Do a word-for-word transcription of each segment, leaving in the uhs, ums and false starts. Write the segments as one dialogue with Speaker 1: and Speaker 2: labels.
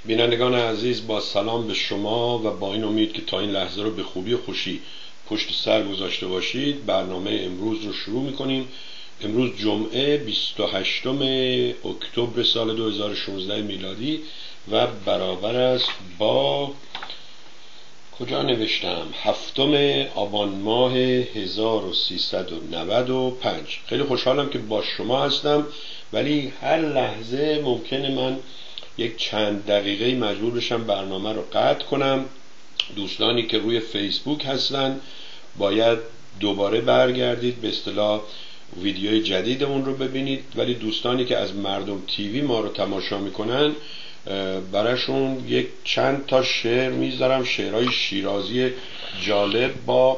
Speaker 1: بینندگان عزیز، با سلام به شما و با این امید که تا این لحظه رو به خوبی و خوشی پشت سر گذاشته باشید، برنامه امروز رو شروع میکنیم. امروز جمعه بیست و هشتم اکتبر سال دو هزار و شانزده میلادی و برابر است با کجا نوشتم هفتم آبان ماه هزار و سیصد و نود و پنج. خیلی خوشحالم که با شما هستم، ولی هر لحظه ممکنه من یک چند دقیقه مجبور بشم برنامه رو قطع کنم. دوستانی که روی فیسبوک هستن باید دوباره برگردید به اصطلاح ویدیوی جدیدمون رو ببینید، ولی دوستانی که از مردم تیوی ما رو تماشا میکنن براشون یک چند تا شعر میذارم، شعرهای شیرازی جالب با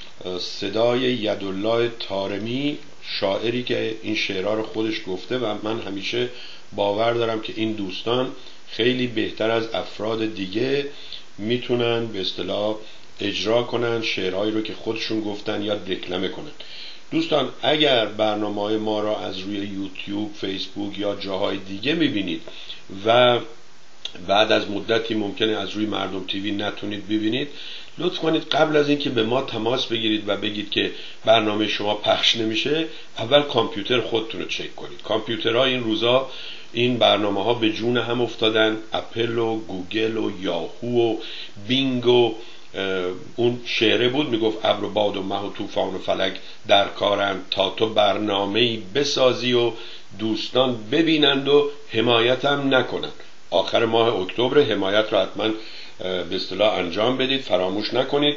Speaker 1: صدای یدالله طارمی، شاعری که این شعرها رو خودش گفته و من همیشه باور دارم که این دوستان خیلی بهتر از افراد دیگه میتونن به اصطلاح اجرا کنن شعرهایی رو که خودشون گفتن یا دکلمه کنن. دوستان اگر برنامه‌های ما را از روی یوتیوب، فیسبوک یا جاهای دیگه میبینید و بعد از مدتی ممکنه از روی مردم تیوی نتونید ببینید، لطف کنید قبل از اینکه به ما تماس بگیرید و بگید که برنامه شما پخش نمیشه، اول کامپیوتر خودتون رو چک کنید. کامپیوترها این روزا این برنامه ها به جون هم افتادن. اپل و گوگل و یاهو و بینگ و اون شعره بود میگفت ابر و باد و مه و طوفان و فلک در کارند تا تو برنامه‌ای بسازی و دوستان ببینند و حمایت هم نکنند. آخر ماه اکتبر حمایت رو حتما به اصطلاح انجام بدید، فراموش نکنید.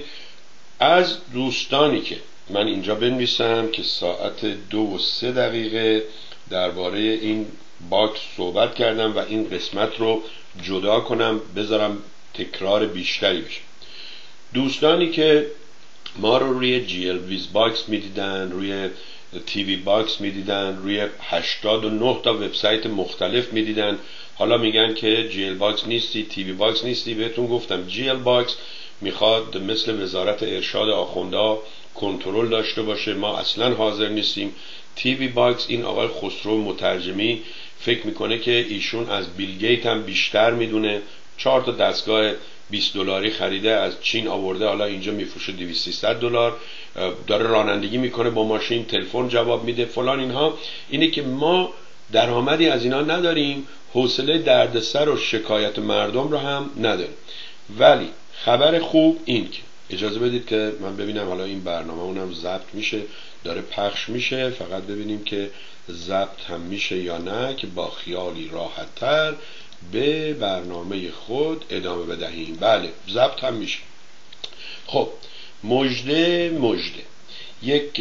Speaker 1: از دوستانی که من اینجا بنویسم که ساعت دو و سه دقیقه درباره این باکس صحبت کردم و این قسمت رو جدا کنم بذارم تکرار بیشتری بشه. دوستانی که ما رو روی جی ال ویز باکس میدیدن، روی تیوی باکس میدیدن، روی هشتاد و نه تا وبسایت مختلف میدیدن، حالا میگن که جی ال باکس نیستی، تیوی باکس نیستی. بهتون گفتم جی ال باکس میخواد مثل وزارت ارشاد آخوندا کنترل داشته باشه، ما اصلا حاضر نیستیم. تیوی باکس این آقای خسرو مترجمی فکر میکنه که ایشون از بیل گیت هم بیشتر میدونه، چهار تا دستگاه بیست دلاری خریده از چین آورده، حالا اینجا میفروشه دویست سیصد دلار، داره رانندگی میکنه با ماشین، تلفن جواب میده فلان. اینها اینه که ما درآمدی از اینا نداریم، حوصله دردسر و شکایت مردم رو هم نداریم. ولی خبر خوب این که اجازه بدید که من ببینم حالا این برنامه اونم ضبط میشه، داره پخش میشه، فقط ببینیم که ضبط هم میشه یا نه که با خیالی راحت تر به برنامه خود ادامه بدهیم. بله ضبط هم میشه. خب مژده مژده، یک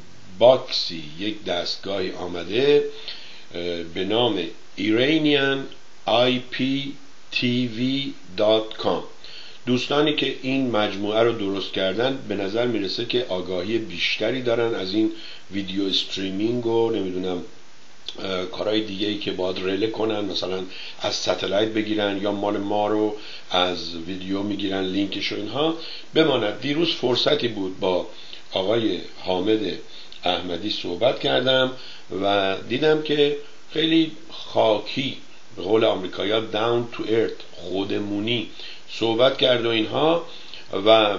Speaker 1: باکسی، یک دستگاهی آمده به نام ایرانیان آی پی تی وی دات کام. دوستانی که این مجموعه رو درست کردن به نظر میرسه که آگاهی بیشتری دارن از این ویدیو استریمینگ و نمیدونم کارهای دیگه ای که باید ریله کنن، مثلا از ستلایت بگیرن یا مال ما رو از ویدیو میگیرن لینکش و اینها. بماند دیروز فرصتی بود با آقای حامد احمدی صحبت کردم و دیدم که خیلی خاکی، به قول آمریکایی‌ها داون تو ارت، خودمونی صحبت کرد و اینها، و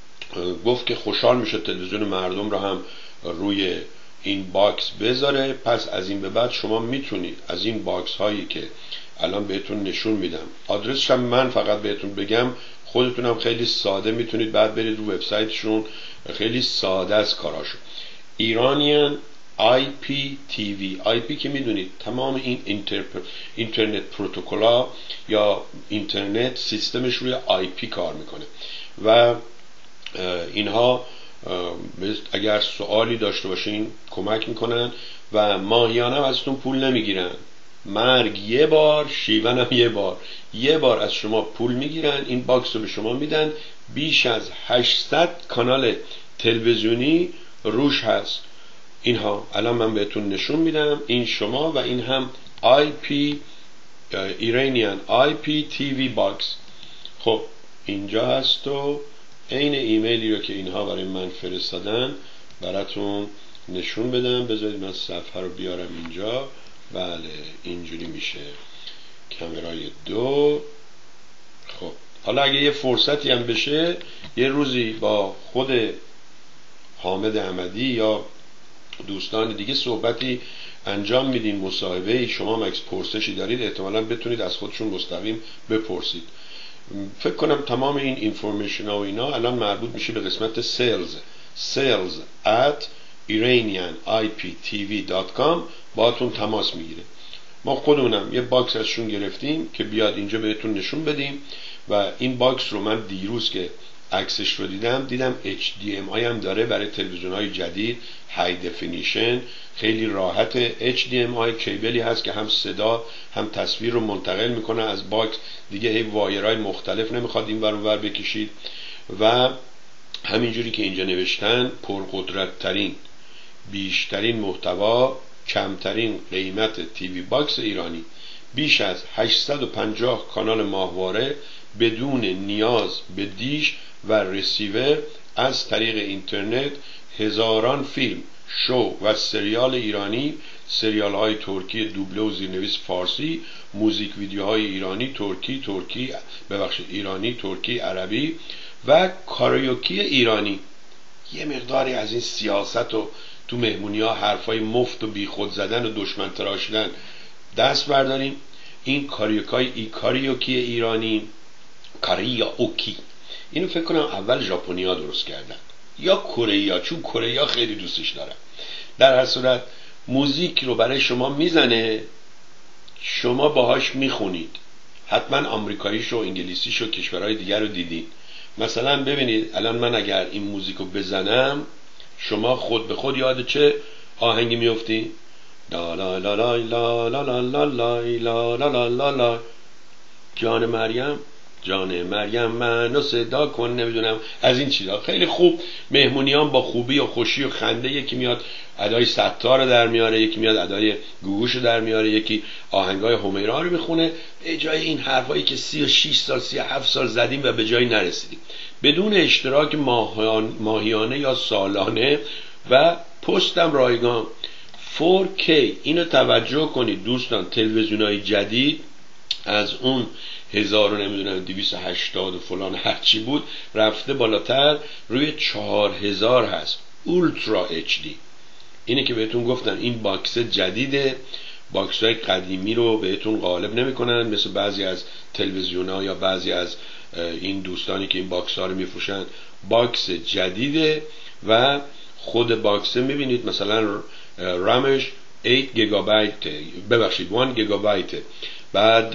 Speaker 1: گفت که خوشحال میشه تلویزیون مردم رو هم روی این باکس بذاره. پس از این به بعد شما میتونید از این باکس هایی که الان بهتون نشون میدم، آدرسش هم من فقط بهتون بگم، خودتونم خیلی ساده میتونید بعد برید رو وبسایتشون، خیلی ساده از کاراشون. ایرانیان آی پی تی وی. آی پی که میدونید تمام این اینتر... اینترنت پروتکل‌ها یا اینترنت سیستمش روی آی پی کار میکنه و اینها اگر سوالی داشته باشین کمک میکنن و ماهیانه ازتون پول نمیگیرن. مرگ یه بار، شیون هم یه بار، یه بار از شما پول میگیرن، این باکس رو به شما میدن. بیش از هشتصد کانال تلویزیونی روش هست. اینها الان من بهتون نشون میدم، این شما و این هم آی پی ایرانیان آی پی تی وی باکس. خب اینجا هست و عین ایمیلی رو که اینها برای من فرستادن براتون نشون بدم. بذارید من صفحه رو بیارم اینجا. بله اینجوری میشه. کامرای دو خب حالا اگه یه فرصتی هم بشه یه روزی با خود حامد احمدی یا دوستان دیگه صحبتی انجام میدیم، مصاحبه. شما مکس پرسشی دارید احتمالاً بتونید از خودشون مستقیم بپرسید. فکر کنم تمام این اینفورمیشن ها و اینا الان مربوط میشه به قسمت سیلز sales at iranian i p t v dot com باهاتون تماس میگیره. ما خودمونم یه باکس ازشون گرفتیم که بیاد اینجا بهتون نشون بدیم و این باکس رو من دیروز که عکسش رو دیدم دیدم اچ دی ام آی هم داره برای تلویزیون های جدید، های دفینیشن، خیلی راحت. اچ دی ام آی کیبلی هست که هم صدا هم تصویر رو منتقل میکنه از باکس، دیگه هی وایرهای مختلف نمیخواد این ور اون ور بکشید و همینجوری که اینجا نوشتن پرقدرت ترین، بیشترین محتوا، کمترین قیمت تیوی باکس ایرانی. بیش از هشتصد و پنجاه کانال ماهواره بدون نیاز به دیش و رسیور از طریق اینترنت، هزاران فیلم، شو و سریال ایرانی، سریال های ترکی دوبله و زیرنویس فارسی، موزیک ویدیوهای ایرانی، ترکی، ترکی ببخشید ایرانی، ترکی، عربی و کاریوکی ایرانی. یه مقداری از این سیاست و تو مهمونی ها حرفای مفت و بی خود زدن و دشمن تراشیدن دست برداریم. این کاریوکای ای کاریوکی ایرانی، کاریوکی، اینو فکر کنم اول ژاپنیا درست کردن یا کره، چون کره خیلی دوستش دارن. در هر صورت موزیک رو برای شما میزنه، شما باهاش میخونید. حتما آمریکاییش و انگلیسیش و کشورهای دیگر رو دیدین. مثلا ببینید الان من اگر این موزیک رو بزنم شما خود به خود یاد چه آهنگی میفتی؟ لا لا لا لا لا لا لا لا لا لا لا لا لا جان مریم جان مریم منو صدا کن، نمیدونم از این چیزا. خیلی خوب مهمونیان با خوبی و خوشی و خنده، یکی میاد ادای ستار در میاره، یکی میاد ادای گوگوش در میاره، یکی آهنگای همیرا رو میخونه. به جای این حرفایی که سی و شش سال سی و هفت سال زدیم و به جایی نرسیدیم، بدون اشتراک ماهیانه یا سالانه و پستم رایگان فور کی. اینو توجه کنید دوستان، تلویزیونای جدید از اون هزار و نمیدونم دویست و هشتاد و فلان هرچی بود رفته بالاتر، روی چهار هزار هست، اولترا اچ دی. اینه که بهتون گفتن این باکس جدیده. باکس های قدیمی رو بهتون غالب نمی کنن مثل بعضی از تلویزیون ها یا بعضی از این دوستانی که این باکس ها رو میفروشن. باکس جدیده و خود باکس میبینید مثلا رامش هشت گیگابایت، ببخشید یک گیگابایت، بعد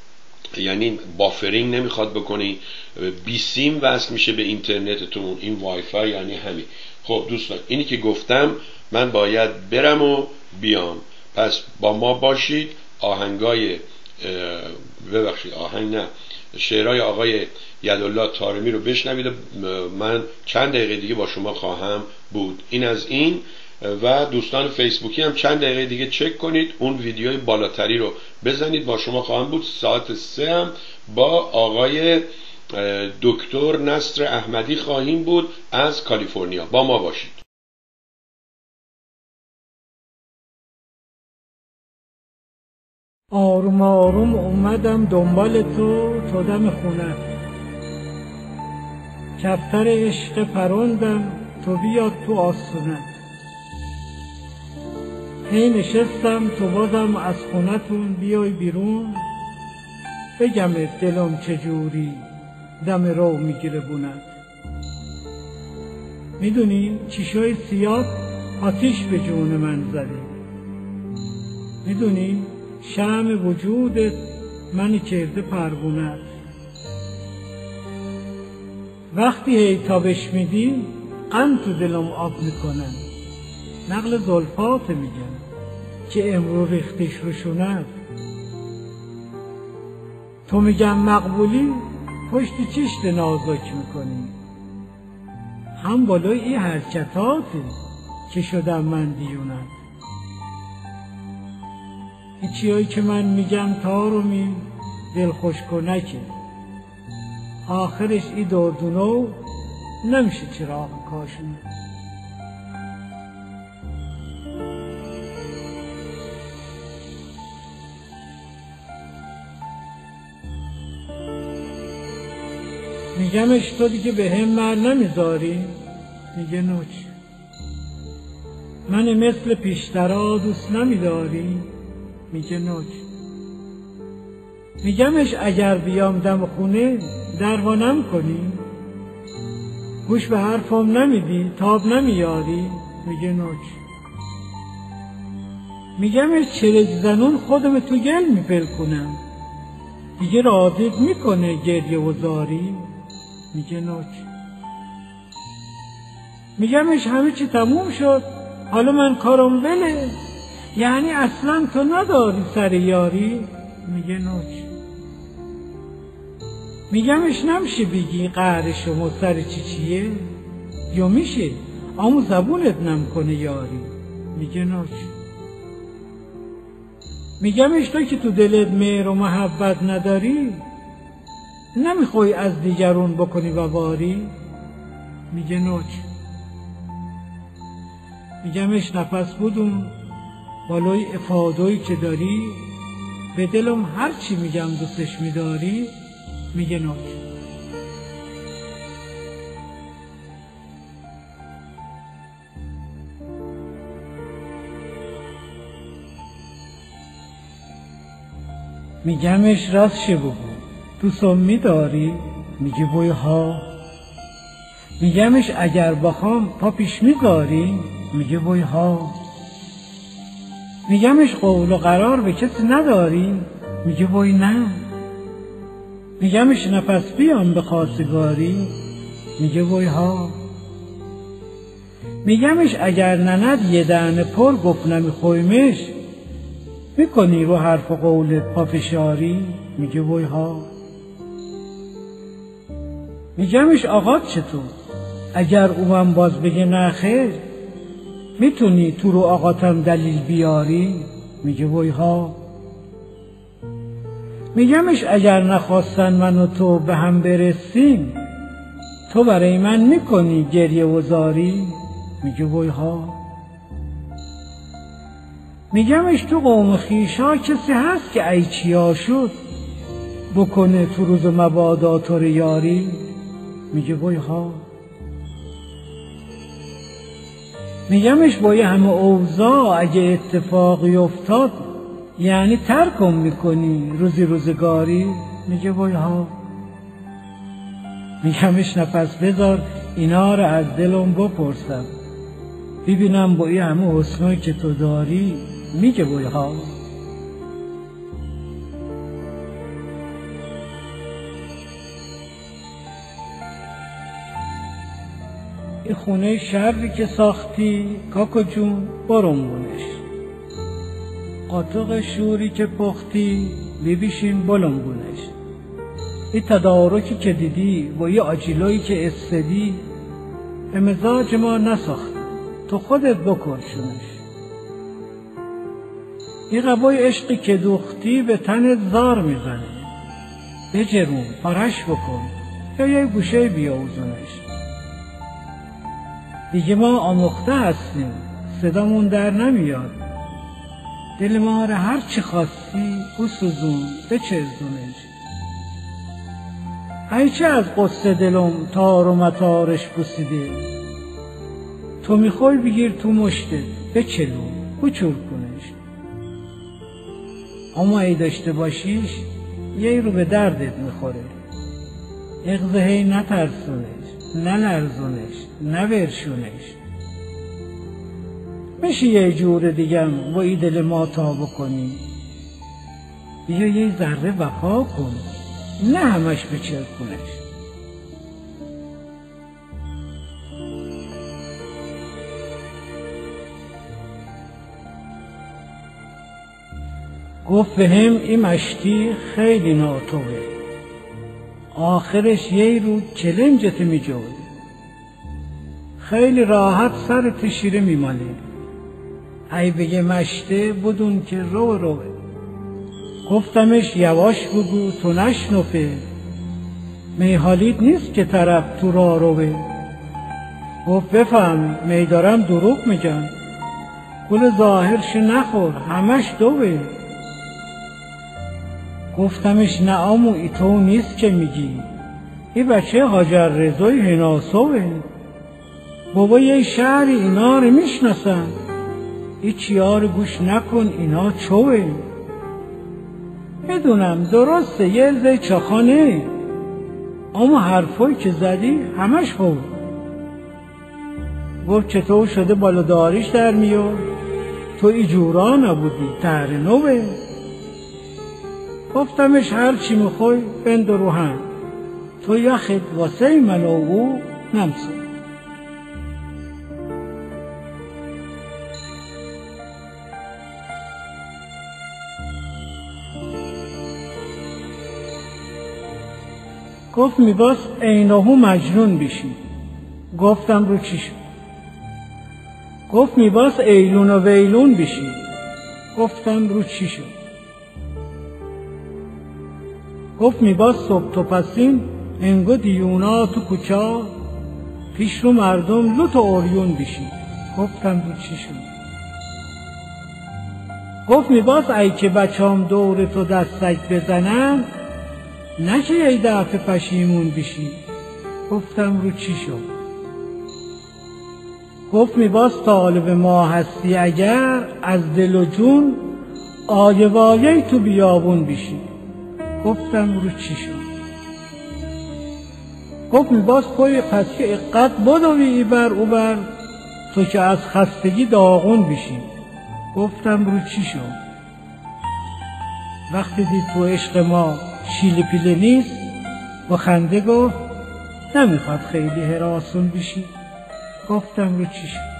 Speaker 1: یعنی بافرینگ نمیخواد بکنی، بی سیم وصل میشه به اینترنتتون، این وای فای یعنی همین. خب دوستان اینی که گفتم من باید برم و بیام، پس با ما باشید. آهنگای ببخشید آهنگ نه شعرهای آقای یدالله طارمی رو بشنوید. من چند دقیقه دیگه با شما خواهم بود. این از این. و دوستان فیسبوکی هم چند دقیقه دیگه چک کنید، اون ویدیوی بالاتری رو بزنید، با شما خواهم بود. ساعت سه هم با آقای دکتر نصر احمدی خواهیم بود از کالیفرنیا. با ما باشید.
Speaker 2: آروم آروم اومدم دنبال تو تا دم خونه، کفتر عشق پروندم تو بیاد تو آستونه. هی نشستم تو بازم از خونتون بیای بیرون، بگم دلم چجوری دم رو میگیره بونت. میدونی چیشای سیاه آتیش به جون من زدی، میدونی شمع وجودت منی کرده پروونت. وقتی هی تابش میدی غم تو دلم آب میکنن، نقل زلفات میگن که امرو ریختش رو شونت. تو میگم مقبولی پشت چشت نازک میکنی، هم بالای این حرکتاتی که شدم من دیونت. این چیایی که من میگم تارومی دل خوش کنکه، آخرش ای دردونو نمیشه چراغ کاشونه. میگمش تو دیگه به هم مر نمیذاری؟ میگه نوچ. من مثل پیشترا دوست نمیداری؟ میگه نوچ. میگمش اگر بیام دم خونه دروانم کنی؟ گوش به حرفم نمیدی، تاب نمیاری؟ میگه نوچ. میگمش چرک زنون خودم تو گل میپل کنم، دیگه راضیت میکنه گریه و زاری؟ میگه نوچ. میگمش همه چی تموم شد، حالا من کارم بله، یعنی اصلا تو نداری سر یاری؟ میگه نوچ. میگمش نمیشه بگی قهر شما سر چی چیه؟ یا میشه اما زبونت نمیکنه یاری؟ میگه نوچ. میگمش تو که تو دلت مهر و محبت نداری، نمیخوای از دیگرون بکنی و باری؟ میگه نوچ. میگمش نفس بودم بالای افاده‌ای که داری، به دلم هر چی میگم دوستش میداری؟ میگه نوچ. میگمش راستش بگو دوستم میداری؟ میگه بوی ها. میگمش اگر بخوام پا پیش میذاری؟ میگه بوی ها. میگمش قول و قرار به کسی نداری؟ میگه بوی نه. میگمش نفس بیام به خواستگاری؟ میگه بوی ها. میگمش اگر نند یه دهن پر گفت نمیخویمش، میکنی رو حرف و قولت پافشاری؟ میگه وای ها. میگمش آقات چطور؟ اگر اوم باز بگه نه خیر، میتونی تو رو آقاتم دلیل بیاری؟ میگه وای ها. میگمش اگر نخواستن من و تو به هم برسیم، تو برای من میکنی گریه و زاری؟ میگه وای ها. میگمش تو قوم خیشا کسی هست که ای چیا شد بکنه تو روز مبادا تو رو یاری؟ میگه وای ها. میگمش با یه همه اوضاع اگه اتفاقی افتاد، یعنی ترکم میکنی روزی روزگاری؟ میگه وای ها. میگمش نفس بذار اینا رو از دلم بپرسم، ببینم با این همه حسنی که تو داری. میگه وای ها. این خونه شهری که ساختی کاکو جون برنبونش، قاطق شوری که پختی ببیشین بلنبونش. این تدارکی که دیدی و یه آجیلایی که استدی، به مزاج ما نساخت، تو خودت بکرشونش. این قبای عشقی که دوختی به تنت زار میزنه، بجرون پارش بکن یا یه گوشه بیاوزونش. دیگه ما آموخته هستیم، صدامون در نمیاد، دل ما رو هر چی خواستی بسوزون بچرزونش. ای چه از قصه دلم تار و متارش بوسیده، تو میخوای بگیر تو مشتت بچلون بچور کنش. اما ای داشته باشیش یه رو به دردت میخوره، اغزه هی نترسونش نلرزونش نورشونش. میشه یه جور دیگم با ای دل ما تا بکنی، بیا یه ذره وفا کن، نه همش بچر کنش. گفت به هم این مشتی خیلی ناتوه، آخرش یه رو کلنجت می جوه، خیلی راحت سرت شیره می ماله. ای بگه مشته بدون که رو روه. گفتمش یواش بگو تو نشنفه، میحالیت نیست که طرف تو را روه. گفت بفهم می دارم دروغ میگم، گل ظاهرش نخور همش دوه. گفتمش نه آمو ای تو نیست که میگی، این بچه حاجر رضای هناسوه، بابا یه شهری اینا رو میشناسن، این چیا رو گوش نکن اینا چوه. میدونم درسته یه زی چاخانه، اما حرفایی که زدی همش خوب. گفت چطور شده بالاداریش در میاد، تو ایجورا نبودی ترنوه. گفتمش هر چی میخوای بند رو هم، تو یخت واسه من و او نمسه. گفت میباس اینهو مجنون بشی. گفتم رو چی شد؟ گفت میباس ایلون و ویلون بشی. گفتم رو چی شد؟ گفت میباس صبح تو پسین انگو دیونا تو کوچا، پیش رو مردم لط و اوریون بشی. گفتم رو چی شد؟ گفت میباس ای که بچام دور تو دستک بزنن، نشه یه دفعه پشیمون بشی. گفتم رو چی شد؟ گفت میباس طالب ما هستی اگر، از دل و جون آیه وایه تو بیابون بشی. گفتم رو چی شد؟ گفت میباس پای پس که اقد بدوی ای بر او بر، تو که از خستگی داغون بشی. گفتم رو چی شد؟ وقتی دید تو عشق ما شیل پیله نیست، با خنده گفت نمیخواد خیلی هراسون بشی. گفتم رو چی شد؟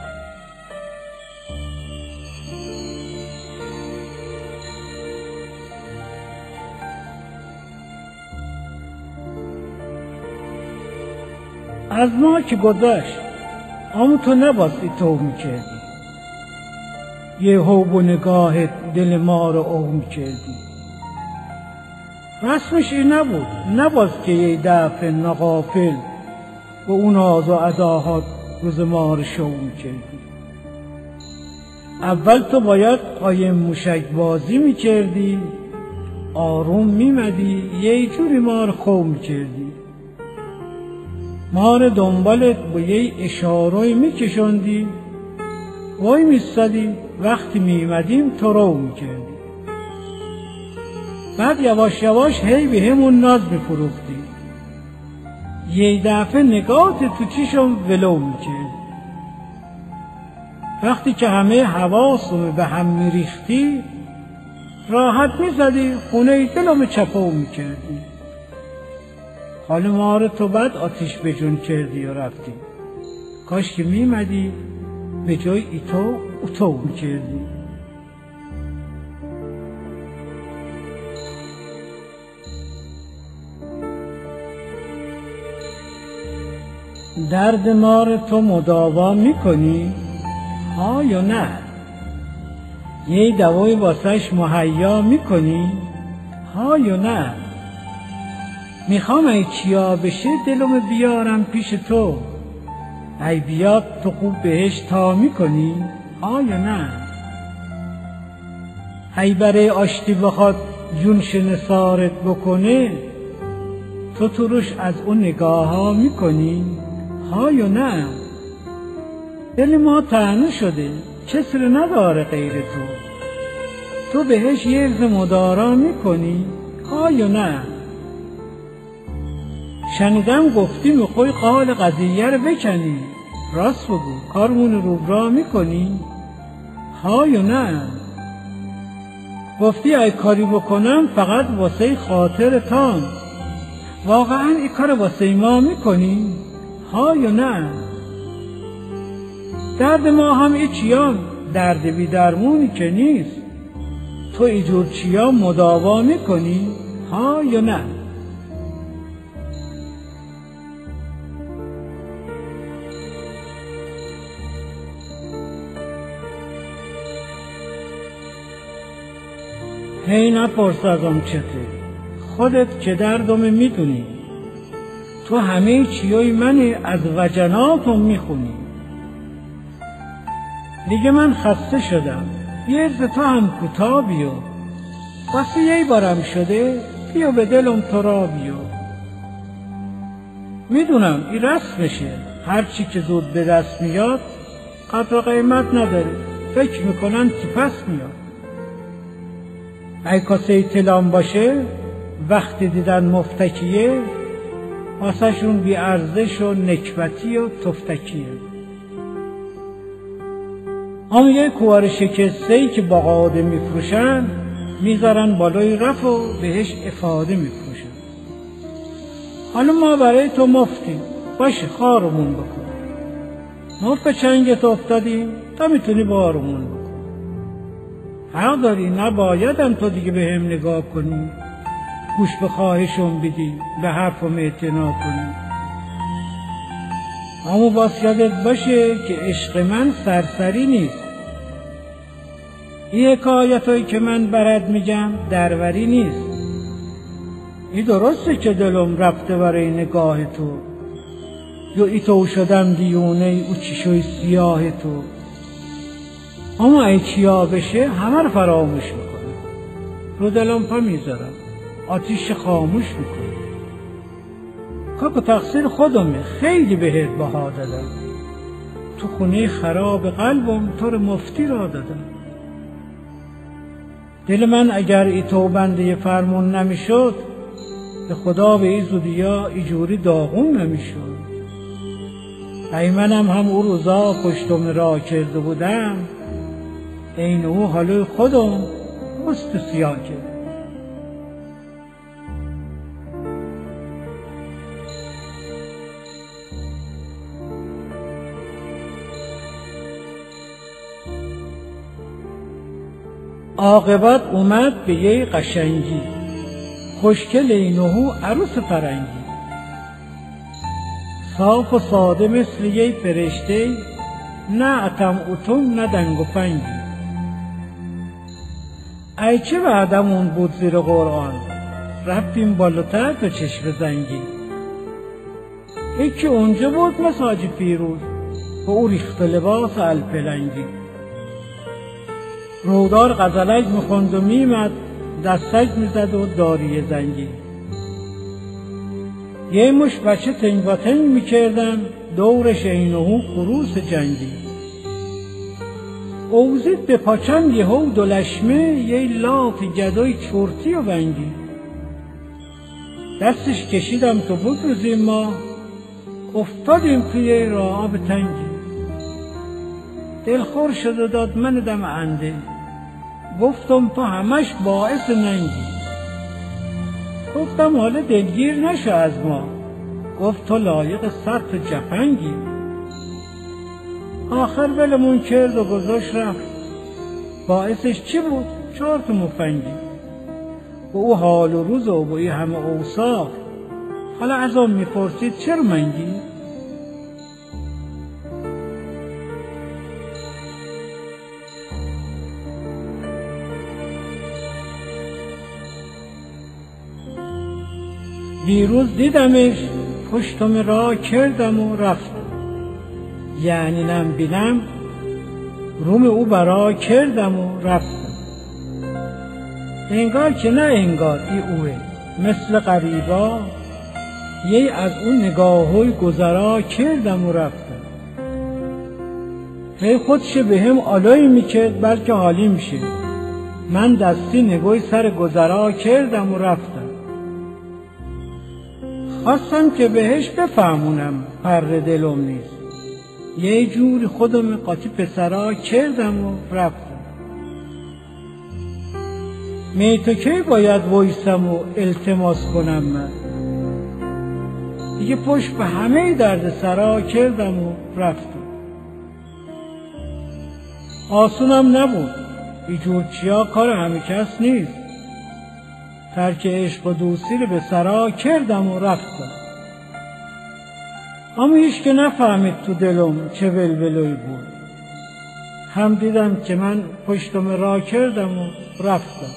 Speaker 2: از ما که گذشت، اما تو نباستی تو میکردی، یه حب و نگاهت دل ما رو او میکردی. رسمش این نبود، نباز که یه دفعه نغافل و اون آز و اداهات روز ما رو شو میکردی. اول تو باید قایم موشک بازی میکردی، آروم میمدی یه جوری ما رو خو میکردی، ما رو دنبالت با یه اشارهی میکشندی، وای میستدی وقتی میمدیم تو رو میکردی. بعد یواش یواش هی به همون ناز میفروختی، یه دفعه نگاهت تو چیشم ولو میکردی. وقتی که همه حواسم به هم میریختی، راحت میزدی خونه دلم چپو میکردی. حال ما رو تو بعد آتیش به جون کردی و رفتی، کاش که میمدی به جای ایتو اوتو میکردی. درد ما رو تو مداوا میکنی؟ ها یا نه؟ یه دوای واسش مهیا میکنی؟ ها یا نه؟ میخوام ای چیا بشه دلم بیارم پیش تو، ای بیاد تو خوب بهش تا میکنی؟ ها یا نه؟ ای برای آشتی بخواد جون شنسارت بکنه، تو تو روش از اون نگاه ها میکنی؟ ها یا نه؟ دل ما طعنه شده، کسی نداره غیر تو، تو بهش یه عرض مدارا میکنی؟ ها یا نه؟ شنیدم گفتی میخوای قال قضیه رو بکنی، راست بگو کارمون رو را میکنی؟ ها یا نه؟ گفتی ای کاری بکنم فقط واسه خاطر تان، واقعا این کار واسه ما میکنی؟ ها یا نه؟ درد ما هم ای چیام، درد بی درمونی که نیست، تو ایجور چیام مداوا میکنی؟ ها یا نه؟ هی نپرس ازم چته، خودت که دردم میدونی، تو همه چیای منی از وجناتم میخونی. دیگه من خسته شدم، یه عرض تو هم کوتاه بیا، واسه یه بارم شده بیا به دلم تو را بیا. میدونم این رسمشه، هر چی که زود به دست میاد قدر و قیمت نداره، فکر میکنن که پس میاد. ای کاسه طلام باشه وقتی دیدن مفتکیه، واسه شون بی ارزش و نکبتی و تفتکیه. اما یه کوار شکسته‌ای که باقاده میفروشن میذارن بالای رف و بهش افاده میفروشن. حالا ما برای تو مفتیم، باشه خارمون بکن. مفت به چنگت افتادیم تا میتونی بارمون بکن. حق داری، نبایدم تو دیگه به هم نگاه کنی، گوش به خواهشم بدی، به حرفم اعتنا کنی. اما باز یادت باشه که عشق من سرسری نیست. این حکایتایی که من برات میگم دروری نیست. این درسته که دلم رفته برای نگاه تو، یا ای تو شدم دیونه او چشوی سیاه تو. اما ای چیا بشه همه رو فراموش میکنم، رو دلم پا میذارم، آتیش خاموش میکنم. کاکو تقصیر خودمه، خیلی بهت بها دادم، تو خونه خراب قلبم تو رو مفتی را دادم. دل من اگر ای تو بنده فرمون نمیشد، به خدا به ای زودیا ایجوری داغون نمیشد. ای منم هم او روزا پشتم را کرده بودم، این او حالا خودم مست سیاه کرد. عاقبت اومد به یه قشنگی، خوشگل اینهو عروس فرنگی. صاف و ساده مثل یه فرشته، نه اتم اتم نه دنگ و فنگی. ای چه وعدمون بود زیر قرآن، رفتیم بالاتر به چشم زنگی. یکی اونجا بود مساج پیروز، با او ریخت لباس الپلنگی. رودار غزلک میخوند و میمد، دستک میزد و داریه زنگی. یه مش بچه تنگ و تنگ میکردن، دورش اینهو خروس جنگی. اوزید به پاچم یهو دلشمه، یه لاف گدای چرتی و ونگی. دستش کشیدم تو بگذیم ما، افتادیم توی راه آب تنگی. دلخور شد و داد من دم انده، گفتم تو همش باعث ننگی. گفتم حالا دلگیر نشو از ما، گفت تو لایق سطر جفنگی. آخر ولمون کرد و گذاشت رفت، باعثش چی بود؟ چهار تا مفنگی. با او حال و روز و با این همه اوصاف، حالا از آن میپرسید چرا منگی؟ دیروز دیدمش پشتم را کردم و رفتم، یعنی نم بینم روم او برا کردم و رفتم. انگار که نه انگار ای اوه، مثل غریبا یه از اون نگاهوی گذرا کردم و رفتم. هی خودش به هم آلایی میکرد بلکه حالی میشه، من دستی نگوی سر گذرا کردم و رفتم. خواستم که بهش بفهمونم پر دلم نیست، یه جوری خودم قاطی پسرا کردم و رفتم. می تو کی باید وایسم و التماس کنم؟ من دیگه پشت به همه درد سرا کردم و رفتم. آسونم نبود، اینجور چیا کار همه کس نیست. ترک عشق و دوستی رو به سرا کردم و رفتم. اما هیچ که نفهمید تو دلم چه ولولوی بود. هم دیدم که من پشتم را کردم و رفتم.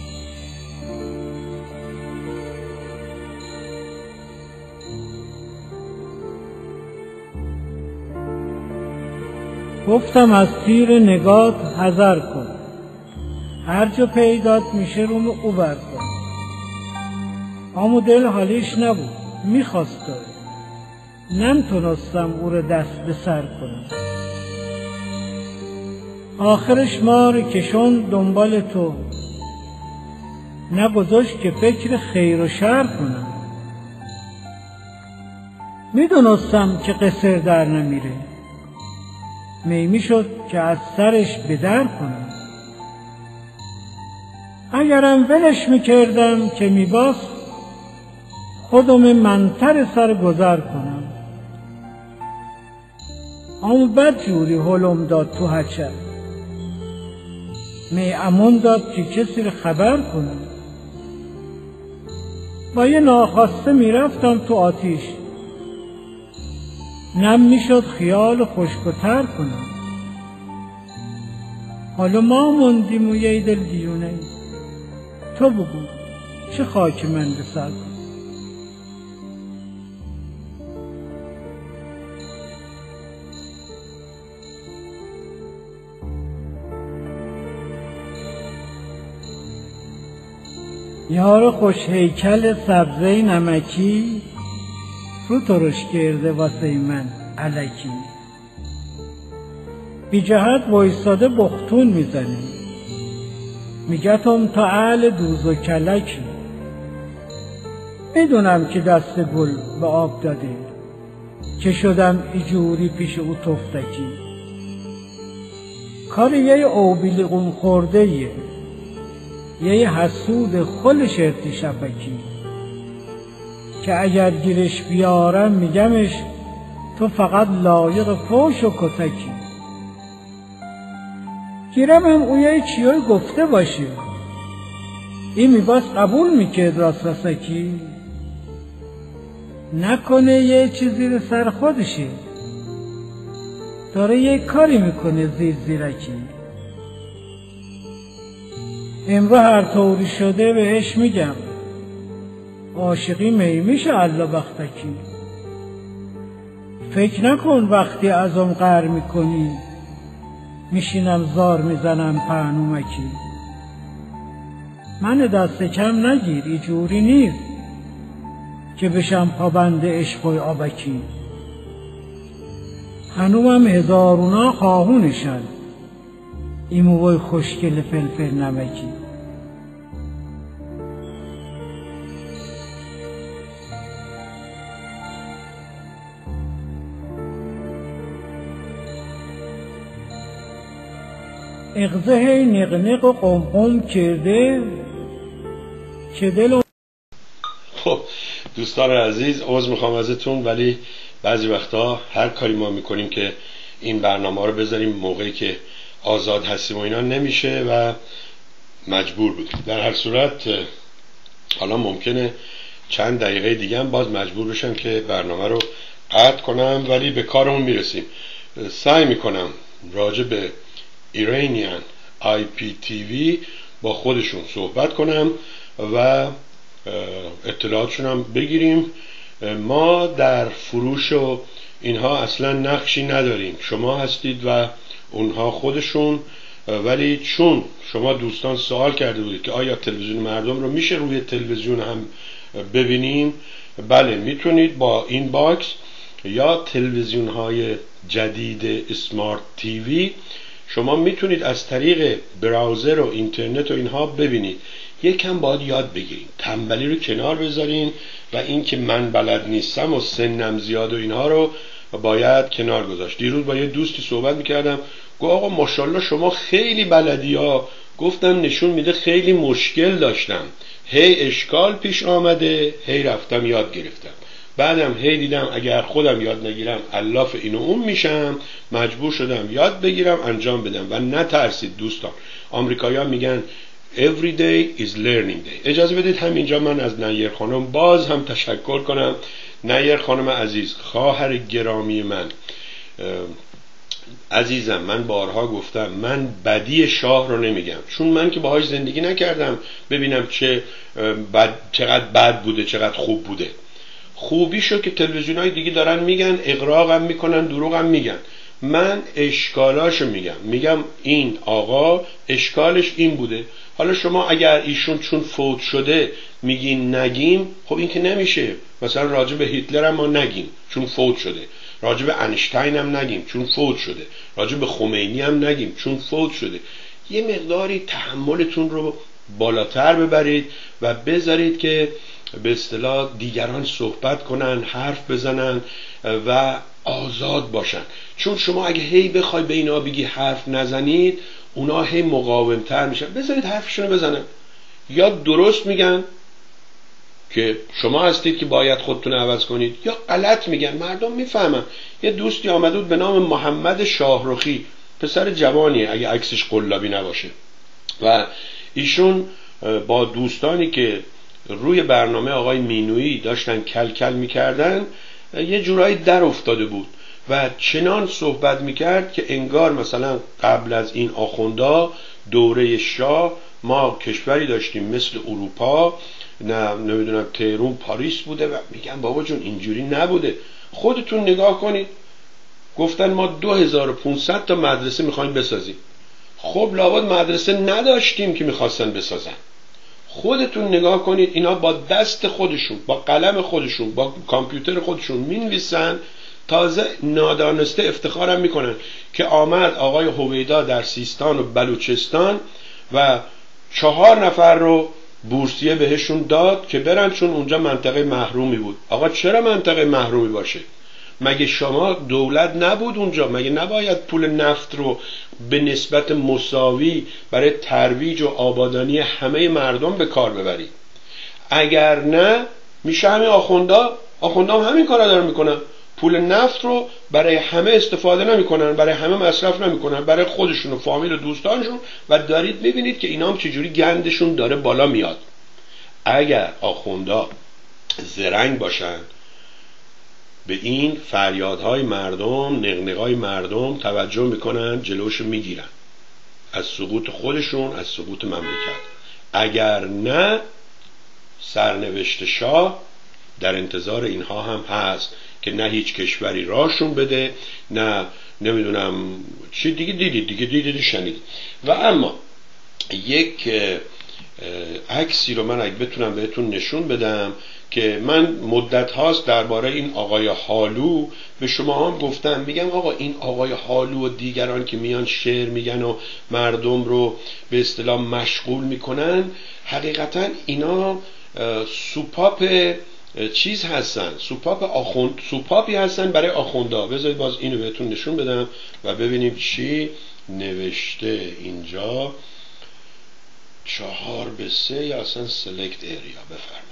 Speaker 2: گفتم از تیر نگات حذر کن، هر جا پیدات میشه روم او بر کن. اما دل حالیش نبود، میخواست داره. نمیتونستم او را دست به سر کنم. آخرش ما رو کشون دنبال تو، نگذاشت که فکر خیر و شر کنم. میدونستم که قصر در نمیره، میمی شد که از سرش به در کنم. اگرم ولش میکردم که میباست خودم منتر سر گذر کنم. اما بد جوری حلم داد تو هچه، می امون داد که کسی رو خبر کنم. با یه ناخواسته میرفتم تو آتیش، نم میشد خیال خوشگتر کنم. حالا ما موندیم و یه دل دیونه، تو بگو چه خاک من به سر کن. یار خوش هیکل سبزه نمکی، رو ترش کرده واسه من الکی. بی جهت وایساده بختون میزنه، میگتم تا اهل دوز و کلکی. میدونم که دست گل به آب داده، که شدم ایجوری پیش او تفتکی. کار یه اوبیلقون خورده یه یه حسود خل شرطی شپکی، که اگر گیرش بیارم میگمش تو فقط لایق فوش و کتکی. گیرم هم او یه چیوی گفته باشه، این میباس قبول میکرد راست رسکی. نکنه یه چیزی رو سر خودشه، داره یه کاری میکنه زیر زیرکی. امرو هر طوری شده بهش میگم عاشقی میمیشه الله بختکی. فکر نکن وقتی ازم قهر میکنی میشینم زار میزنم پهنومکی. من دست کم نگیر، اینجوری نیست که بشم پابند عشق و آبکی. هنومم هزارونا خواهونشن این موای خوشگل فلفل نمکی. اغزه هی نقنق و قمقم کرده که دل.
Speaker 1: خب دوستان عزیز، عذر میخوام ازتون، ولی بعضی وقتا هر کاری ما میکنیم که این برنامه رو بذاریم موقعی که آزاد هستیم و اینا نمیشه و مجبور بودیم. در هر صورت حالا ممکنه چند دقیقه دیگه هم باز مجبور بشم که برنامه رو قطع کنم، ولی به کارمون میرسیم. سعی میکنم راجع به ایرانیان آی پی تی وی با خودشون صحبت کنم و اطلاعاتشون هم بگیریم. ما در فروش و اینها اصلا نقشی نداریم، شما هستید و اونها خودشون. ولی چون شما دوستان سوال کرده بودید که آیا تلویزیون مردم رو میشه روی تلویزیون هم ببینیم، بله میتونید با این باکس یا تلویزیون های جدید اسمارت تیوی شما میتونید از طریق براوزر و اینترنت و اینها ببینید. یکم باید یاد بگیرید، تنبلی رو کنار بذارین و این که من بلد نیستم و سنم زیاد و اینها رو باید کنار گذاشت. دیروز با یه دوستی صحبت میکردم، گفت آقا ماشاءالله شما خیلی بلدی ها. گفتم نشون میده خیلی مشکل داشتم، هی اشکال پیش آمده، هی رفتم یاد گرفتم. بعدم هی دیدم اگر خودم یاد نگیرم الاف این و اون میشم، مجبور شدم یاد بگیرم انجام بدم. و نترسید دوستان، آمریکایی‌ها میگن every day is learning day. اجازه بدید همینجا من از نیر خانم باز هم تشکر کنم. نیر خانم عزیز، خواهر گرامی من عزیزم، من بارها گفتم من بدی شاه رو نمیگم، چون من که باهاش زندگی نکردم ببینم چه بد، چقدر بد بوده چقدر خوب بوده. خوبیشو که تلویزیون های دیگه دارن میگن، اغراقم میکنن، دروغم میگن. من اشکالاشو میگم، میگم این آقا اشکالش این بوده. حالا شما اگر ایشون چون فوت شده میگین نگیم، خب این که نمیشه. مثلا راجع به هیتلر هم ما نگیم چون فوت شده، راجع به انشتین هم نگیم چون فوت شده، راجع به خمینی هم نگیم چون فوت شده. یه مقداری تحملتون رو بالاتر ببرید و بذارید که به اصطلاح دیگران صحبت کنن، حرف بزنن و آزاد باشن. چون شما اگه هی بخوای به اینا بگی حرف نزنید، اونا هی مقاومتر میشن. بذارید حرفشونو بزنن. یا درست میگن که شما هستید که باید خودتون عوض کنید، یا غلط میگن، مردم میفهمن. یه دوستی آمده بود به نام محمد شاهرخی، پسر جوانیه اگه عکسش قلابی نباشه، و ایشون با دوستانی که روی برنامه آقای مینویی داشتن کل کل میکردن یه جورایی در افتاده بود و چنان صحبت میکرد که انگار مثلا قبل از این آخوندا دوره شاه ما کشوری داشتیم مثل اروپا، نه نمیدونم تهران پاریس بوده، و میگن بابا جون اینجوری نبوده. خودتون نگاه کنید، گفتن ما دو هزار و پانصد تا مدرسه میخوایم بسازیم. خب لابد مدرسه نداشتیم که میخواستن بسازن. خودتون نگاه کنید، اینا با دست خودشون، با قلم خودشون، با کامپیوتر خودشون مینویسن، تازه نادانسته افتخارم میکنن که آمد آقای هویدا در سیستان و بلوچستان و چهار نفر رو بورسیه بهشون داد که برن، چون اونجا منطقه محرومی بود. آقا چرا منطقه محرومی باشه؟ مگه شما دولت نبود اونجا؟ مگه نباید پول نفت رو به نسبت مساوی برای ترویج و آبادانی همه مردم به کار ببرید؟ اگر نه میشه همین آخوندا آخوندا هم همین کارا دارن میکنن. پول نفت رو برای همه استفاده نمیکنن، برای همه مصرف نمیکنن، برای خودشون و فامیل و دوستانشون، و دارید میبینید که اینا هم چجوری گندشون داره بالا میاد. اگر آخوندا زرنگ باشن، به این فریادهای مردم، نغنغهای مردم توجه میکنن، جلوش میگیرن از سقوط خودشون، از سقوط مملکت. اگر نه، سرنوشت شاه در انتظار اینها هم هست که نه هیچ کشوری راهشون بده، نه نمیدونم چی دیگه. دیدید دیگه دیدید شنید. و اما یک عکسی رو من اگه بتونم بهتون نشون بدم که من مدت هاست درباره این آقای حالو به شما هم گفتم، میگم آقا این آقای حالو و دیگران که میان شعر میگن و مردم رو به اصطلاح مشغول میکنن، حقیقتا اینا سوپاپ چیز هستن، سوپاپ آخوند، سوپاپی هستن برای آخوندا. بذارید باز اینو بهتون نشون بدم و ببینیم چی نوشته اینجا. چهار به سه یا اصلا سلکت ایریا. بفرمایید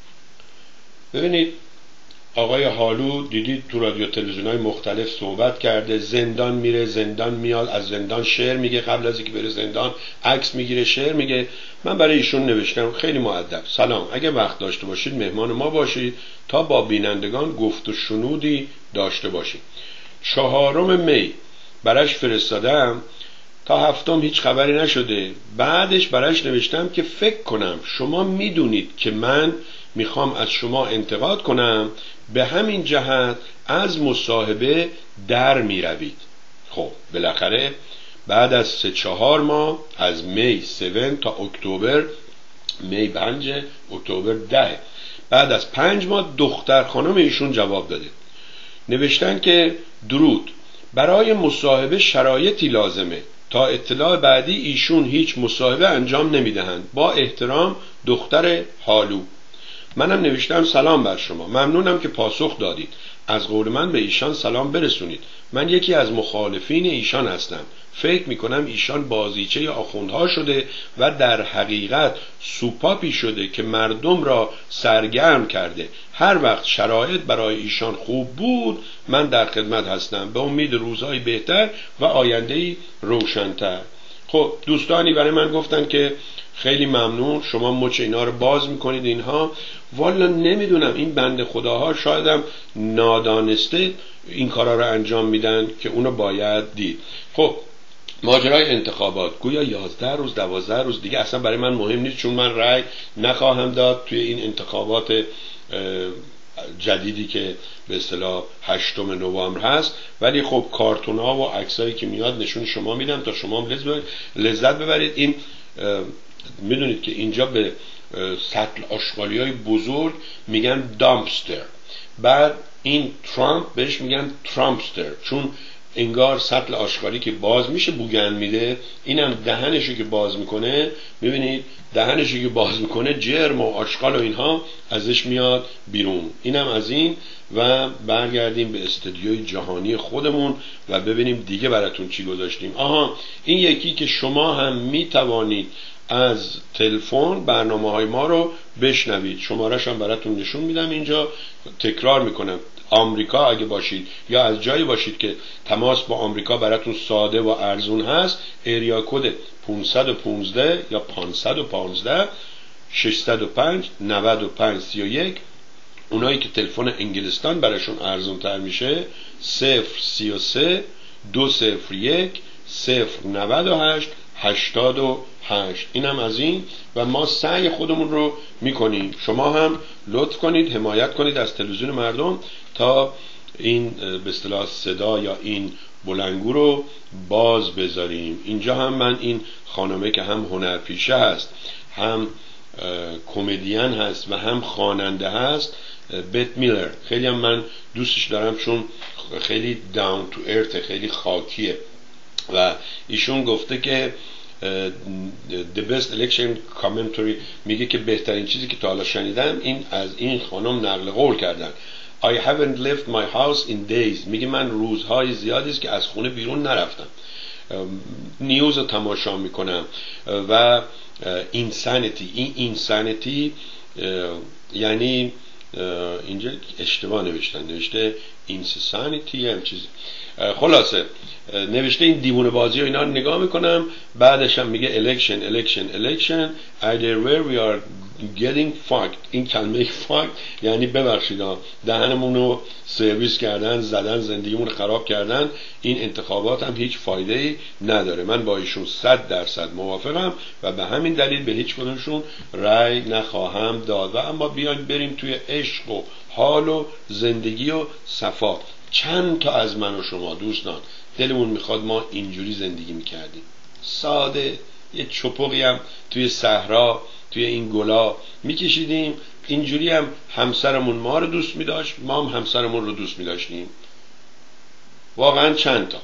Speaker 1: ببینید آقای حالو دیدید تو رادیو تلویزیون‌های مختلف صحبت کرده، زندان میره زندان میاد، از زندان شعر میگه، قبل از اینکه بره زندان عکس میگیره شعر میگه. من برای ایشون نوشتم خیلی مؤدب: سلام، اگه وقت داشته باشید مهمان ما باشید تا با بینندگان گفت و شنودی داشته باشید. چهارم می براش فرستادم، تا هفتم هیچ خبری نشده. بعدش براش نوشتم که فکر کنم شما میدونید که من میخوام از شما انتقاد کنم، به همین جهت از مصاحبه در میروید. خب بالاخره بعد از سه چهار ماه، از می هفت تا اکتبر، می پنج اکتبر ده، بعد از پنج ماه دختر خانم ایشون جواب داده، نوشتن که درود، برای مصاحبه شرایطی لازمه، تا اطلاع بعدی ایشون هیچ مصاحبه انجام نمیدهند. با احترام دختر حالو. منم نوشتم سلام بر شما، ممنونم که پاسخ دادید، از قول من به ایشان سلام برسونید. من یکی از مخالفین ایشان هستم، فکر میکنم ایشان بازیچه آخوندها شده و در حقیقت سوپاپی شده که مردم را سرگرم کرده. هر وقت شرایط برای ایشان خوب بود من در خدمت هستم، به امید روزهای بهتر و آینده‌ای روشن‌تر. خب دوستانی برای من گفتن که خیلی ممنون، شما مچ اینا رو باز میکنید. اینها والا نمیدونم، این بنده خداها شایدم نادانسته این کارا رو انجام میدن که اونو باید دید. خب ماجرای انتخابات، گویا یازده روز دوازده روز دیگه اصلا برای من مهم نیست، چون من رأی نخواهم داد توی این انتخابات جدیدی که به اصطلاح هشتم نوامبر هست. ولی خب کارتون ها و عکسایی که میاد نشون شما میدم تا شما لذت ببرید. این میدونید که اینجا به سطل آشغالی های بزرگ میگن دامپستر، بعد این ترامپ بهش میگن ترامپستر، چون انگار سطل آشغالی که باز میشه بوگن میده، اینم دهنشو که باز میکنه، میبینید دهنشو که باز میکنه جرم و آشغال و اینها ازش میاد بیرون. اینم از این و برگردیم به استودیوی جهانی خودمون و ببینیم دیگه براتون چی گذاشتیم. آها، این یکی که شما هم میتوانید از تلفن برنامه های ما رو بشنوید، شمارش هم براتون نشون میدم اینجا، تکرار میکنم. آمریکا اگه باشید یا از جایی باشید که تماس با آمریکا براتون ساده و ارزون هست، ایریا کد پانصد و پانزده یا پانصد و پانزده ششصد و پنج نود و پنج سی و یک. اونایی که تلفن انگلستان براشون ارزون تر میشه صفر سی و سه دو صفر یک صفر نود و هشت هشتاد و هشت. اینم از این و ما سعی خودمون رو میکنیم. شما هم لطف کنید حمایت کنید از تلویزیون مردم تا این به اصطلاح صدا یا این بلنگو رو باز بذاریم. اینجا هم من این خانمه که هم هنرپیشه هست، هم کمدین هست و هم خواننده هست، بت میلر، خیلی هم من دوستش دارم چون خیلی داون تو ارت، خیلی خاکیه و ایشون گفته که the best election commentary، میگه که بهترین چیزی که تا حالا شنیدم این از این خانم نقل قول کردن. I haven't left my house in days، میگه من روزهای زیادی است که از خونه بیرون نرفتم، نیوز رو تماشا میکنم و insanity. این اینسانیتی یعنی اینجا اشتباه نوشتن، نوشته اینسانیتی هم چیزی، خلاصه نوشته این دیوونه بازی و اینا رو نگاه میکنم. بعدش هم میگه election election election either where we are getting fucked. این کلمه fucked یعنی ببخشید دهنمون رو سرویس کردن، زدن، زندگیمون رو خراب کردن. این انتخابات هم هیچ فایده ای نداره. من با ایشون صد درصد موافقم و به همین دلیل به هیچ کدومشون رأی نخواهم داد. و اما بیایم بریم توی عشق و حال و زندگی و صفا. چند تا از من و شما دوستان دلمون میخواد ما اینجوری زندگی میکردیم، ساده، یه چپقی هم توی صحرا توی این گلا میکشیدیم، اینجوری هم همسرمون ما رو دوست میداشت، ما هم همسرمون رو دوست میداشتیم. واقعا چند تا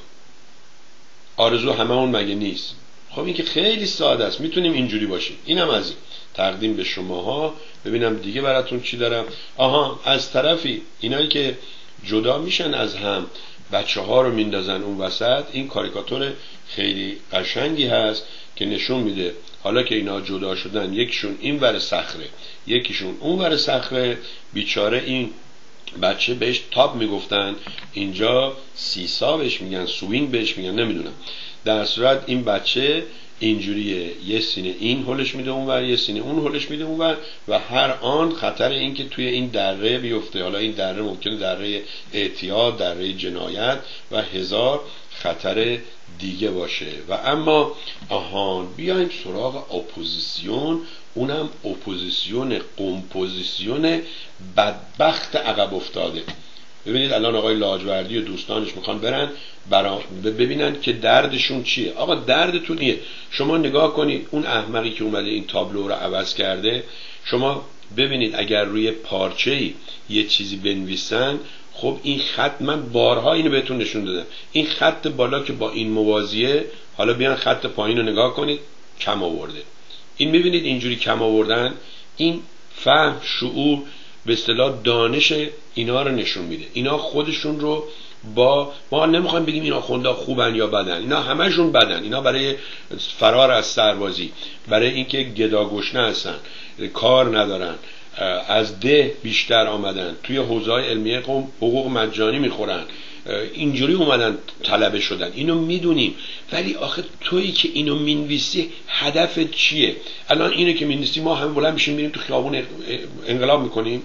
Speaker 1: آرزو هممون مگه نیست؟ خب این که خیلی ساده است، میتونیم اینجوری باشیم. اینم از این تقدیم به شماها. ببینم دیگه براتون چی دارم. آها، از طرفی اینایی که جدا میشن از هم، بچه ها رو میندازن اون وسط، این کاریکاتور خیلی قشنگی هست که نشون میده حالا که اینا جدا شدن، یکیشون این ور صخره یکیشون اون ور صخره، بیچاره این بچه بهش تاب میگفتن، اینجا سیسا بهش میگن، سوینگ بهش میگن، نمیدونم. در صورت این بچه اینجوریه، یه سینه این هلش میده اونور، یه سینه اون هلش میده اونور و هر آن خطر این که توی این دره بیفته. حالا این دره ممکنه دره اعتیاد، دره جنایت و هزار خطر دیگه باشه. و اما آهان بیایم سراغ اپوزیسیون، اونم اپوزیسیون قمپوزیسیون بدبخت عقب افتاده. ببینید الان آقای لاجوردی و دوستانش میخوان برن برا ببینن که دردشون چیه. آقا دردتون ایه. شما نگاه کنید اون احمقی که اومده این تابلو رو عوض کرده، شما ببینید اگر روی پارچه‌ای یه چیزی بنویسن، خب این خط، من بارها اینو بهتون نشون دادم، این خط بالا که با این موازیه، حالا بیان خط پایین رو نگاه کنید، کم آورده. این میبینید اینجوری کم آوردن، این فهم، شعور، به اصطلاح دانش اینا رو نشون میده. اینا خودشون رو با ما نمیخوایم بگیم اینا خوندا خوبن یا بدن، اینا همشون بدن. اینا برای فرار از سربازی، برای اینکه گداگشنه هستن، کار ندارن، از ده بیشتر آمدن، توی حوزه‌های علمیه قوم حقوق مجانی میخورن، اینجوری اومدن طلبه شدن. اینو میدونیم، ولی آخه تویی که اینو مینویسی هدفت چیه؟ الان اینو که مینویسی ما هم بلند میشیم میریم تو خیابون انقلاب میکنیم.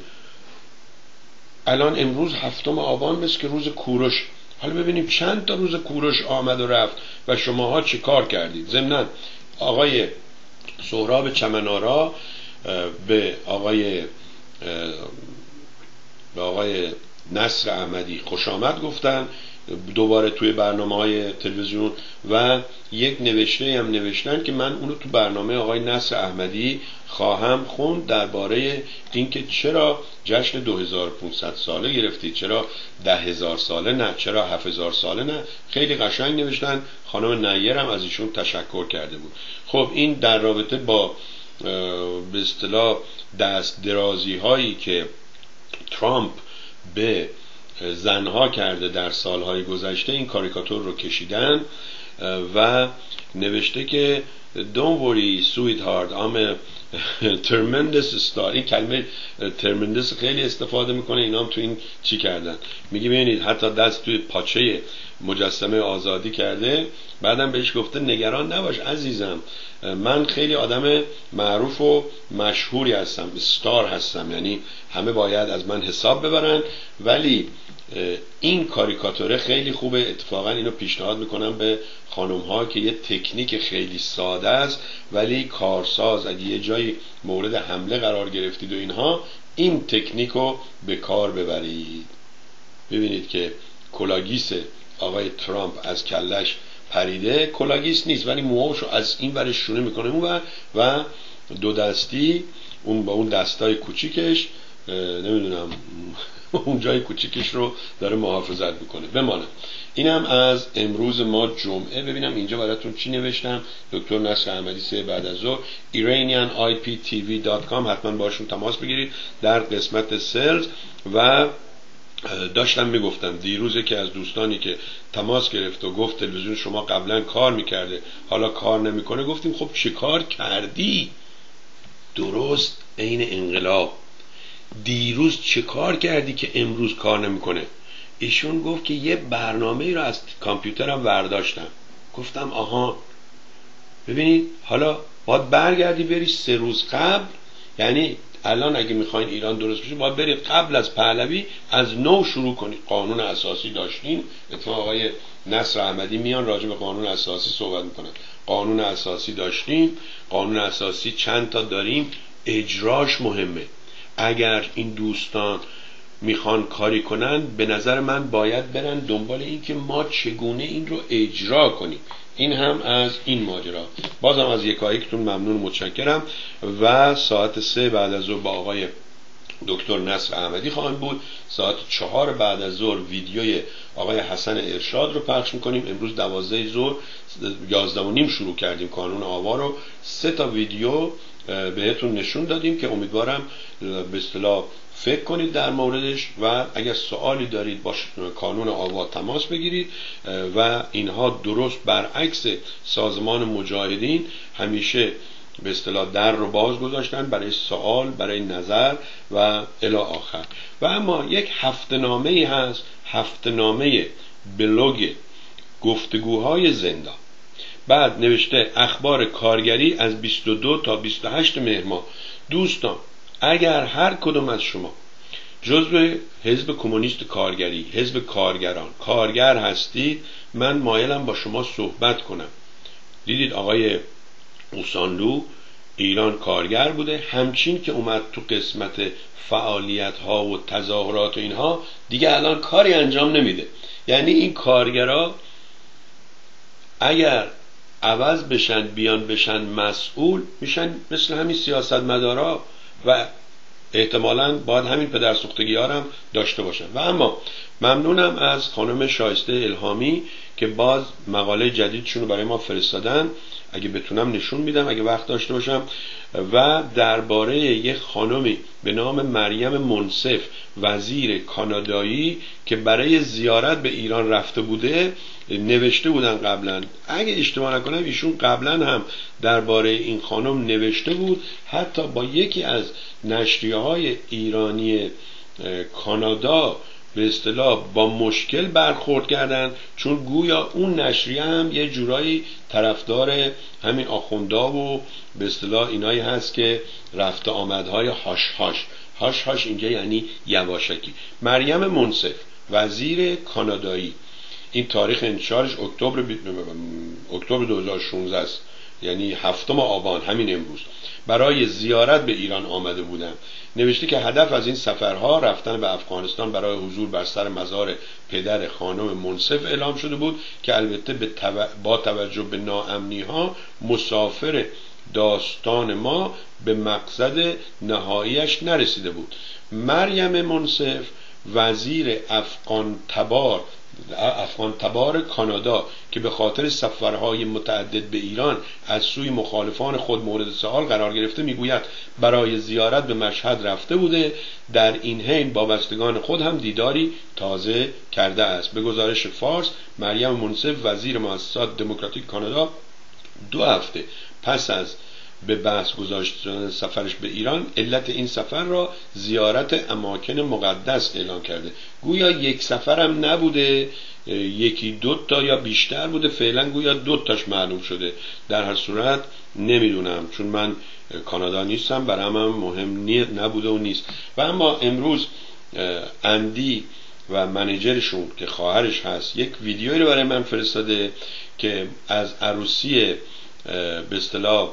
Speaker 1: الان امروز هفتم آبان مثل که روز کوروش، حالا ببینیم چند تا روز کوروش آمد و رفت و شماها چه کار کردید. ضمناً آقای سهراب چمنارا به آقای به آقای نصر احمدی خوش آمد گفتن دوباره توی برنامه‌های تلویزیون و یک نوشته هم نوشتن که من اونو تو برنامه آقای نصر احمدی خواهم خوند درباره اینکه چرا جشن دو هزار و پانصد ساله گرفتید، چرا ده هزار ساله نه، چرا هفت هزار ساله نه. خیلی قشنگ نوشتن. خانم نیر هم از ایشون تشکر کرده بود. خب این در رابطه با به اصطلاح دست درازی هایی که ترامپ به زنها کرده در سالهای گذشته این کاریکاتور رو کشیدن و نوشته که Don't worry sweetheart I'm a tremendous star. این کلمه tremendous خیلی استفاده میکنه. اینا هم تو این چی کردن، میگه ببینید حتی دست توی پاچه مجسمه آزادی کرده. بعدم بهش گفته نگران نباش عزیزم، من خیلی آدم معروف و مشهوری هستم، استار هستم، یعنی همه باید از من حساب ببرن، ولی این کاریکاتوره خیلی خوبه. اتفاقا اینو پیشنهاد میکنم به خانم ها که یه تکنیک خیلی ساده است ولی کارساز، اگه یه جایی مورد حمله قرار گرفتید و اینها، این تکنیک رو به کار ببرید. ببینید که کلاگیس آقای ترامپ از کلش پریده، کلاگیس نیست ولی موهاشو از این ورش شونه میکنه اون و دو دستی اون با اون دستای کوچیکش نمیدونم اون جای کوچیکش رو داره محافظت میکنه. بمانه. اینم از امروز ما جمعه. ببینم اینجا براتون چی نوشتم. دکتر نصر احمدی سه بعد از ظهر ایرانیان آی پی تی وی دات کام، حتما باشون تماس بگیرید در قسمت سلز. و داشتم میگفتم دیروز که از دوستانی که تماس گرفت و گفت تلویزیون شما قبلا کار میکرده حالا کار نمیکنه، گفتیم خب چه کار کردی؟ درست عین انقلاب. دیروز چه کار کردی که امروز کار نمیکنه؟ ایشون گفت که یه برنامه رو از کامپیوترم برداشتم. گفتم آها. ببینید حالا باید برگردی بری سه روز قبل، یعنی الان اگه میخواین ایران درست بشه باید برید قبل از پهلوی از نو شروع کنید. قانون اساسی داشتیم، اتفاقا آقای نصر احمدی میان راجع به قانون اساسی صحبت میکنن. قانون اساسی داشتیم، قانون اساسی چند تا داریم، اجراش مهمه. اگر این دوستان میخوان کاری کنن به نظر من باید برن دنبال این که ما چگونه این رو اجرا کنیم. این هم از این ماجرا. بازم از یکایکتون ممنون، متشکرم. و ساعت سه بعد از ظهر با آقای دکتر نصر احمدی خواهیم بود. ساعت چهار بعد از ظهر ویدیوی آقای حسن ارشاد رو پخش میکنیم. امروز دوازده ظهر یازده و نیم شروع کردیم کانون آوا رو. سه تا ویدیو بهتون نشون دادیم که امیدوارم به اصطلاح فکر کنید در موردش و اگر سوالی دارید با کانون آوا تماس بگیرید. و اینها درست برعکس سازمان مجاهدین همیشه به اصطلاح در رو باز گذاشتن برای سوال، برای نظر و الی آخر. و اما یک هفته‌نامه‌ای هست، هفته‌نامه بلوگ گفتگوهای زندان. بعد نوشته اخبار کارگری از بیست و دو تا بیست و هشت مهر ماه. دوستان اگر هر کدوم از شما جزو حزب کمونیست کارگری، حزب کارگران، کارگر هستید، من مایلم با شما صحبت کنم. دیدید آقای اوسانلو ایران کارگر بوده، همچین که اومد تو قسمت فعالیت ها و تظاهرات و اینها دیگه الان کاری انجام نمیده. یعنی این کارگرها اگر عوض بشن بیان بشن مسئول میشن مثل همین سیاستمدارا و احتمالاً باید همین پدرسوختگی ها هم داشته باشن. و اما ممنونم از خانم شایسته الهامی که باز مقاله جدیدشون رو برای ما فرستادن. اگه بتونم نشون میدم اگه وقت داشته باشم. و درباره یک خانمی به نام مریم منصف، وزیر کانادایی که برای زیارت به ایران رفته بوده، نوشته بودن قبلا. اگه اشتباه نکنم ایشون قبلا هم درباره این خانم نوشته بود، حتی با یکی از نشریه‌های ایرانی کانادا به اصطلاح با مشکل برخورد کردن، چون گویا اون نشریه هم یه جورایی طرفدار همین آخوندا و به اصطلاح اینایی هست که رفت آمدهای هاش هاش هاش هاش اینجا یعنی یواشکی. مریم منصف، وزیر کانادایی، این تاریخ انتشارش اکتبر اکتبر دو هزار و شانزده است، یعنی هفتم آبان همین امروز برای زیارت به ایران آمده بودم. نوشته که هدف از این سفرها رفتن به افغانستان برای حضور بر سر مزار پدر خانم منصف اعلام شده بود که البته به تو... با توجه به ناامنی ها مسافر داستان ما به مقصد نهاییش نرسیده بود. مریم منصف وزیر افغان تبار افغان تبار کانادا که به خاطر سفرهای متعدد به ایران از سوی مخالفان خود مورد سؤال قرار گرفته میگوید برای زیارت به مشهد رفته بوده، در این حین با بستگان خود هم دیداری تازه کرده است. به گزارش فارس، مریم منصف وزیر مؤسسات دموکراتیک کانادا دو هفته پس از به بحث گذاشتن سفرش به ایران علت این سفر را زیارت اماکن مقدس اعلام کرده. گویا یک سفرم نبوده، یکی دو تا یا بیشتر بوده، فعلا گویا دو تاش معلوم شده. در هر صورت نمیدونم، چون من کانادا نیستم، برام هم مهم نبوده و نیست. و اما امروز اندی و منیجرشون که خواهرش هست یک ویدیویی رو برای من فرستاده که از عروسی به اصطلاح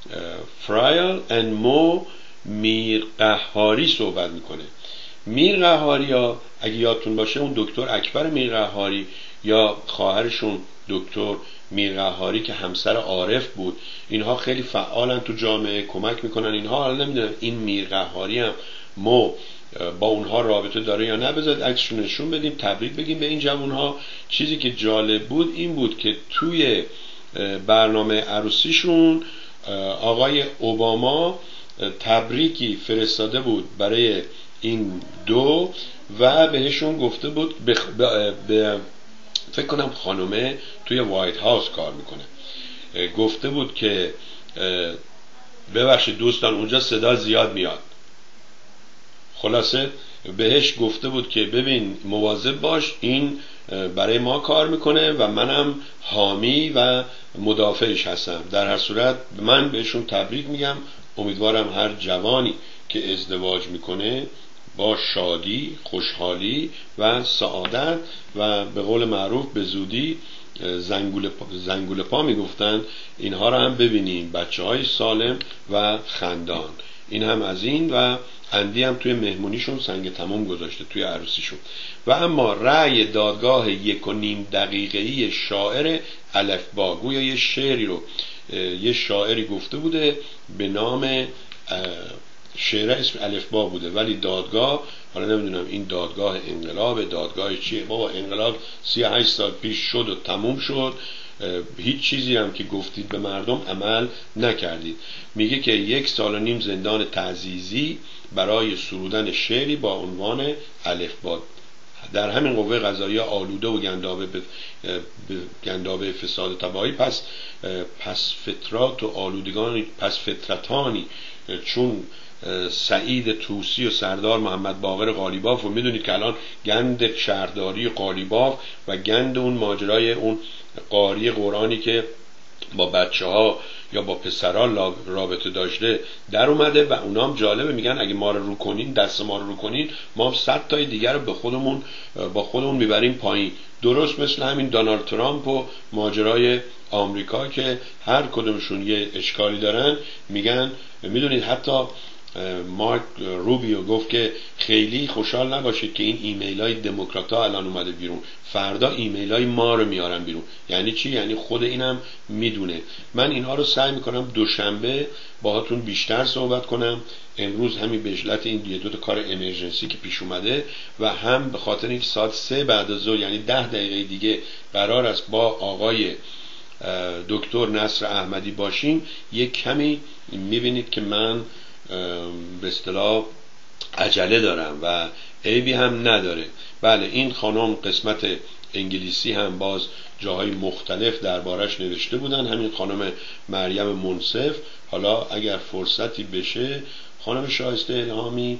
Speaker 1: فرایل اند مو میر قهاری صحبت میکنه. میر قهاری ها اگه یادتون باشه اون دکتر اکبر میر قهاری یا خواهرشون دکتر میر قهاری که همسر عارف بود، اینها خیلی فعالن تو جامعه، کمک میکنن. اینها حالا نمیدونم این میر قهاری هم مو با اونها رابطه داره یا نه، بذارید عکسشون نشون بدیم، تبریک بگیم به این جوانها. چیزی که جالب بود این بود که توی برنامه عروسیشون آقای اوباما تبریکی فرستاده بود برای این دو و بهشون گفته بود بخ... ب... ب... فکر کنم خانومه توی وایت هاوس کار میکنه، گفته بود که ببخشید دوستان اونجا صدا زیاد میاد. خلاصه بهش گفته بود که ببین مواظب باش، این برای ما کار میکنه و منم حامی و مدافعش هستم. در هر صورت من بهشون تبریک میگم. امیدوارم هر جوانی که ازدواج میکنه با شادی، خوشحالی و سعادت و به قول معروف به زودی زنگول پا, زنگول پا میگفتن، اینها رو هم ببینیم، بچه های سالم و خندان. این هم از این. و اندی هم توی مهمونیشون سنگ تمام گذاشته توی عروسیشون. و اما رأی دادگاه یک و نیم دقیقه‌ای شاعر الفبا، گویا یه شعری رو یه شاعری گفته بوده به نام شعر اسم الفبا بوده، ولی دادگاه، حالا نمیدونم این دادگاه انقلاب دادگاه چیه، بابا انقلاب سی و هشت سال پیش شد و تموم شد، هیچ چیزی هم که گفتید به مردم عمل نکردید. میگه که یک سال و نیم زندان تعزیزی برای سرودن شعری با عنوان الفبا. در همین قوه قضاییه آلوده و گندابه به گندابه فساد تباهی، پس پس فطرات و آلودگانی، پس فطرتانی چون سعید طوسی و سردار محمد باقر قالیباف، و میدونید که الان گند شهرداری قالیباف و گند اون ماجرای اون قاری قرآنی که با بچه ها یا با پسرها رابطه داشته در اومده و اونام جالبه، میگن اگه ما رو رو کنین، دست ما رو رو کنین، ما هم صد تای دیگر رو به خودمون با خودمون میبریم پایین. درست مثل همین دونالد ترامپ و ماجرای آمریکا که هر کدومشون یه اشکالی دارن، میگن میدونید حتی مارک روبیو گفت که خیلی خوشحال نباشید که این ایمیل های دموکرات ها الان اومده بیرون، فردا ایمیل های ما رو میارن بیرون. یعنی چی؟ یعنی خود اینم میدونه. من اینها رو سعی میکنم دوشنبه باهاتون بیشتر صحبت کنم. امروز همین به علت این یه دو تا کار امرجنسی که پیش اومده و هم به خاطر اینکه ساعت سه بعد از ظهر یعنی ده دقیقه دیگه قرار است با آقای دکتر نصر احمدی باشیم، یک کمی میبینید که من به اصطلاح عجله دارم و عیبی هم نداره. بله این خانم قسمت انگلیسی هم باز جاهای مختلف دربارش نوشته بودن، همین خانم مریم منصف. حالا اگر فرصتی بشه، خانم شایسته الهامی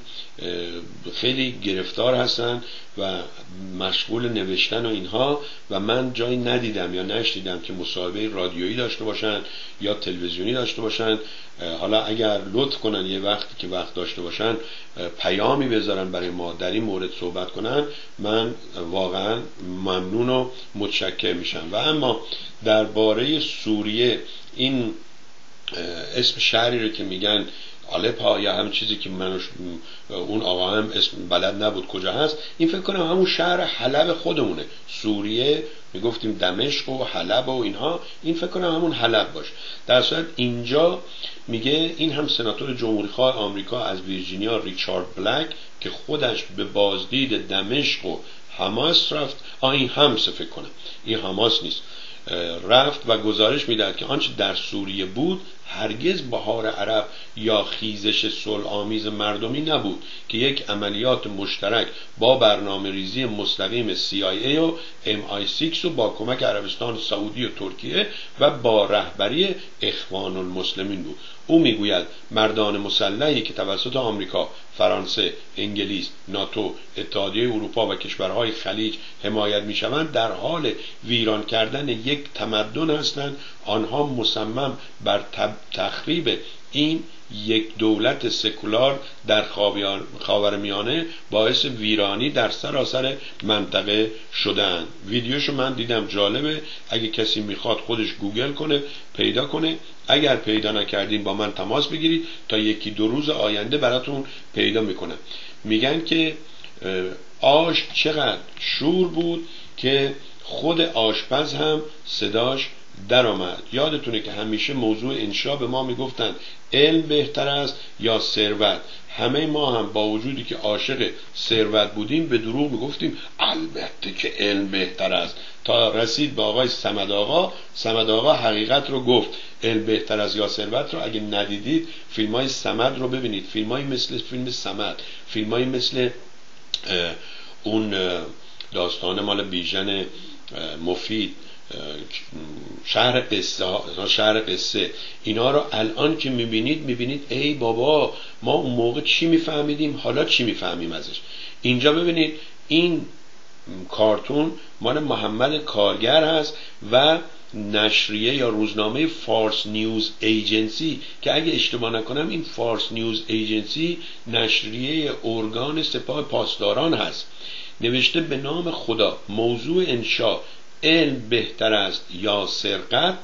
Speaker 1: خیلی گرفتار هستن و مشغول نوشتن و اینها، و من جایی ندیدم یا نشنیدم که مصاحبه رادیویی داشته باشن یا تلویزیونی داشته باشن. حالا اگر لطف کنن یه وقتی که وقت داشته باشن پیامی بذارن برای ما در این مورد صحبت کنن، من واقعا ممنون و متشکر میشم. و اما درباره سوریه این اسم شهری رو که میگن آلپ ها یا همین چیزی که من اون آقا هم اسم بلد نبود کجا هست، این فکر کنم همون شهر حلب خودمونه، سوریه میگفتیم دمشق و حلب و اینها، این فکر کنم همون حلب باشه. در صورت اینجا میگه این هم سناتور جمهوری خواه آمریکا از ویرجینیا ریچارد بلک که خودش به بازدید دمشق و حماس رفت، آ این همسه فکر کنم این حماس نیست، رفت و گزارش میداد که آنچه در سوریه بود هرگز بهار عرب یا خیزش صلح آمیز مردمی نبود که یک عملیات مشترک با برنامه ریزی مستقیم سی آی ای و ام آی سیکس و با کمک عربستان سعودی و ترکیه و با رهبری اخوان المسلمین بود. او میگوید مردان مسلحی که توسط آمریکا، فرانسه، انگلیس، ناتو، اتحادیه اروپا و کشورهای خلیج حمایت میشوند در حال ویران کردن یک تمدن هستند. آنها مصمم بر تخریب این یک دولت سکولار در خاورمیانه باعث ویرانی در سراسر منطقه شدند. ویدیوشو من دیدم، جالبه، اگه کسی میخواد خودش گوگل کنه پیدا کنه، اگر پیدا نکردین با من تماس بگیرید تا یکی دو روز آینده براتون پیدا میکنم. میگن که آش چقدر شور بود که خود آشپز هم صداش در آمد. یادتونه که همیشه موضوع انشا به ما میگفتن علم بهتر است یا ثروت. همه ما هم با وجودی که عاشق ثروت بودیم به دروغ میگفتیم البته که علم بهتر است، تا رسید به آقای صمد آقا. صمد آقا حقیقت رو گفت، علم بهتر است یا ثروت رو. اگه ندیدید فیلم های صمد رو ببینید، فیلم های مثل فیلم صمد، فیلم های مثل اون داستان مال بیژن مفید، شهر قصه شهر قصه اینا رو الان که میبینید میبینید ای بابا ما اون موقع چی میفهمیدیم حالا چی میفهمیم ازش. اینجا ببینید این کارتون مال محمد کارگر هست و نشریه یا روزنامه فارس نیوز ایجنسی که اگه اشتباه نکنم این فارس نیوز ایجنسی نشریه ارگان سپاه پاسداران هست. نوشته به نام خدا موضوع انشا علم بهتر است یا سرقت،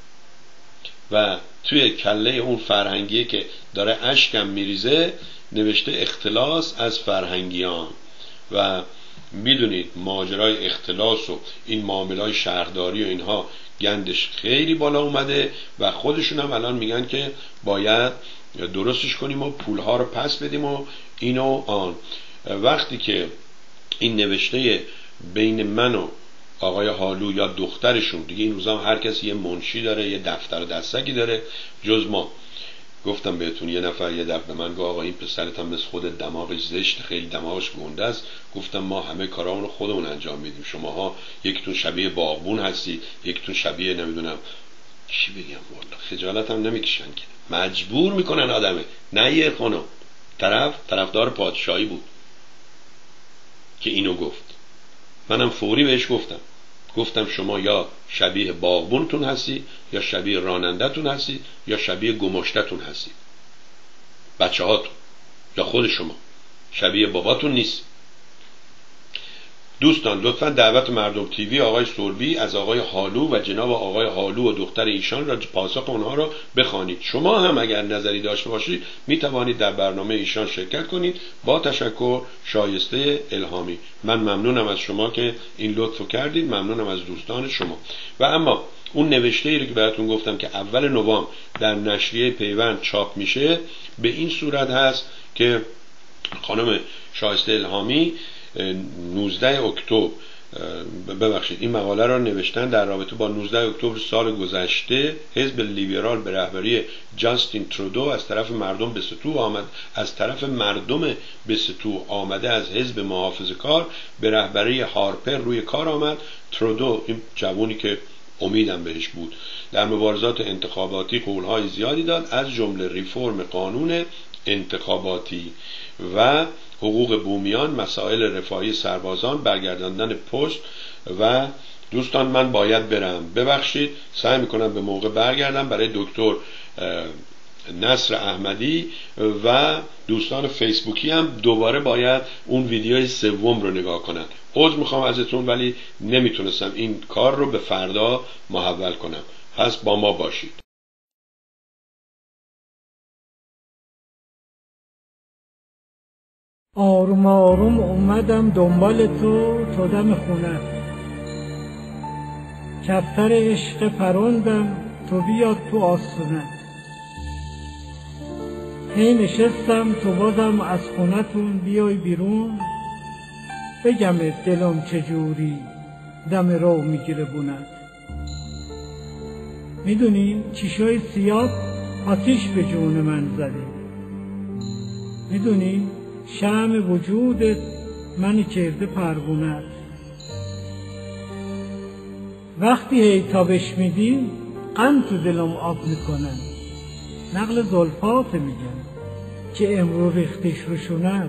Speaker 1: و توی کله اون فرهنگیه که داره اشکم میریزه نوشته اختلاس از فرهنگیان. و میدونید ماجرای اختلاس و این معاملای شهرداری و اینها گندش خیلی بالا اومده و خودشون هم الان میگن که باید درستش کنیم و پولها رو پس بدیم و اینو آن. وقتی که این نوشته بین من و آقای حالو یا دخترشون، دیگه این روزا هر کسی یه منشی داره، یه دفتر و دستکی داره جز ما. گفتم بهتون یه نفر یه دفعه به من گفت آقا این پسرت هم مثل خود دماغش زشت، خیلی دماغش گنده است. گفتم ما همه کارامون رو خودمون انجام میدیم، شماها یکیتون شبیه باغبون هستی، یکیتون شبیه نمیدونم چی بگم، والله خجالت هم نمیکشن که مجبور میکنن آدمه. نه یه خانم طرف طرفدار پادشاهی بود که اینو گفت، منم فوری بهش گفتم گفتم شما یا شبیه باغبونتون هستی یا شبیه رانندتون هستی یا شبیه گماشتتون هستی، بچه هاتون یا خود شما شبیه باباتون نیست. دوستان لطفا دعوت مردم تیوی آقای سربی از آقای حالو و جناب آقای حالو و دختر ایشان را پاسخ اونها را بخوانید. شما هم اگر نظری داشته باشید می توانید در برنامه ایشان شرکت کنید. با تشکر، شایسته الهامی. من ممنونم از شما که این لطفو کردید، ممنونم از دوستان شما. و اما اون نوشته ای رو که براتون گفتم که اول نوامبر در نشریه پیوند چاپ میشه به این صورت هست که خانم شایسته الهامی نوزده اکتبر ببخشید این مقاله را نوشتن در رابطه با نوزده اکتبر سال گذشته حزب لیبرال به رهبری جاستین ترودو از طرف مردم به سطوح آمد از طرف مردم به سطوح آمده از حزب محافظه‌کار به رهبری هارپر روی کار آمد. ترودو این جوونی که امیدم بهش بود در مبارزات انتخاباتی قولهای زیادی داد، از جمله ریفرم قانون انتخاباتی و حقوق بومیان، مسائل رفاهی سربازان، برگرداندن پست. و دوستان من باید برم، ببخشید، سعی میکنم به موقع برگردم. برای دکتر نصر احمدی و دوستان فیسبوکی هم دوباره باید اون ویدیوی سوم رو نگاه کنن. عذر میخوام ازتون ولی نمیتونستم این کار رو به فردا محول کنم. پس با ما باشید.
Speaker 2: آروم آروم اومدم دنبال تو تا دم خونه، کفتر عشق پروندم تو بیاد تو آستونه. هی نشستم تو بازم از خونتون بیای بیرون، بگم دلم چجوری دم رو میگیره بونت. میدونی چیشای سیاه آتیش به جون من زده، میدونی شمع وجودت منی کرده پروونت. وقتی هی تابش میدی غم تو دلم آب میکنن، نقل زلفات میگن که امرو ریختش رو شوند.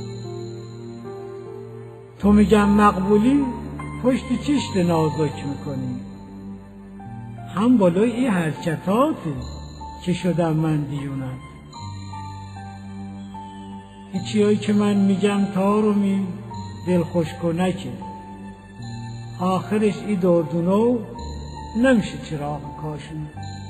Speaker 2: تو میگم مقبولی پشت چشت نازک میکنی، هم بالای این حرکتاته که شدم من دیونت. این چیایی که من میگم تارومی دل خوش کنکه، آخرش ای دردونو نمیشه چراغ کاشونه.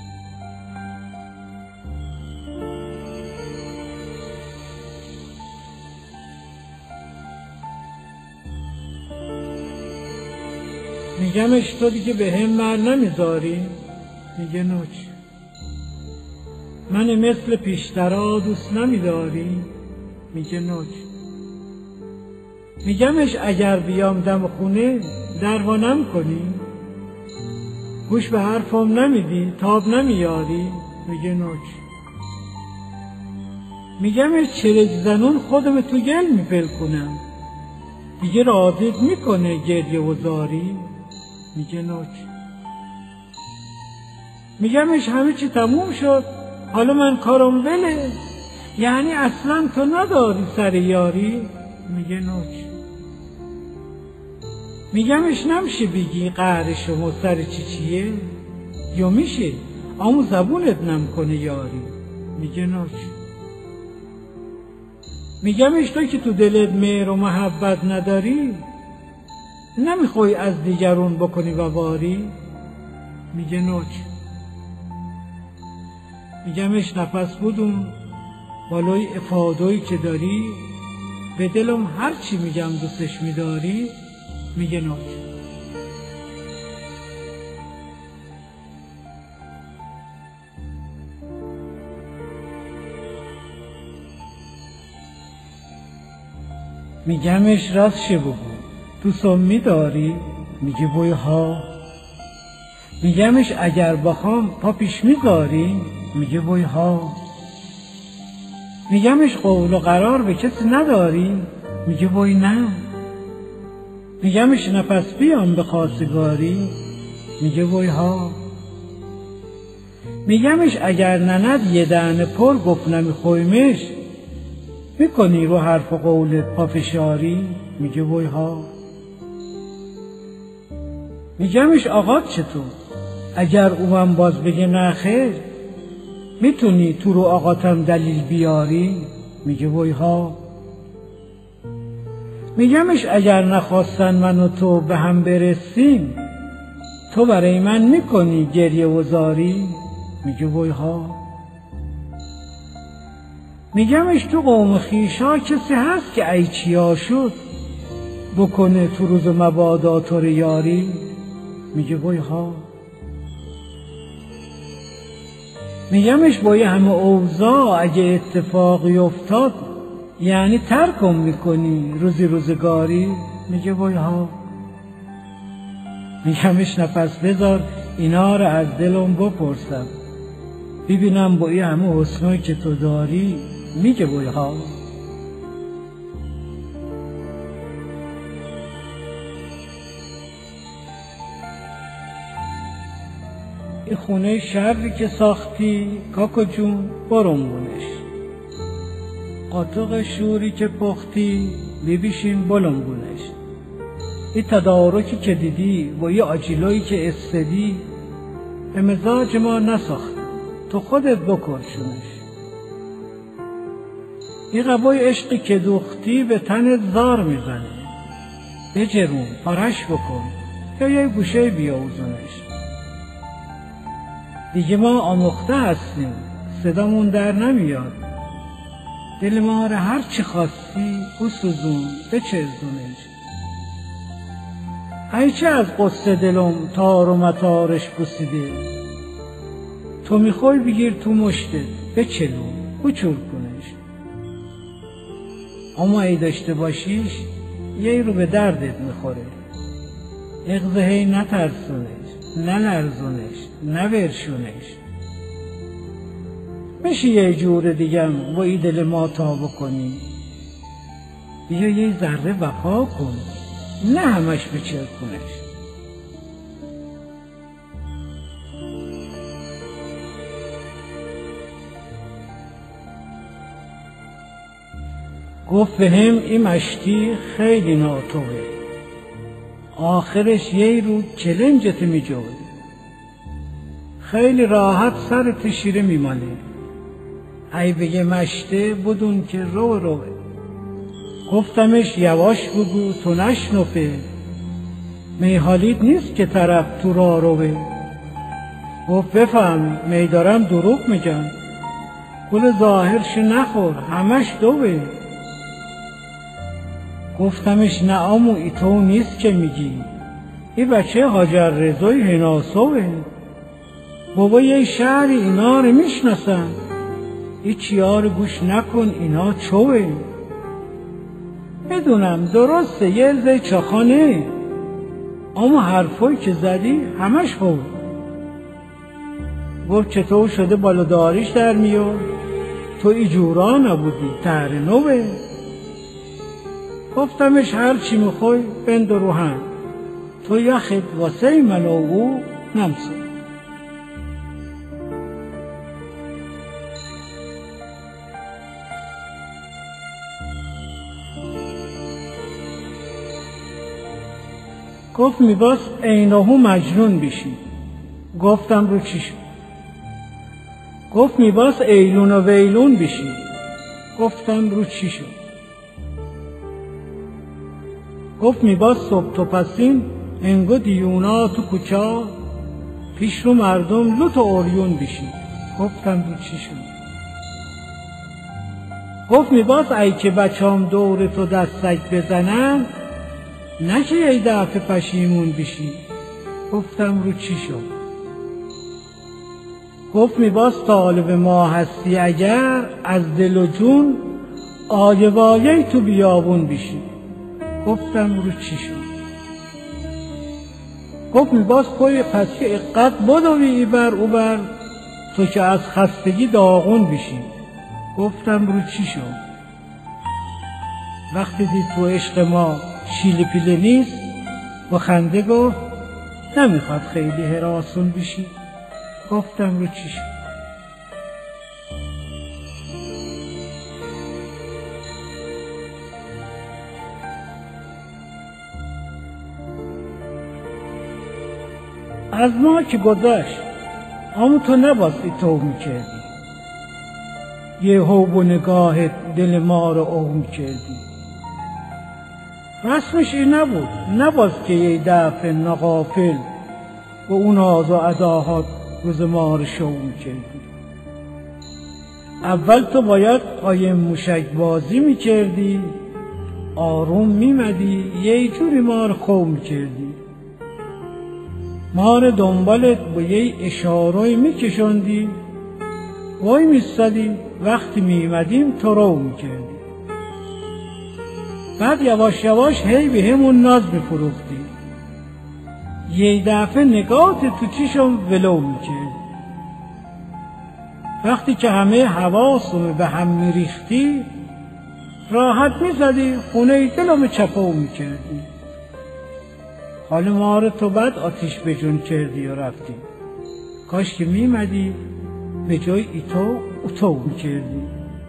Speaker 2: میگمش تو دیگه به هم مر نمیذاری، میگه نوچ. من مثل پیشترا دوست نمیداری، میگه نوچ. میگمش اگر بیام دم خونه دروانم کنی، گوش به حرفم نمیدی تاب نمیاری، میگه نوچ. میگمش چرک زنون خودم تو گل میپل کنم، دیگه راضیت میکنه گریه و زاری، میگه نوچ. میگمش همه چی تموم شد حالا من کارم بله، یعنی اصلا تو نداری سر یاری، میگه نوچ. میگمش نمیشه بگی قهر شما سر چی چیه، یا میشه اما زبونت نمیکنه یاری، میگه نوچ. میگمش تو که تو دلت مهر و محبت نداری، نمیخوای از دیگرون بکنی و باری، میگه نوچ. میگمش نفس بودم بالای افادایی که داری، به دلم هر چی میگم دوستش میداری، میگه نوچ. میگمش راست شه بگو دوستم میداری، میگه بوی ها. میگمش اگر بخوام پا پیش میذاری، میگه بوی ها. میگمش قول و قرار به کسی نداری، میگه بوی نه. میگمش نفس بیام به خواستگاری، میگه بوی ها. میگمش اگر نند یه دهن پر گفت نمیخویمش، میکنی رو حرف و قولت پافشاری، میگه بوی ها. میگمش آقا چطور اگر اوم باز بگه نه خیر، میتونی تو رو آقاتم دلیل بیاری، میگه بوی ها. میگمش اگر نخواستن من و تو به هم برسیم، تو برای من میکنی گریه و زاری، میگه بوی ها. میگمش تو قوم خیشا کسی هست که ای چیا شد، بکنه تو روز مبادا تو رو یاری، میگه بوی ها. میگمش با یه همه اوضاع اگه اتفاقی افتاد، یعنی ترکم میکنی روزی روزگاری، میگه بوی ها. میگمش نفس بذار اینا رو از دلم بپرسم، ببینم با یه همه حسنایی که تو داری، میگه بوی ها. این خونه شهری که ساختی کاکو جون برنبونش، قاطق شوری که پختی ببیشین بلنبونش. این تدارکی که دیدی با یه آجیلایی که استدی، به مزاج ما نساخت تو خودت بکرشونش. این قبای عشقی که دوختی به تنت زار میزنه، بجرون پارش بکن یا یه گوشه بیاوزونش. دیگه ما آموخته هستیم صدامون در نمیاد، دل ما را هر چی خواستی بسوزون بچرزونش. ای چه از قصه دلم تار و متارش بوسیده، تو میخوای بگیر تو مشتت بچلون بچور کنش. اما ای داشته باشیش یه رو به دردت میخوره، اغزه هی نترسونش نلرزونش نورشونش. میشه یه جور دیگم با ای دل ما تا بکنی، بیا یه ذره وفا کن نه همش بچر کنش. گفت بهم این مشتی خیلی ناتوه، آخرش یه رو کلنجت میجوه، خیلی راحت سرت شیره میماله. ای بگه مشته بدون که رو روه، گفتمش یواش بگو تو نشنفه، میحالیت نیست که طرف تو را روه. گفت بفهم می دارم دروغ میگم، گل ظاهرش نخور همش دوه. گفتمش نه آمو ای تو نیست که میگی، ای بچه حاجر رضای هناسوه. بابا یه شهری اینا رو میشناسن، ای چیار گوش نکن اینا چوه. میدونم درسته یه زی چاخانه، اما حرفایی که زدی همش بود. گفت چطور شده بالاداریش در میاد، تو ای جورا نبودی تر نوه. گفتمش هر چی میخوای بند رو هم، تو یخت واسه من و او نمسه. گفت میباس اینهو مجنون بشی. گفتم رو چی شد؟ گفت میباس ایلون و ویلون بشی. گفتم رو چی شد؟ گفت میباس صبح تو پسین انگو دیونا تو کوچا، پیش رو مردم لط و اوریون بشی. گفتم رو چی شد؟ گفت میباس ای که بچام دور تو دستک بزنن، نشه یه دفعه پشیمون بشی. گفتم رو چی شد؟ گفت میباس طالب ما هستی اگر، از دل و جون آیه وایه تو بیابون بشی. گفتم رو چی شد؟ گفت میباس پای پسی اقد بدوی ای بر او بر، تو که از خستگی داغون بشی. گفتم رو چی شد؟ وقتی دید تو عشق ما شیل پیله نیست، با خنده گفت نمیخواد خیلی هراسون بشی. گفتم رو چی شد؟ از ما که گذشت، اما تو نباستی تو میکردی، یه حب و نگاهت دل ما رو او میکردی. رسمش این نبود نباز که یه دفعه نغافل و اون آز و اداهات روز ما رو شو میکردی. اول تو باید قایم موشک بازی میکردی، آروم میمدی یه جوری ما رو خو میکردی، ما رو دنبالت با یه اشاره میکشندی، وای میستدی وقتی میمدیم تو رو میکردی. بعد یواش یواش هی به همون ناز میفروختی، یه دفعه نگاهت تو چیشم ولو میکردی. وقتی که همه حواسم به هم میریختی، راحت میزدی خونه دلم چپاو میکردی. حالا ما رو تو بعد آتیش بجون کردی و رفتی، کاش که میمدی به جای ایتو اوتو میکردی.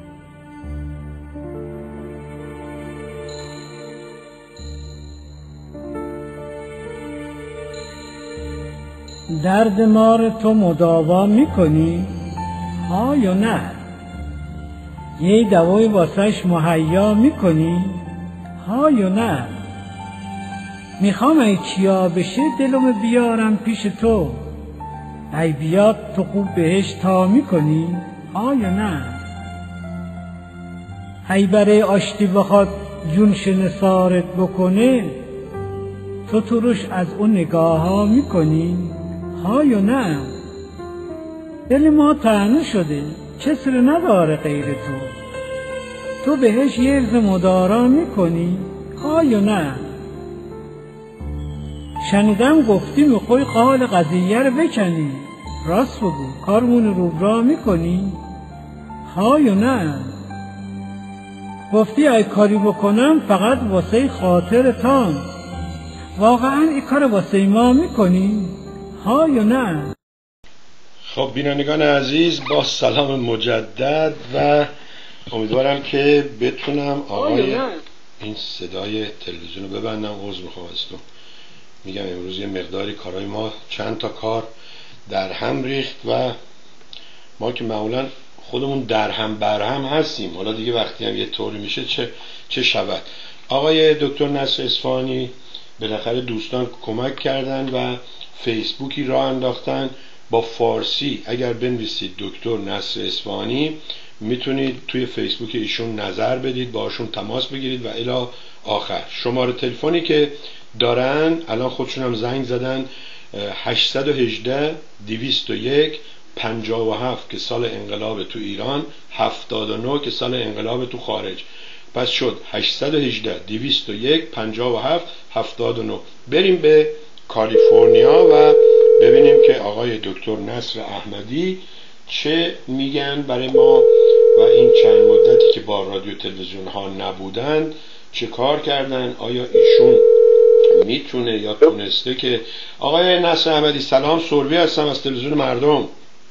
Speaker 2: درد ما رو تو مداوا میکنی؟ ها یا نه؟ یه دوای واسش مهیا میکنی؟ ها یا نه؟ میخوام ای چیا بشه دلم بیارم پیش تو، ای بیاد تو خوب بهش تا میکنی؟ ها یا نه؟ هی برای آشتی بخواد جونش نثارت بکنه، تو تو روش از اون نگاه ها میکنی؟ ها یا نه؟ دل ما طعنه شده، کسی رو نداره غیر تو، تو بهش یه عرض مدارا میکنی؟ ها یا نه؟ شنیدم گفتی میخوای قال قضیه رو بکنی، راست بگو کارمون رو را میکنی؟ ها یا نه؟ گفتی ای کاری بکنم فقط واسه خاطر تام، واقعا این کار واسه ما میکنی؟ ها یا نه؟
Speaker 1: خب بینندگان عزیز، با سلام مجدد و امیدوارم که بتونم آقای این صدای تلویزیون رو ببندم. عذر میخوام از تو، میگم امروز یه مقداری کارهای ما چند تا کار در هم ریخت و ما که معمولا خودمون در هم بر هم هستیم، حالا دیگه وقتی هم یه طوری میشه چه چه شود. آقای دکتر نصر اصفهانی بالاخره دوستان کمک کردن و فیسبوکی راه انداختن با فارسی. اگر بنویسید دکتر نصر اصفهانی میتونید توی فیسبوک ایشون نظر بدید، باشون تماس بگیرید و الی آخر. شماره تلفنی که دارن الان خودشون هم زنگ زدن، هشت یک هشت دویست و یک پنجاه و هفت که سال انقلاب تو ایران، هفتاد و نه که سال انقلاب تو خارج. پس شد هشت یک هشت دویست و یک پنجاه و هفت هفتاد و نه. بریم به کالیفرنیا و ببینیم که آقای دکتر نصر احمدی چه میگن برای ما و این چند مدتی که با رادیو تلویزیون ها نبودند چه کار کردن. آیا ایشون میتونه یا تونسته که آقای نصر احمدی؟ سلام، سروی هستم از تلویزیون مردم.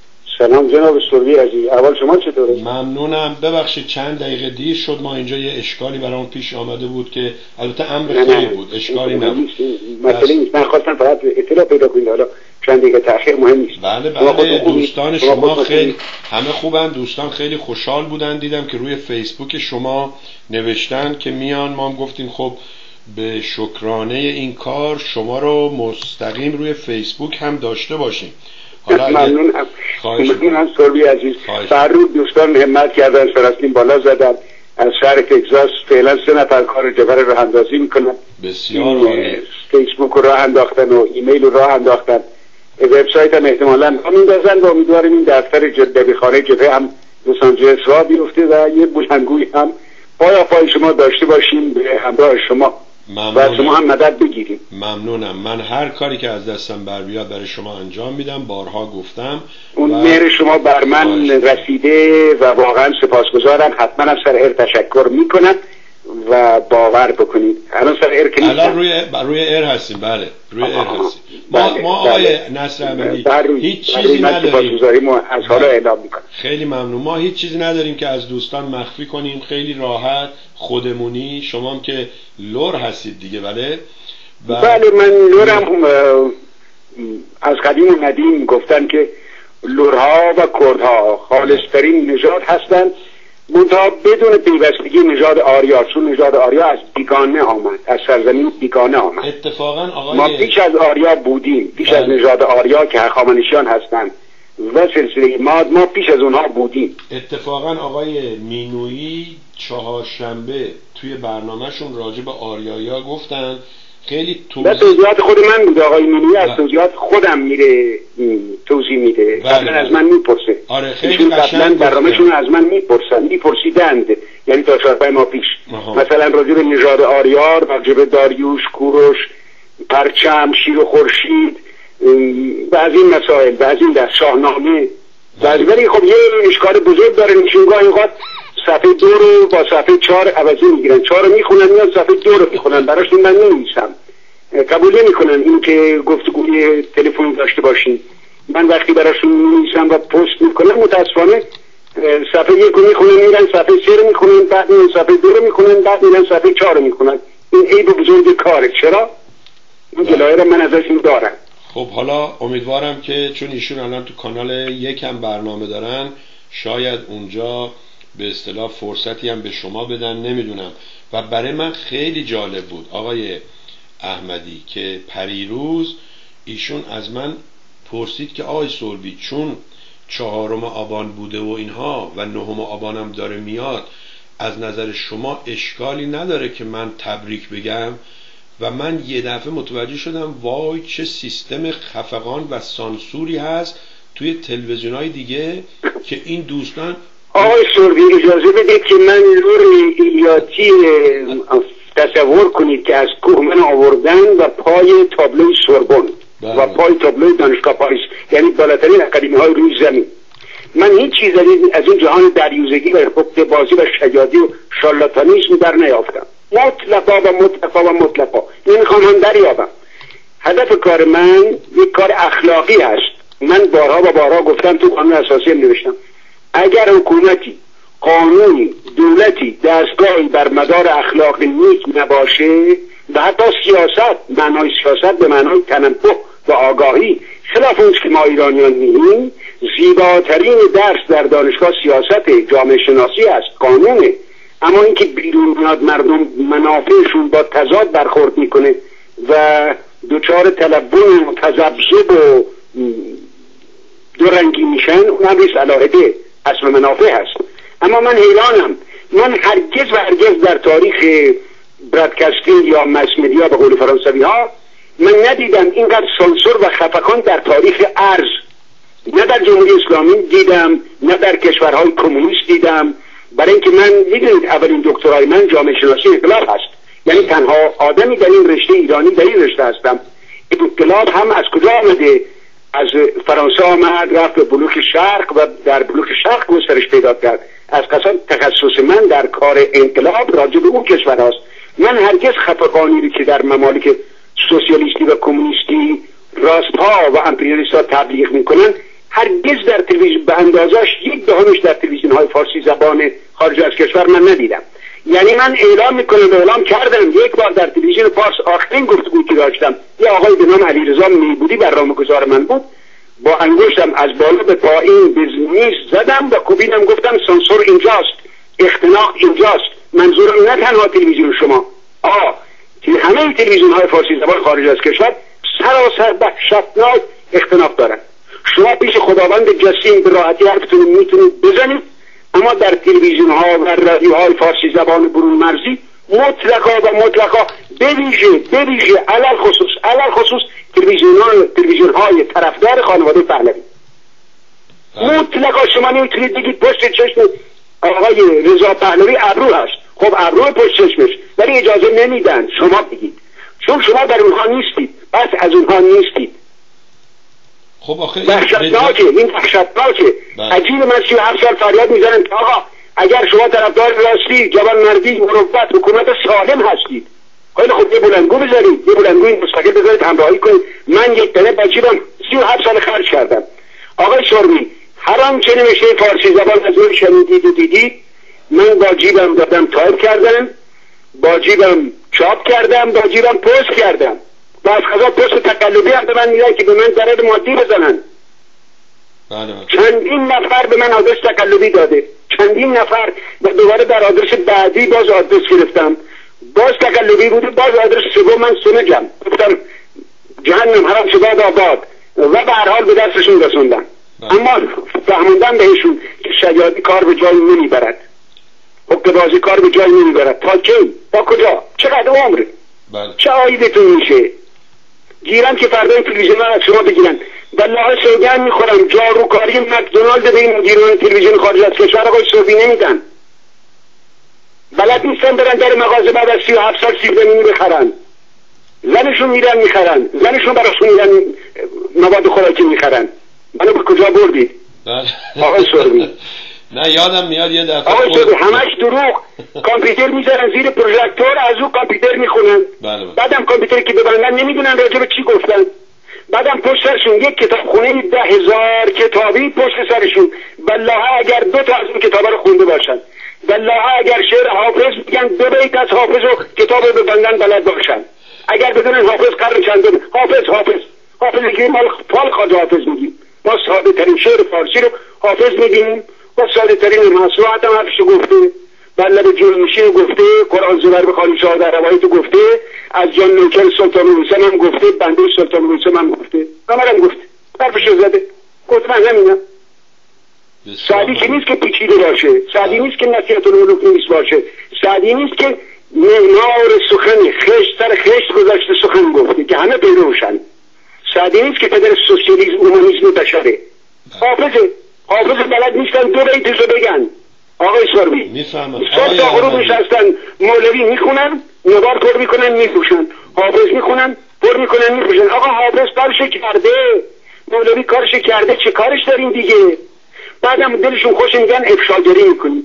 Speaker 3: سلام جناب سروی عزیز، اول شما چطوره؟
Speaker 1: ممنونم. ببخشید چند دقیقه دیر شد، ما اینجا یه اشکالی برام پیش آمده بود که البته امر خیلی بود، اشکالی نبود.
Speaker 3: مسئله نیست، من خواستم فقط اطلاع پیدا کنید، حالا چند دقیقه تأخیر مهم نیست.
Speaker 1: بله بله، دوستان شما خیلی همه خوبن، دوستان خیلی خوشحال بودن. دیدم که روی فیسبوک شما نوشتن که میان، ما هم گفتیم خب به شکرانه این کار شما رو مستقیم روی فیسبوک هم داشته باشیم.
Speaker 3: ممنونم ممنونم سروی عزیز. فرود دوستان همت کردن، فرستیم بالا زدن از شهر تگزاس، فعلا سه نفر کار جبر رو راه اندازی میکنن.
Speaker 1: بسیار عالی.
Speaker 3: فیسبوک رو راه انداختن و ایمیل رو راه انداختن، وبسایت هم احتمالاً راه میندازن و امیدواریم این دفتر دبیرخانه جبهه هم لس آنجلس راه بیفته و یه بلندگویی هم پای پای شما داشته باشیم به همراه شما.
Speaker 1: ممنونم.
Speaker 3: و شما هم مدد بگیریم.
Speaker 1: ممنونم. من هر کاری که از دستم بر بیاد برای شما انجام میدم، بارها گفتم.
Speaker 3: اون مهر شما بر من رسیده و واقعا سپاسگزارم. حتما هم سر هر تشکر میکنم و باور بکنید الان سر هر که
Speaker 1: الان روی روی ایر هستیم. بله روی ایر هستیم. ما ما آقای نصر احمدی هیچ چیزی نداریم
Speaker 3: از حالا اعلام میکنم.
Speaker 1: خیلی ممنون. ما هیچ چیزی نداریم که از دوستان مخفی کنیم، خیلی راحت خودمونی. شما هم که لور هستید دیگه. بله
Speaker 3: بله من لورم. از قدیم و ندیم گفتن که لورها و کردها خالصترین نژاد هستند، منتها بدون پیوستگی نژاد آریا، چون نژاد آریا از بیگانه آمد، از سرزمین بیگانه آمد.
Speaker 1: اتفاقا آقای
Speaker 3: ما پیش از آریا بودیم، پیش
Speaker 1: بله.
Speaker 3: از نژاد آریا که هخامنشیان هستند و سلسله ماد، ما پیش از اونها بودیم.
Speaker 1: اتفاقا آقای مینویی چهارشنبه توی برنامهشون راجع به آریایا گفتن، خیلی توضیح
Speaker 3: توضیحات خود من بود. آقای مینویی از توضیحات خودم میره توضیح میده، قبلا از من میپرسه.
Speaker 1: آره خیلی
Speaker 3: قشنگ برنامهشون از من میپرسن، میپرسیدند، یعنی تا چهار پنج ماه پیش. آها. مثلا راجع به نژاد آریا، راجع به داریوش، کوروش، پرچم، شیر و خورشید و از این مسائل و از این در شاهنامه. ولی خب یه اشکال بزرگ داره، نشونگاه اینقدر صفحه دو رو با صفحه چهار عوضی میگیرن، چهار رو میخونن میان صفحه دو رو میخونن، براشون من نمی‌نویسم، قبول نمی‌کنن این که گفتگوی تلفن داشته باشین. من وقتی براشون می‌نویسم و پست میکنم متاسفانه صفحه یک رو میخونن میرن صفحه سه رو میخونن، بعد میرن صفحه دو رو میخونن، بعد میرن صفحه چهار رو میخونن. این عیب بزرگ کاره. چرا؟ این جلایه رو من ازشون دارم.
Speaker 1: خب حالا امیدوارم که چون ایشون الان تو کانال یکم برنامه دارن، شاید اونجا به اصطلاح فرصتی هم به شما بدن، نمیدونم. و برای من خیلی جالب بود آقای احمدی که پریروز ایشون از من پرسید که آقای سلبی چون چهارم آبان بوده و اینها و نهم آبان هم داره میاد، از نظر شما اشکالی نداره که من تبریک بگم؟ و من یه دفعه متوجه شدم وای چه سیستم خفقان و سانسوری هست توی تلویزیون‌های دیگه که این دوستان.
Speaker 3: آقای سروی اجازه بدید که من نور ایلیاتی تصور کنید که از کوه من آوردن و پای تابلوی سوربن و پای تابلوی دانشگاه پاریس، یعنی بالاترین اکادمی های روی زمین. من هیچ چیز از این جهان دریوزگی و حقوق بازی و شیادی و شارلاتانیسم در نیافتم. مطلقا و مطلقا و مطلقا نمیخوام هم دریابم. هدف کار من یک کار اخلاقی هست. من بارها و بارها گفتم، تو قانون اساسی هم نوشتم، اگر حکومتی، قانونی، دولتی، دستگاهی بر مدار اخلاق نیک نباشه و حتی سیاست، معنای سیاست به معنای تنبه و آگاهی خلاف اون که ما ایرانیان میگیم، زیباترین درس در دانشگاه سیاست جامعه شناسی است، قانونه. اما اینکه بیرون میاد مردم منافعشون با تضاد برخورد میکنه و دچار تلون و تذبذب و دو رنگی میشن، اون هم ریس علاهده اصل منافع هست. اما من حیرانم، من هرگز و هرگز در تاریخ برادکاستینگ یا مس مدیا به قول فرانسوی ها من ندیدم اینقدر سانسور و خفقان در تاریخ ارز. نه در جمهوری اسلامی دیدم، نه در کشورهای کمونیست دیدم. برای اینکه من میدونید اولین دکترای من جامعه شناسی انقلاب هست، یعنی تنها آدمی در این رشته ایرانی در این رشته هستم. انقلاب هم از کجا آمده؟ از فرانسه آمد، رفت به بلوک شرق و در بلوک شرق گسترش پیدا کرد. از قصد تخصص من در کار انقلاب راجع به اون کشور هست. من هرگز خفقانی رو که در ممالک سوسیالیستی و کمونیستی راست ها و امپریالیست ها تبلیغ میکنن هرگز در تلویزیون به اندازش یک دهمش در تلویزیون های فارسی زبان خارج از کشور من ندیدم. یعنی من اعلام میکنم، اعلام کردم یک بار در تلویزیون پارس آخرین گفتگویی که داشتم، یه آقای به نام علیرضا میبودی برنامه‌گزار من بود، با انگشتم از بالا به پایین به میز زدم و کوبیدم، گفتم سانسور اینجاست، اختناق اینجاست. منظورم نه تنها تلویزیون شما، آه همه تلویزیون های فارسی زبان خارج از کشور سراسر وحشتناک اختناق دارن. شما پیش خداوند جسیم به راحتی حرفتون میتونید بزنید، اما در تلویزیون ها و رادیوهای فارسی زبان برون مرزی مطلقا و مطلقا بویژه بویژه علل خصوص علل خصوص تلویزیون های تلویزیون های طرفدار خانواده پهلوی مطلقا شما نمیتونید بگید پشت چشم آقای رضا پهلوی ابرو هست. خب ابرو پشت چشمش، ولی اجازه نمیدن شما بگید، چون شما در اونها نیستید، بس از اونها نیستید.
Speaker 1: خب آخه
Speaker 3: وحشتناکه، این وحشتناکه. عجیب من سی و هفت سال فریاد میزنم که آقا اگر شما طرفدار راستی، جوان مردی، مروت، حکومت سالم هستید، خیلی خب یه بلندگو بذارید، یه بلندگوی مستقل بذارید، همراهی کنید. من یک تنه با جیبم سی و هفت سال خرج کردم. آقای سرمی، هر آنچه نوشته فارسی زبان از اون شنیدید و دیدید، من با جیبم دادم تایپ کردم، با جیبم چاپ کردم، با جیبم پست کردم. و از خدا پست تقلبی هم به من میدن که به من ضرر مادی بزنن. چندین نفر به من آدرس تقلبی داده، چندین نفر، و دوباره در آدرس بعدی باز آدرس گرفتم، باز تقلبی بوده، باز آدرس سوم من سمجم، گفتم جهنم حرام شباد آباد، و به هر حال به دستشون رسوندم. اما فهموندم بهشون که شیادی کار به جایی نمیبرد، حقه‌بازی کار به جایی نمیبرد. تا کی؟ تا کجا؟ چقدر عمر؟ چه عایدتون میشه؟ گیرم که فردا این تلویزیون از شما بگیرن، والله سوگند میخورم جاروکاری مکدونالد به این گیرون تلویزیون خارج از کشور آقای صوفی نمیدن. بلد نیستن برن در مغازه بعد از سی و هفت سال سیب زمینی بخرن. زنشون میرن میخرن، زنشون براشون میرن مواد خوراکی میخرن. منو به کجا بردید؟ آقای صوفی
Speaker 1: نه یادم میاد یه دفعه
Speaker 3: آقای صوفی همش دروغ. کامپیوتر میذارن زیر پروژکتور، از اون کامپیوتر میخونن. بعدم کامپیوتر که ببندن نمیدونن راجع به چی گفتن. بعدم پشت سرشون یک کتاب خونه ده هزار کتابی پشت سرشون. والله اگر دو تا از اون کتابا رو خونده باشن، والله اگر شعر حافظ میگن دو بیت از حافظ رو کتاب رو ببندن بلد باشن. اگر بدونن حافظ قرن چندم، حافظ حافظ حافظ که مال فال خواجه حافظ میگیم، ما ساده ترین شعر فارسی رو حافظ میگیم و ساده ترین محصولات هم حرفشو گفته، بله به جرمشی رو گفته، قرآن زبر به خالی شاه در روایت گفته، از جان نوکر سلطان الحسین هم گفته، بنده سلطان الحسین هم گفته، همه هم گفته، حرفشو زده. گفت من همینم سعدی که نیست که پیچیده باشه، سعدی نیست که نصیحت الالوف نیست باشه، سعدی نیست که معمار سخن خشت سر خشت گذاشته سخن گفته که همه پیروشن. سعدی نیست که پدر سوسیالیسم اومانیسم بشره. حافظه حافظ بلد نیستن دو بیتشو بگن. آقای سروی
Speaker 1: میفهمم.
Speaker 3: صد تا غروب نشستن مولوی میخونن، نگار پر میکنن میفروشن، حافظ میخونن پر میکنن میفروشن. آقا حافظ کارش کرده، مولوی کارش کرده، چه کارش دارین دیگه؟ بعدم دلشون خوش میگن افشاگری میکنی.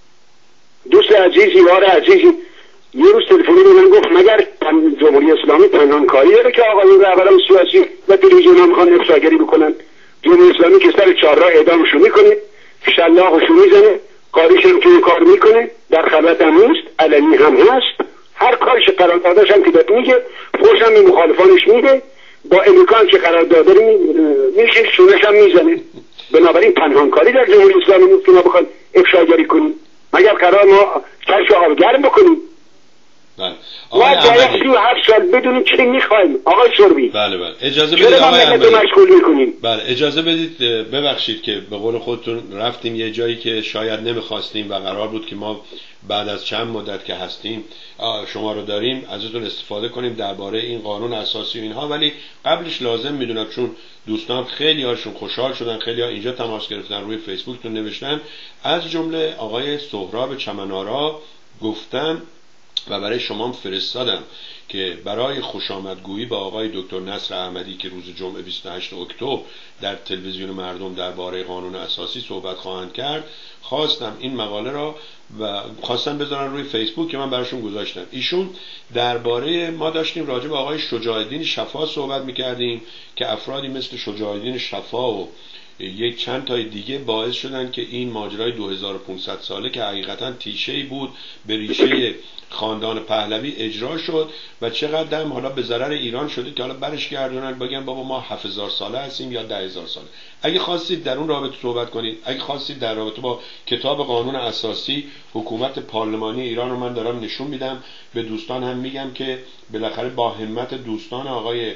Speaker 3: دوست عزیزی یار عزیزی یه روز تلفنی به من گفت مگر جمهوری اسلامی پنهانکاری داره که آقایون رهبران سیاسی و تلویزیون‌ها میخوان افشاگری بکنن؟ جمهوری اسلامی که سر چهارراه اعدامشو میکنه، شلاقشو میزنه، کاریشم که کار میکنه، در خلوت هم نیست، علنی هم هست، هر کارش قراردادش هم که داد میگه، فوش هم به مخالفانش میده، با امریکا که قرارداد داره میشه شونش هم میزنه. بنابراین پنهانکاری در جمهوری اسلامی نیست که ما بخواد افشاگری کنیم. مگر قرار ما کشف آبگرم بکنیم؟
Speaker 1: بله.
Speaker 3: ما باید سی و هفت سال بدونیم چی میخوایم. آقای سروی
Speaker 1: بله بله اجازه بدید آقای
Speaker 3: احمدی مشغول میکنیم.
Speaker 1: بله اجازه بدید ببخشید که به قول خودتون رفتیم یه جایی که شاید نمیخواستیم و قرار بود که ما بعد از چند مدت که هستیم شما رو داریم ازتون استفاده کنیم درباره این قانون اساسی و اینها، ولی قبلش لازم میدونم چون دوستان خیلی هاشون خوشحال شدن، خیلی ها اینجا تماس گرفتن، روی فیسبوکتون نوشتن، از جمله آقای سهراب چمنارا گفتن و برای شما فرستادم که برای خوشامدگویی با آقای دکتر نصر احمدی که روز جمعه بیست و هشتم اکتبر در تلویزیون مردم درباره قانون اساسی صحبت خواهند کرد، خواستم این مقاله را و خواستم بذارن روی فیسبوک که من براشون گذاشتم. ایشون درباره ما داشتیم راجع به آقای شجاع الدین شفا صحبت میکردیم که افرادی مثل شجاع الدین شفا و یک چند تای دیگه باعث شدن که این ماجرای دو هزار و پانصد ساله که حقیقتا تیشه‌ای بود به ریشه خاندان پهلوی اجرا شد و چقدر هم حالا به ضرر ایران شده که حالا برش گردونن بگن بابا ما هفت هزار ساله هستیم یا ده هزار ساله. اگه خواستید در اون رابطه صحبت کنید، اگه خواستید در رابطه با کتاب قانون اساسی حکومت پارلمانی ایران رو من دارم نشون میدم، به دوستان هم میگم که بالاخره با همت دوستان آقای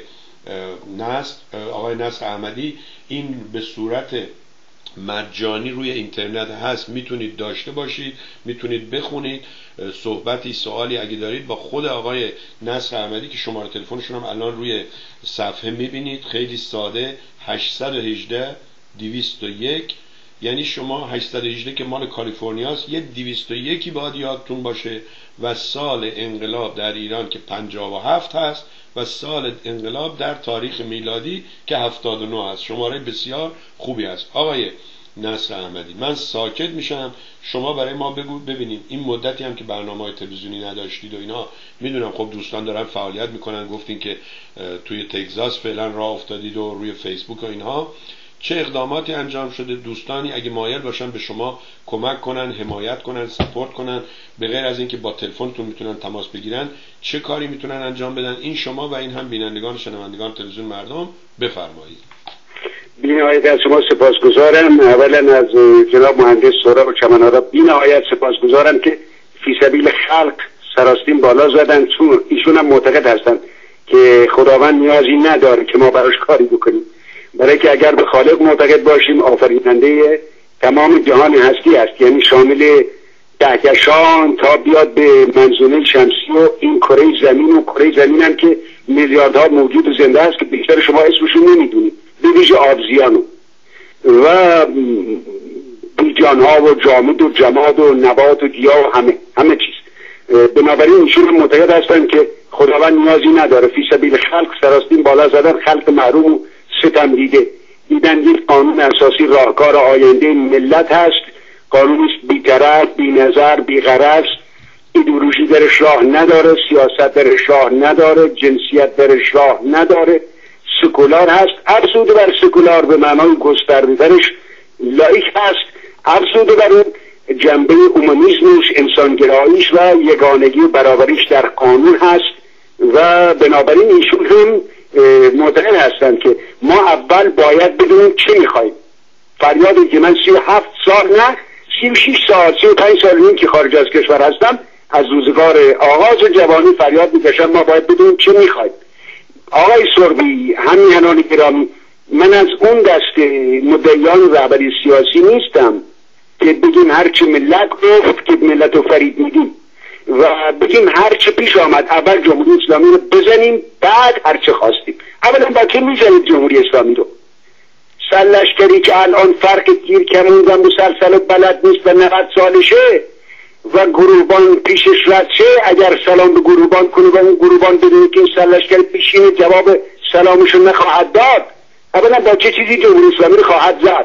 Speaker 1: نصر آقای نصر احمدی این به صورت مجانی روی اینترنت هست، میتونید داشته باشید، میتونید بخونید. صحبتی سوالی اگه دارید با خود آقای نصر احمدی که شماره تلفنشون هم الان روی صفحه میبینید، خیلی ساده، هشت یک هشت دویست و یک، یعنی شما هشتصد و هجده که مال کالیفرنیاست، یه دویست و یک باید یادتون باشه و سال انقلاب در ایران که پنجاه و هفت هست و سال انقلاب در تاریخ میلادی که هفتاد و نه هست. شماره بسیار خوبی هست. آقای نصر احمدی من ساکت میشم، شما برای ما بگو ببینیم این مدتی هم که برنامه‌های تلویزیونی نداشتید و اینا، میدونم خب دوستان دارن فعالیت میکنن، گفتین که توی تگزاس فعلا راه افتادید و روی فیسبوک و اینها، چه اقداماتی انجام شده؟ دوستانی اگه مایل باشن به شما کمک کنن، حمایت کنن، سپورت کنن، به غیر از اینکه با تلفنتون میتونن تماس بگیرن، چه کاری میتونن انجام بدن؟ این شما و این هم بینندگان و شنوندگان تلویزیون مردم. بفرمایید.
Speaker 3: بی‌نهایت از شما سپاسگزارم. اولا از جناب مهندس سهراب چمنارا بی‌نهایت سپاسگزارم که فی سبیل خلق سراستین بالا زدن، چون ایشون هم معتقد هستن که خداوند نیازی نداره که ما براش کاری بکنیم، برای که اگر به خالق معتقد باشیم آفریننده تمام جهان هستی است، یعنی شامل کهکشان تا بیاد به منظومه شمسی و این کره زمین و کره زمین هم که میلیاردها موجود و زنده است که بیشتر شما اسمشون نمیدونید، به ویژه آبزیانو و بیجانها و جامد و جماد و نبات و گیاه و همه همه چیز. بنابراین ایشون معتقد هستن که خداوند نیازی نداره، فی سبیل خلق سراستین بالا زدن، خلق محروم و ستم دیده دیدن یک قانون اساسی راهکار آینده ملت هست، قانونی بی‌طرف، بی‌نظر، بی‌غرض، ایدئولوژی درش راه نداره، سیاست درش راه نداره، جنسیت درش راه نداره، سکولار هست، افزوده بر سکولار به معنای گسترده‌ترش لایک هست، افزوده بر اون جنبه اومانیسمش، انسانگراییش و یگانگی و برابریش در قانون هست و بنابراین ایشون هم معتقد هستند که ما اول باید بدونیم چی میخوایم. فریادی که من سی و هفت سال نه سی و شش سال سی و پنج سال این که خارج از کشور هستم، از روزگار آغاز جوانی فریاد میکشم ما باید بدونیم چی میخوایم. آقای سروی، همیهنان گرامی، من از اون دسته مدعیان رهبری سیاسی نیستم که بگیم هرچی ملت گفت که ملت رو فرید میدیم و بگیم هرچی پیش آمد اول جمهوری اسلامی رو بزنیم بعد هرچی خواستیم. اولا با که میزنید جمهوری اسلامی رو؟ سرلشکری که الان فرق تیر کمون و مسلسل و بلد نیست و نود سالشه و گروهبان پیشش رد شه، اگر سلام به گروهبان کنه و اون گروهبان بدونه که این سرلشکر پیشین جواب سلامشو نخواهد داد، اولا با چه چیزی جمهوری اسلامی رو خواهد زد؟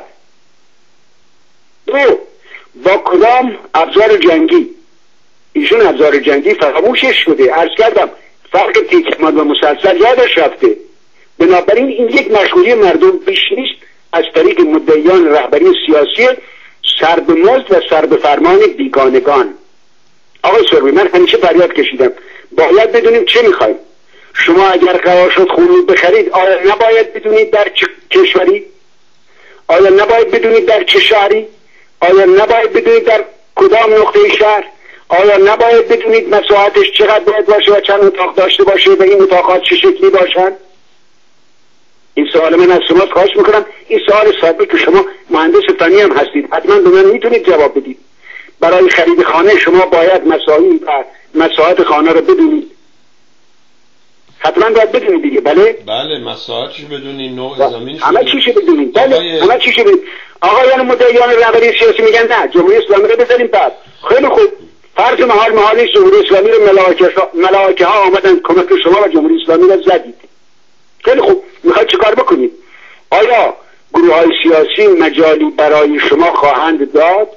Speaker 3: دو، با کدام ابزار جنگی؟ ایشون ابزار جنگی فراموشش شده. عرض کردم فرق تیکمان و مسلسل یادش رفته. بنابراین این یک مشغولی مردم بیش نیست از طریق مدعیان رهبری سیاسی سر به مزد و سر به فرمان بیگانگان. آقای سروی، من همیشه فریاد کشیدم باید بدونیم چه میخوایم. شما اگر قرار شد خونه بخرید، آیا نباید بدونید در چه کشوری؟ آیا نباید بدونید در چه شهری؟ آیا نباید بدونید در کدام نقطه شهر؟ آیا نباید بدونید مساحتش چقدر باید باشه و چند اتاق داشته باشه و این اتاقات چه شکلی باشن؟ این سوال من از شما خواهش میکنم. این سوال ساده که شما مهندس فنی هم هستید حتما به من میتونید جواب بدید. برای خرید خانه شما باید مساحت و مساحت خانه رو بدونید. حتما باید بدونید دیگه. بله
Speaker 1: بله مساحتش بدونید، نوع زمینش
Speaker 3: همه چیش بدونید. بله همه چیش بدونید. آقایان مدعیان رهبری سیاسی میگن نه جمهوری اسلامی رو بزنیم بعد. خیلی خوب، فرض محال محال نیست جمهوری اسلامی رو ملائکه ها آمدن کمک شما و جمهوری اسلامی رو زدید. خیلی خوب، میخواید چه کار بکنید؟ آیا گروه های سیاسی مجالی برای شما خواهند داد؟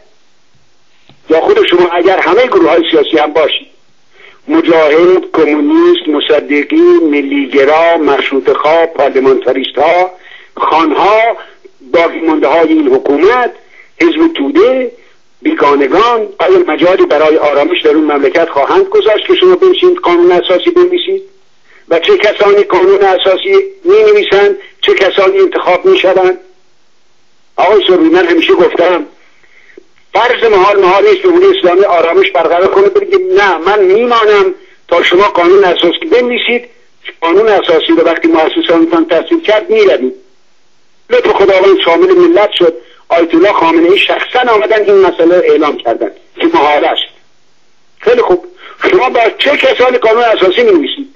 Speaker 3: یا خود شما اگر همه گروه های سیاسی هم باشید، مجاهد، کمونیست، مصدقی، ملیگرا، مشروطه خواه، پارلمانتاریست ها، خان ها، باقی مانده های این حکومت، حزب توده، بیگانگان، آیا مجالی برای آرامش در اون مملکت خواهند گذاشت که شما بنشینید قانون اساسی بنویسید؟ و چه کسانی قانون اساسی می نویسند، چه کسانی انتخاب می شوند؟ آقای سروی، من همیشه گفتم فرض محال محال نیست جمهوری اسلامی آرامش برقرار کنه بگه نه من میمانم تا شما قانون اساسی بنویسید. قانون اساسی رو وقتی مؤسسانتان تصویب کرد میروید. لطف خداوند شامل ملت شد. آیت الله خامنه ای شخصا آمدن این مسئله اعلام کردن که محال است. خیلی خوب، شما با چه کسانی قانون اساسی می نویسید؟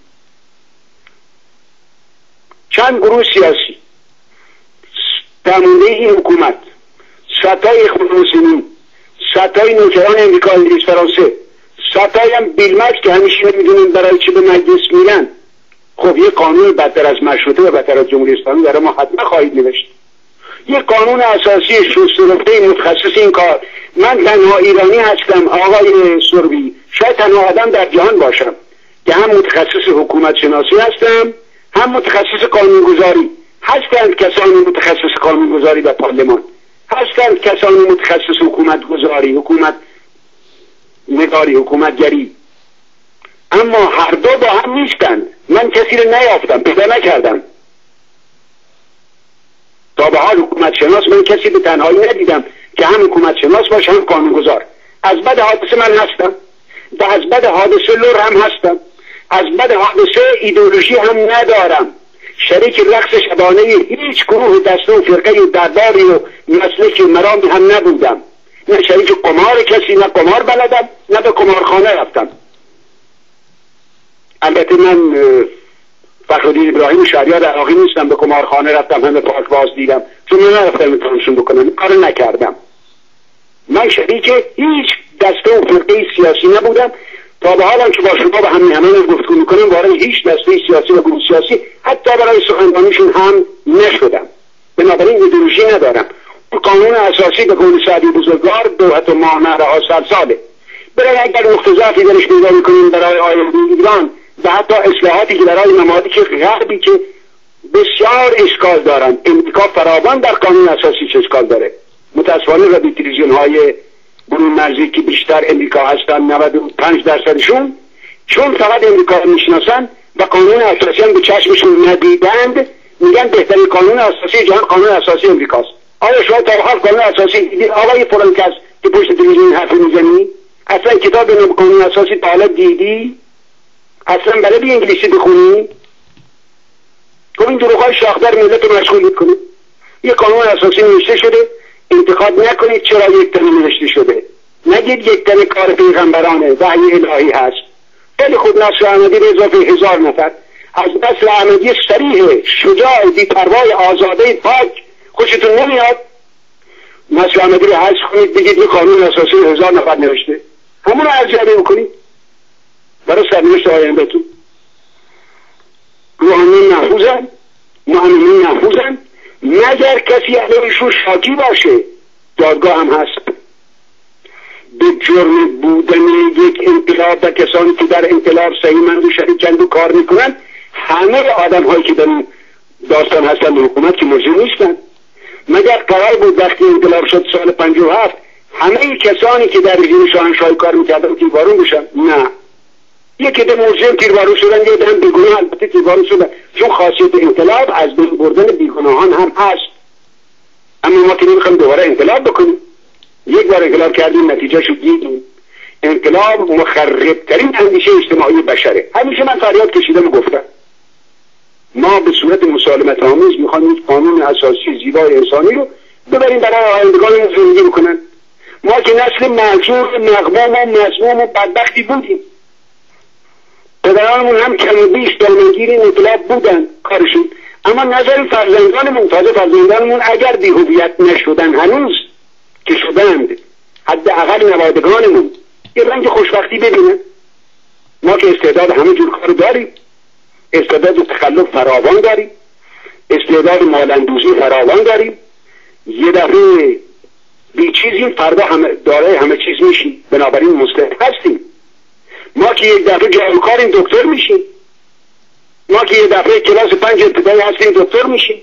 Speaker 3: چند گروه سیاسی درمونده این حکومت، ستای اخوان المسلمین، ستای نوکران امریکا، انگلیس، فرانسه، ستای هم بیلمک که همیشه نمیدونیم برای چی به مجلس میرن. خب یه قانون بدتر از مشروطه و بدتر از جمهوری اسلامی برای ما حتما خواهید نوشت. یه قانون اساسی شست‌ورفته متخصص این کار. من تنها ایرانی هستم آقای سروی، شاید تنها آدم در جهان باشم که هم متخصص حکومت شناسی هستم هم متخصص قانونگذاری. هستند کسانی متخصص قانونگذاری در پارلمان، هستند کسانی متخصص حکومت گذاری، حکومت نگاری، حکومتگری، اما هر دو با هم نیستند. من کسی رو نیافتم، پیدا نکردم تا به حال حکومت شناس. من کسی به تنهایی ندیدم که هم حکومت شناس باشه هم قانونگذار. از بد حادثه من هستم و از بد حادثه لور هم هستم. از بد حادثه ایدئولوژی هم ندارم. شریک رقص شبانه هیچ گروه دسته و فرقه و درباری و مسلک مرامی هم نبودم. نه شریک قمار کسی، نه قمار بلدم، نه به قمارخانه رفتم. البته من فخرالدین ابراهیم شهریار عراقی نیستم به قمارخانه رفتم همه پاک باز دیدم، چون من نرفتم امتحانشون بکنم، کار نکردم. من شریک هیچ دسته و فرقه سیاسی نبودم. تا به حالم که با شما به همین همه گفتگو میکنم وارد هیچ دسته سیاسی و گروه سیاسی حتی برای سخنرانیشون هم نشدم. بنابراین ایدئولوژی ندارم. قانون اساسی به قول سعدی بزرگوار دوحت و ماه نهرها سلساله. برای اگر مختزفی درش پیدا میکنیم برای آینده ایران و حتی اصلاحاتی که برای ممالک غربی که بسیار اشکال دارن، امریکا فراوان در قانون اساسی چه اشکال داره. متاسفانه رادیو تلویزیون های برون مرزی که بیشتر امریکا هستن نود و پنج درصدشون چون فقط امریکا میشناسن و قانون اساسی هم به چشمشون ندیدند میگن بهترین قانون اساسی جهان قانون اساسی امریکاست. آیا شما تا آخر قانون اساسی دیدید آقای فلان کس که پشت تلویزیون حرف میزنی؟ اصلا کتاب نام قانون اساسی تا حالا دیدی؟ اصلا بلدی انگلیسی بخونی؟ خب این دروغ‌های شاخدار ملت رو مشغول میکنه. یه قانون اساسی نوشته شده، انتقاد نکنید چرا یک تنه نوشته شده، نگید یک تنه کار پیغمبرانه، وحی الهی هست. خیلی خوب، نصر احمدی به اضافه هزار نفر از نسل احمدی صریح شجاع بی‌پروای آزاده پاک خوشتون نمیاد؟ نسل احمدی رو حذف کنید، بگید یه قانون اساسی هزار نفر نوشته، همون رو ارزیابی بکنید برای سرنوشت آینده‌تون. روحانیون محفوظن، مؤمنین محفوظن، مگر کسی علیهشون شاکی باشه. دادگاه هم هست. به جرم بودن یک انقلاب و کسانی که در انقلاب صحیح‌مند و شریکند و کار میکنن، همه آدم هایی که در این داستان هستن به حکومت که مجرم نیستن. مگر قرار بود وقتی انقلاب شد سال پنجاه و هفت همه کسانی که در رژیم شاهنشاهی کار میکردن تیربارون بشن؟ نه، یکی ده مجرم تیربارون شدن، یه ده هم بیگناه البته تیربارون شدن، چون خاصیت انقلاب از بین بردن بیگناهان هم هست. اما ما که نمیخوایم دوباره انقلاب بکنیم، یک بار انقلاب کردیم نتیجه شو دیدیم. انقلاب مخربترین اندیشه اجتماعی بشره. همیشه من فریاد کشیدم و گفتم ما به صورت مسالمت آمیز میخوایم یک قانون اساسی زیبای انسانی رو ببریم برای آیندگان زندگی بکنن. ما که نسل معجور مغموم و مظلوم و بدبختی بودیم، پدرانمون هم کم و بیش دامنگیر انقلاب بودن کارشون، اما نظر فرزندانمون، تازه فرزندانمون اگر بی‌هویت نشدن هنوز که شدند، حداقل نوادگانمون یه رنگ خوشبختی ببینن. ما که استعداد همه جور کار داریم، استعداد تخلف فراوان داریم، استعداد مالندوزی فراوان داریم، یه دفعه بی چیزیم، فردا همه دارای همه چیز میشیم، بنابراین مستعد هستیم. ما که یک دفعه جاروکاریم دکتر میشیم، ما که یک دفعه کلاس پنج ابتدایی هستیم دکتر میشیم.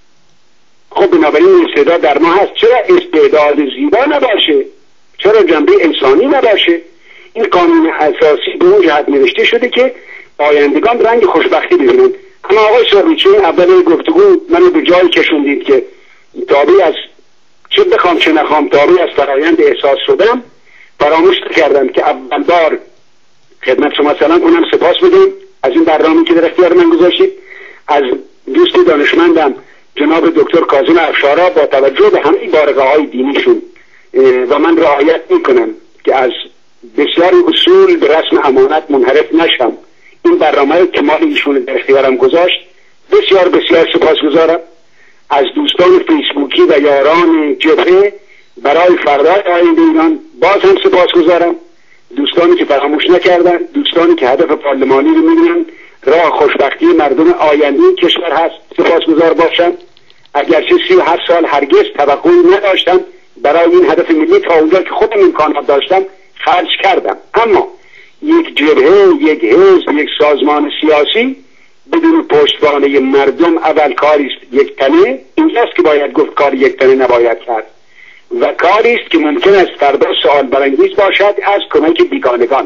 Speaker 3: خب بنابراین استعداد در ما هست، چرا استعداد زیبا نباشه؟ چرا جنبه انسانی نباشه؟ این قانون اساسی به اون جهت نوشته شده که آیندگان رنگ خوشبختی ببینن. اما آقای سربی، چون اول گفتگو منو به جایی کشوندید که تابع از چه بخوام چه نخوام تابع از فرایند احساس شدم، فراموش کردم که اول بار خدمت شما سلام کنم، سپاس بدیم از این برنامه‌ای که در اختیار من گذاشتید. از دوست دانشمندم جناب دکتر کاظم افشارا با توجه به همه بارقه‌های دینیشون و من رعایت میکنم که از بسیاری اصول به رسم امانت منحرف نشم، این برنامه که مال ایشون در اختیارم گذاشت، بسیار بسیار سپاسگزارم. از دوستان فیسبوکی و یاران جبهه برای فردای آینده ایران باز هم سپاسگزارم. دوستانی که فراموش نکردن، دوستانی که هدف پارلمانی رو می‌بینن راه خوشبختی مردم آینده کشور هست، سپاسگزار باشم. اگرچه سی و هفت سال هرگز توقعی نداشتم برای این هدف ملی تا اونجا که خودم امکانات داشتم خرج کردم، اما یک جبهه، یک حزب، یک سازمان سیاسی بدون پشتوانه مردم اول کاریست یک تنه، اینجاست که باید گفت کار یک تنه نباید کرد و کاریست که ممکن است فردا سوال برانگیز باشد از کمک بیگانگان.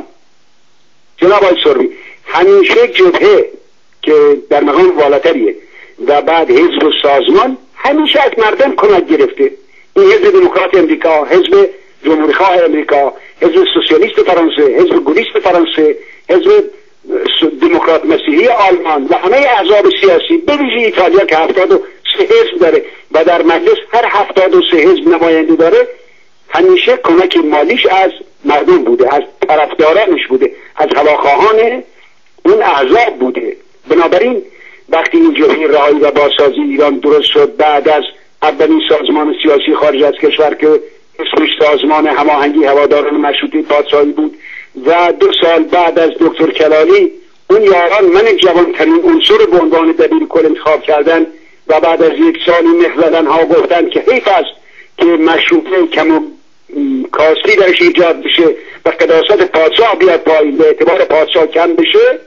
Speaker 3: جناب آقای سربی، همیشه جبهه که در مقام بالاتریه و بعد حزب و سازمان همیشه از مردم کمک گرفته. این حزب دموکرات امریکا، حزب جمهوری‌خواه امریکا، حزب سوسیالیست فرانسه، حزب گولیست فرانسه، حزب دموکرات مسیحی آلمان و همه احزاب سیاسی به ویژه ایتالیا که هفتاد و سه حزب داره و در مجلس هر هفتاد و سه حزب نماینده داره، همیشه کمک مالیش از مردم بوده، از طرفدارانش بوده، از هواخواهان اون احزاب بوده. بنابراین وقتی این جبهه رهایی و بازسازی ایران درست شد، بعد از اولین سازمان سیاسی خارج از کشور که اسمش سازمان هماهنگی هواداران مشروطه پادشاهی بود و دو سال بعد از دکتر کلالی اون یاران من جوانترین عنصر به عنوان دبیرکل انتخاب کردن و بعد از یک سالی نخ زدن ها گفتن که حیف است که مشروطه کم و کاستی درش ایجاد بشه و قداست پادشاه بیاد پایین و اعتبار پادشاه کم بشه،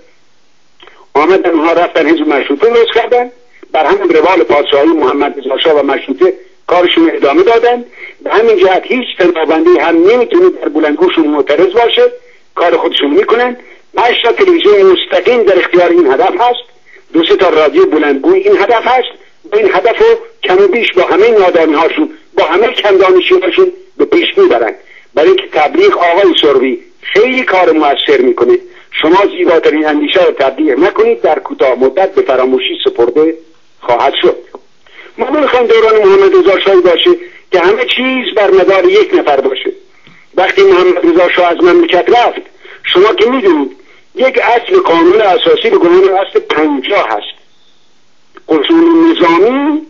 Speaker 3: آمدن اونها رفتن حزب مشروطه درست کردن، بر همین روال پادشاهی محمد رضا شاه و مشروطه کارشون ادامه دادن. به همین جهت هیچ تنابندی هم نمیتونه در بلندگوشون معترض باشه، کار خودشون میکنن. پنج تا تلویزیون مستقیم در اختیار این هدف هست، دو سه تا رادیو بلندگوی این هدف هست و این هدف رو کم و بیش با همه نادانی هاشون، با همه کم دانشی هاشون به پیش میبرن. برای اینکه تبلیغ آقای سربی خیلی کار موثر میکنه. شما زیباترین اندیشه رو تبلیغ نکنید، در کوتاه مدت به فراموشی سپرده خواهد شد. ما نمیخوایم دوران محمد رضا شاه باشه که همه چیز بر مدار یک نفر باشه. وقتی محمد رضا شاه از مملکت رفت، شما که میدونید یک اصل قانون اساسی به گمان اصل پنجاه هست، اصول نظامی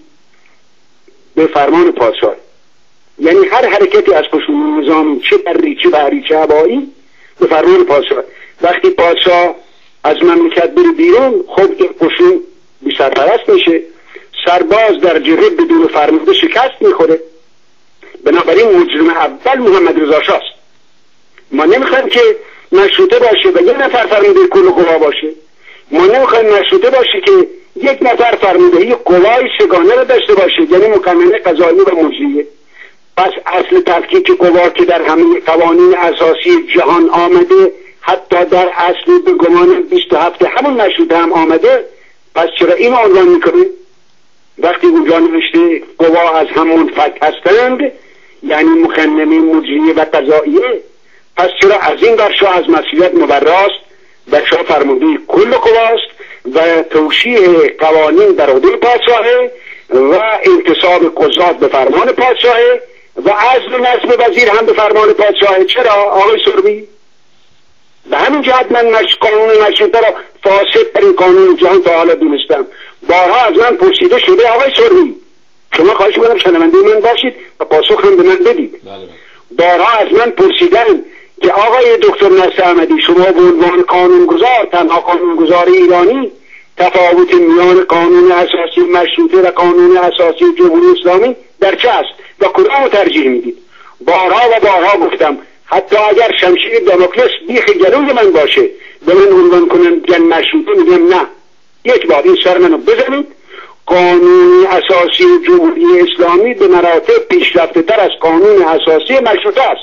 Speaker 3: به فرمان پادشاه، یعنی هر حرکتی از اصول نظامی چه بری چه بحری چه هوایی به فرمان پادشاه. وقتی پادشاه از مملکت بره بیرون، خب این اصول بی سرپرست میشه، سرباز در جبهه بدون فرمانده شکست میخوره. بنابراین مجرم اول محمد رضا شاه است. ما نمیخوایم که مشروطه باشه و یک نفر فرمانده کل قوا باشه. ما نمیخوایم مشروطه باشه که یک نفر فرماندهی قوای سگانه رو داشته باشه، یعنی مکمل قضایی و مجریه. پس اصل تفکیک قوا که در همه قوانین اساسی جهان آمده، حتی در اصل به گمان بیست و هفت همون مشروطه هم آمده، پس چرا این عنوان میکنه؟ وقتی اونجا نوشته قوا از هم منفک هستند، یعنی مخنمی، مجریه و قضاییه، پس چرا از این ور شاه از مسئولیت مبراست و شاه فرمانده کل قواست و توشیح قوانین در عهده پادشاهه و انتصاب قضات به فرمان پادشاهه و عزل و نصب وزیر هم به فرمان پادشاهه؟ چرا آقای سروی؟ به همین جهت من مش... قانون مشروطه را فاسد ترین قانون جهان تا حالا دونستم. بارها از من پرسیده شده آقای سروی، شما خواهش می‌کنم شنونده من باشید و پاسخ هم به من بدید. بارها از من پرسیدن که آقای دکتر نصر احمدی، شما به عنوان قانونگذار، تنها قانونگذار ایرانی، تفاوت میان قانون اساسی مشروطه و قانون اساسی جمهوری اسلامی در چه است و کدام رو ترجیح میدید؟ بارها و بارها گفتم حتی اگر شمشیر داموکلس بیخ گلوی من باشه به من عنوان کنن جن مشروطه، میگم نه، یک بار این سر منو بزنید. قانون اساسی جمهوری اسلامی به مراتب پیشرفته تر از قانون اساسی مشروطه است.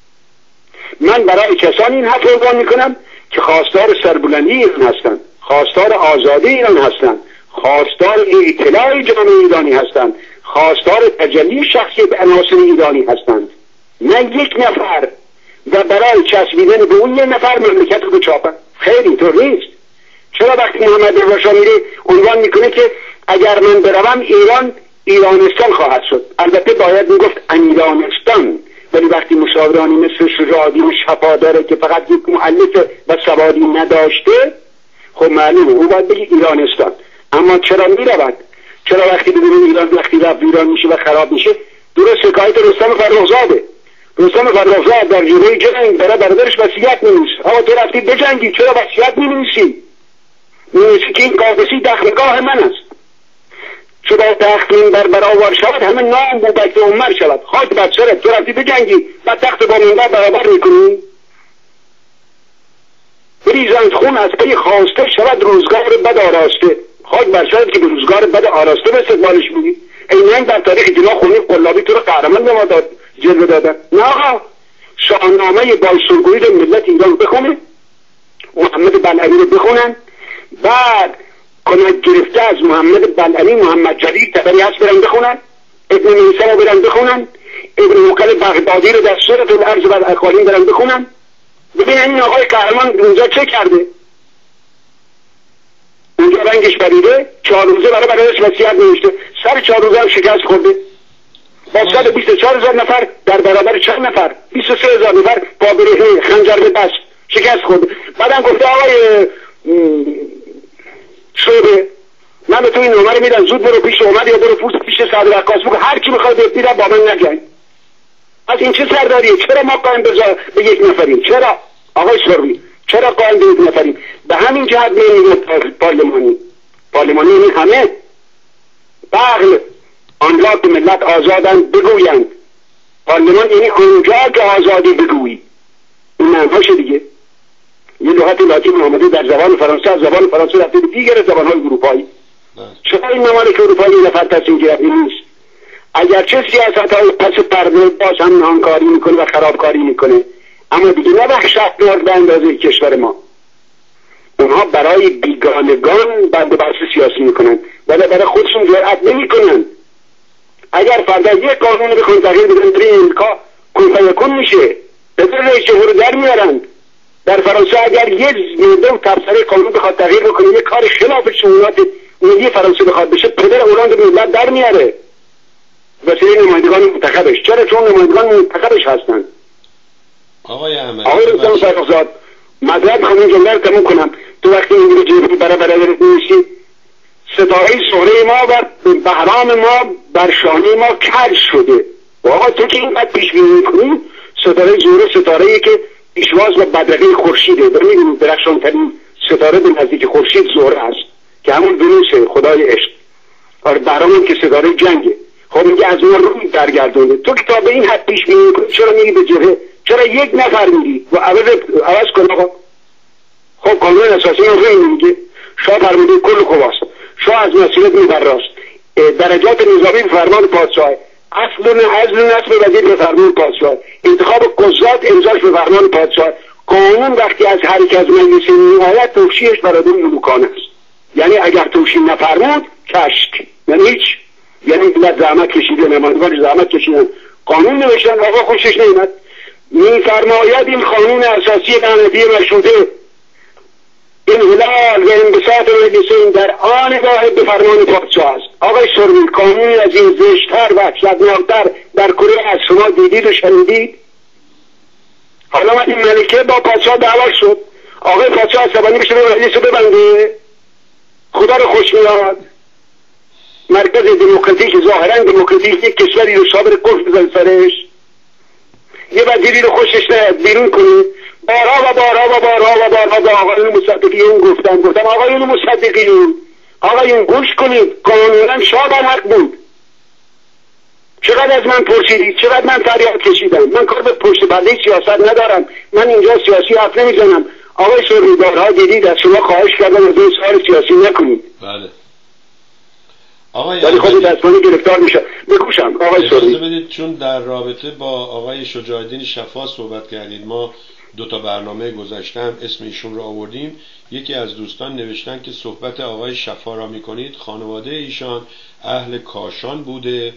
Speaker 3: من برای کسانی این حرف رو عنوان میکنم که خواستار سربلندی ایران هستند، خواستار آزادی ایران هستند، خواستار اطلاع جامعه ایرانی هستند، خواستار تجلی شخصیت عناصر ایرانی هستند، نه یک نفر و برای چسبیدن به اون یک نفر مملکت رو بچاپن. خیلی اینطور نیست. چرا وقتی محمد رضا شاه میره عنوان میکنه که اگر من بروم ایران ایرانستان خواهد شد؟ البته باید میگفت امیرانستان، ولی وقتی مشاورانی مثل شجاعی و شفاداره که فقط یک مؤلف و سوادی نداشته، خب معلومه او باید بگی ایرانستان. اما چرا میرود؟ چرا وقتی ببینیم ایران وقتی رفت ویران میشه و خراب میشه؟ درست حکایت رستم فرخزاده. رستم فرخزاد در جبهه جنگ برای برادرش وصیت می‌نویسه. آقا تو رفتی بجنگی، چرا وصیت می‌نویسی؟ می‌نویسی که این قادسی دخلگاه من است. چرا تخت منبر برآور شود همه نام بوبک عمر شود. خاک بر سرت، تو رفتی بجنگی بعد تخت با منبر برابر می‌کنی؟ بریزند خون از پی خواسته شود روزگار بد آراسته. خاک بر سرت که به روزگار بد آراسته به استقبالش می‌گی. اینن در تاریخ جنا خونی قلابی تو رو قهرمان به ما داد جلوه دادن. نه آقا، شاهنامه بایسورگویی رو ملت ایران بخونه، محمد بلعلی رو بخونن، بعد کمک گرفته از محمد بلعلی محمد جلیل تبری هست برن بخونن، ابن میسر رو برن بخونن، ابن مقل بغدادی رو در سورة الارض و الاقالیم برن بخونن، ببینن این آقای قهرمان اونجا چه کرده. اونجا رنگش بریده، چهار روزه برای برادرش وصیت نوشته، سر چهار روزه هم شکست خورده، با صد و بیست و چهار هزار نفر در برابر چند نفر، بیست و سه هزار نفر با برهنه خنجر به دست شکست خورده. بعدم گفته آقای شعبه من به تو این نمره میدن، زود برو پیش اومد یا برو پوست پیش سعد رقاص بگو هر کی میخواد بپیره با من نگن. از این چه سرداریه؟ چرا ما قایم به یک نفریم؟ چرا آقای سروی چرا قایم به یک نفریم؟ به همین جهت میگیم پارلمانی. پارلمانی این همه بغل آن را که ملت آزادن بگویند. پارلمان یعنی آنجا که آزادی بگویی. این معناش دیگه. یه لغت لاتین آمده در زبان فرانسه، از زبان فرانسه رفته به دیگر زبان‌های اروپایی. چرا این ممالک اروپایی نفر تصمیم گرفته نیست؟ اگرچه سیاست‌های پس پرده باز هم نهانکاری میکنه و خرابکاری میکنه، اما دیگه نه وحشتناک به اندازه کشور ما. اونها برای بیگانگان بند بحث سیاسی میکنن ولی برای خودشون جرأت نمیکنن. اگر فردا یک قانون بخوان تغییر بدن در امریکا کن فیکون میشه، بدون رئیس جمهور در میارن. در فرانسه اگر یک ماده و تبصره قانون بخواد تغییر بکنه، یک کار خلاف شمولات ملی فرانسه بخواد بشه پدر اولاند ملت در میاره وسیله نمایندگان منتخبش. چرا؟ چون نمایندگان منتخبش هستن.
Speaker 1: آقای احمد
Speaker 3: آقای رستم فرخزاد مدرد میخوام این جمله رو تموم کنم. تو وقتی اینجوری جیبی برای برای میشی ستاره سهره ما و بهرام ما بر شانه ما کج شده. و آقا تو که اینقدر پیش بینی میکنی ستاره زهره ستاره‌ای که پیشواز و بدرقه خورشیده و میدونید درخشانترین ستاره به نزدیک خورشید زهره است که همون ونوسه خدای عشق. آره بهرام که ستاره جنگه. خب میگه از اون روی برگردونده. تو که تا به این حد پیش بینی میکنی چرا میگی به جبهه؟ چرا یک نفر میگی و عوض عوض کن آقا؟ خب قانون اساسی رو روی میگه شاه فرموده کل قواست، شاه از مسئولیت میبراست، درجات نظامی به فرمان پادشاه، اصل و اصل نصب وزیر به فرمان پادشاه، انتخاب قضات امضاش به فرمان پادشاه. قانون وقتی از هر یک از مجلس میآید توشیحش برای ملوکانه است. یعنی اگر توشیح نفرمود کشک، یعنی هیچ، یعنی ملت زحمت کشیده، نمایندگان زحمت کشیدن، قانون نوشتن، آقا خوشش نمیاد میفرماید این قانون اساسی لعنتی مشروطه انحلال و انبساط مجلسین در آن واحد به فرمان پادشاه است. آقای سروی قانونی از این زشت‌تر و وحشتناک‌تر در کره از شما دیدید و شنیدید؟ حالا من این ملکه با پادشاه دعوا شد، آقای پادشاه عصبانی بشه به مجلس رو ببنده، خدا رو خوش میاد. مرکز دموکراتیک ظاهرا دموکراتیک یک کشوری رو صابر کفر بزن سرش، یه وزیری رو خوشش نیاد بیرون کنید. بارها و بارها و بارها و بارها با آقایون مصدقین گفتم گفتم آقایون مصدقین آقایون گوش کنید، قانونا شاه بر حق بود. چقدر از من پرسیدید، چقدر من فریاد کشیدم. من کار به پشت پرده سیاست ندارم، من اینجا سیاسی حرف نمیزنم. آقای سروی بارها دیدید از شما خواهش کردم از این سوال سیاسی نکنید.
Speaker 1: بله آقای
Speaker 3: ولی خود دستمانی گرفتار میشه. بگوشم آقای سروی
Speaker 1: بدید، چون در رابطه با آقای شجاع الدین شفا صحبت کردید، ما دو تا برنامه گذشته هم اسم ایشون رو آوردیم. یکی از دوستان نوشتن که صحبت آقای شفا را میکنید، خانواده ایشان اهل کاشان بوده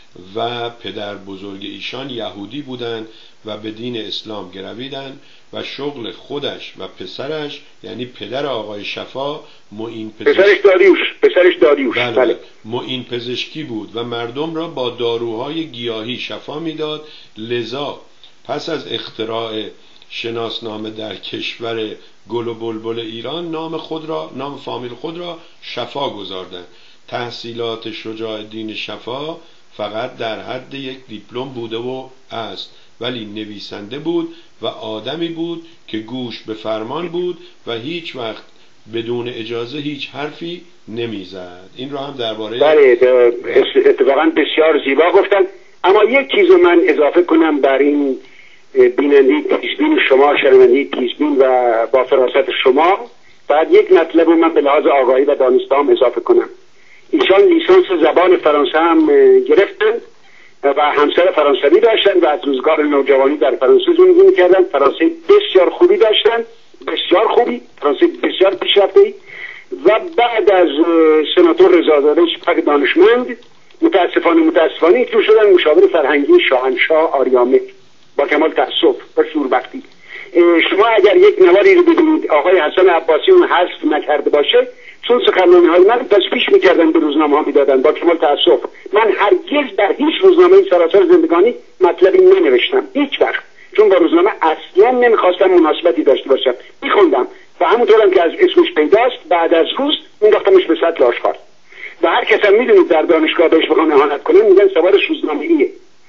Speaker 1: و پدر بزرگ ایشان یهودی بودند و به دین اسلام گرویدن و شغل خودش و پسرش یعنی پدر آقای شفا معین پزشکی
Speaker 3: پسرش داریوش پسرش داریوش
Speaker 1: بله بله. معین پزشکی بود و مردم را با داروهای گیاهی شفا میداد. لذا پس از اختراع شناسنامه در کشور گل و بلبل ایران نام خود را نام فامیل خود را شفا گذاردند. تحصیلات شجاع الدین شفا فقط در حد یک دیپلم بوده و است، ولی نویسنده بود و آدمی بود که گوش به فرمان بود و هیچ وقت بدون اجازه هیچ حرفی نمیزد. این رو هم درباره
Speaker 3: بله اتفاقا بسیار زیبا گفتن. اما یک چیز رو من اضافه کنم بر این بینندی پیشبین شما، شنوندی پیشبین و با فراست شما، بعد یک مطلب رو من به لحاظ آگاهی و دانستم اضافه کنم. ایشان لیسانس زبان فرانسه هم گرفتن و همسر فرانسوی داشتن و از روزگار نوجوانی در فرانسه زندگی می‌کردن. فرانسه بسیار خوبی داشتن، بسیار خوبی، فرانسه بسیار پیشرفته‌ای. و بعد از سناتور رضازاده شفق دانشمند متاسفانه متاسفانه ایشون شدن مشاور فرهنگی شاهنشاه آریامه با کمال تأسف و شوربختی. شما اگر یک نواری رو ببینید آقای حسن عباسی اون حذف نکرده باشه، چون سخنرانی های من تشبیه میکردن به روزنامه ها میدادن با کمال تأسف. من هرگز در هیچ روزنامه سراسر زندگانی مطلبی ننوشتم، هیچ وقت، چون با روزنامه اصلا نمیخواستم مناسبتی داشته باشم. میخوندم و همونطورم که از اسمش پیداست بعد از روز مینداختمش به سطل آشکار و هر کس هم میدونید در دانشگاه بهش بخوام اهانت کنه میگن سوار روزنامه‌ایه.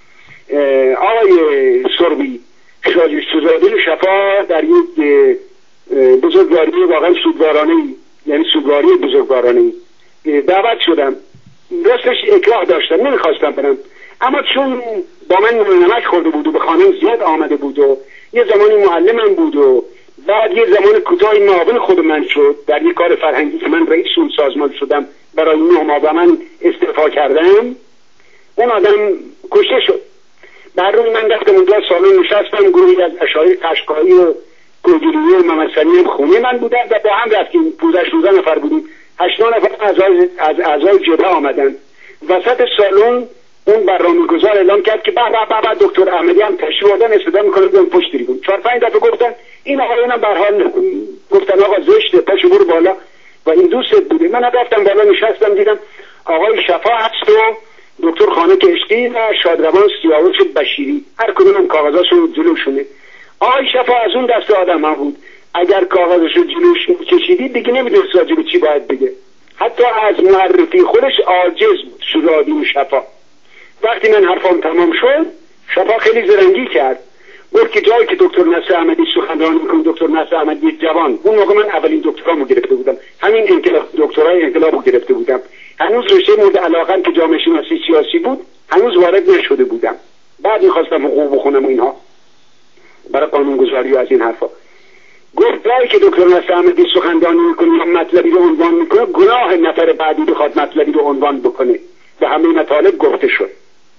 Speaker 3: آقای سروی شجاع الدین شفا در یک بزرگواری واقعا سوگوارانه، یعنی سوگواری بزرگوارانه دعوت شدم. راستش اکراه داشتم، نمیخواستم برم، اما چون با من نمک خورده بود و به خانم زیاد آمده بود و یه زمانی معلمم بود و بعد یه زمان کوتاهی معاون خود من شد در یک کار فرهنگی که من رئیس اون سازمان شدم، برای نه ماه و من استعفا کردم، اون آدم کشته شد. در روی من رفتم اونجا سالن نشستم، گروهی از اشاعره قشقایی و گلگیری و ممسنی هم خونه من بودن و با هم رفتیم. پانزده شانزده نفر بودیم، هشت نفر از اعضای جبهه آمدن. وسط سالن اون برنامه‌گذار اعلام کرد که به به به دکتر احمدی هم تشریف آوردن، استفاده می‌کنن اون پشت تریبون. چهار پنج دفعه گفتن این آقایون هم به هر حال گفتن آقا زشته، پاشو برو بالا. و این دوستت بوده. من رفتم بالا نشستم دیدم آقای شفا هست و دکتر خانه کشتی و شادروان سیاوش بشیری، هر کدوم کاغذاشو جلوشونه. آقای شفا از اون دست آدم ها بود، اگر کاغذاشو جلوش میکشیدی دیگه نمیدونست راجع به چی باید بگه، حتی از معرفی خودش عاجز بود. شجاعی و شفا. وقتی من حرفام تمام شد شفا خیلی زرنگی کرد، گفت که جایی که دکتر نصر احمدی سخنرانی میکنه، دکتر نصر احمدی جوان، اون موقع من اولین دکترامو گرفته بودم، همین انقلاب دکترای انقلابو گرفته بودم، هنوز رشته مورد علاقم که جامعه شناسی سیاسی بود هنوز وارد نشده بودم، بعد میخواستم حقوق بخونم و اینها برای قانونگذاری و از این حرفا. گفت جایی که دکتر نصر احمدی سخنرانی میکنه یا مطلبی رو عنوان میکنه، گناه نفر بعدی بخواد مطلبی رو عنوان بکنه و همه مطالب گفته شد.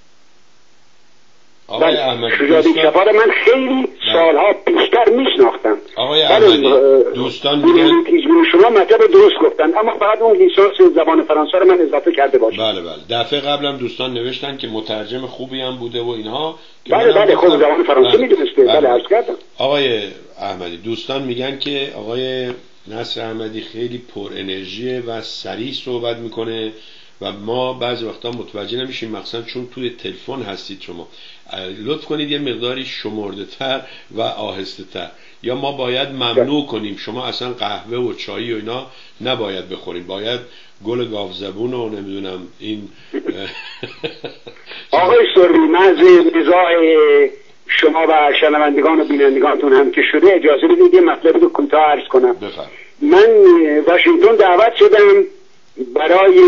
Speaker 1: آقای احمدی
Speaker 3: شجاعی شفا رو من خیلی سالها پیشتر میشناختم.
Speaker 1: آقای احمدی دوستان میگن
Speaker 3: شما مطلب درست گفتن، اما بعد اون لیسانس زبان فرانسه رو من اضافه کرده باشم.
Speaker 1: بله بله دفعه قبلم دوستان نوشتن که مترجم خوبی هم بوده و اینها.
Speaker 3: بله بله خود زبان فرانسه میدونسته. بله عرض کردم.
Speaker 1: آقای احمدی دوستان میگن که آقای نصر احمدی خیلی پر انرژیه و سریع صحبت میکنه و ما بعضی وقتا متوجه نمیشیم، مخصوصا چون توی تلفن هستید شما. لطف کنید یه مقداری شمرده تر و آهسته تر، یا ما باید ممنوع کنیم شما اصلا قهوه و چای و اینا نباید بخوریم، باید گل گاو زبون و نمیدونم این
Speaker 3: آقای سرمی محض نزاع شما و شنوندگان و بینندگانتون هم که شده اجازه بدید یه مطلبی رو کوتاه عرض کنم.
Speaker 1: بفرمایید.
Speaker 3: من واشنگتن دعوت شدم برای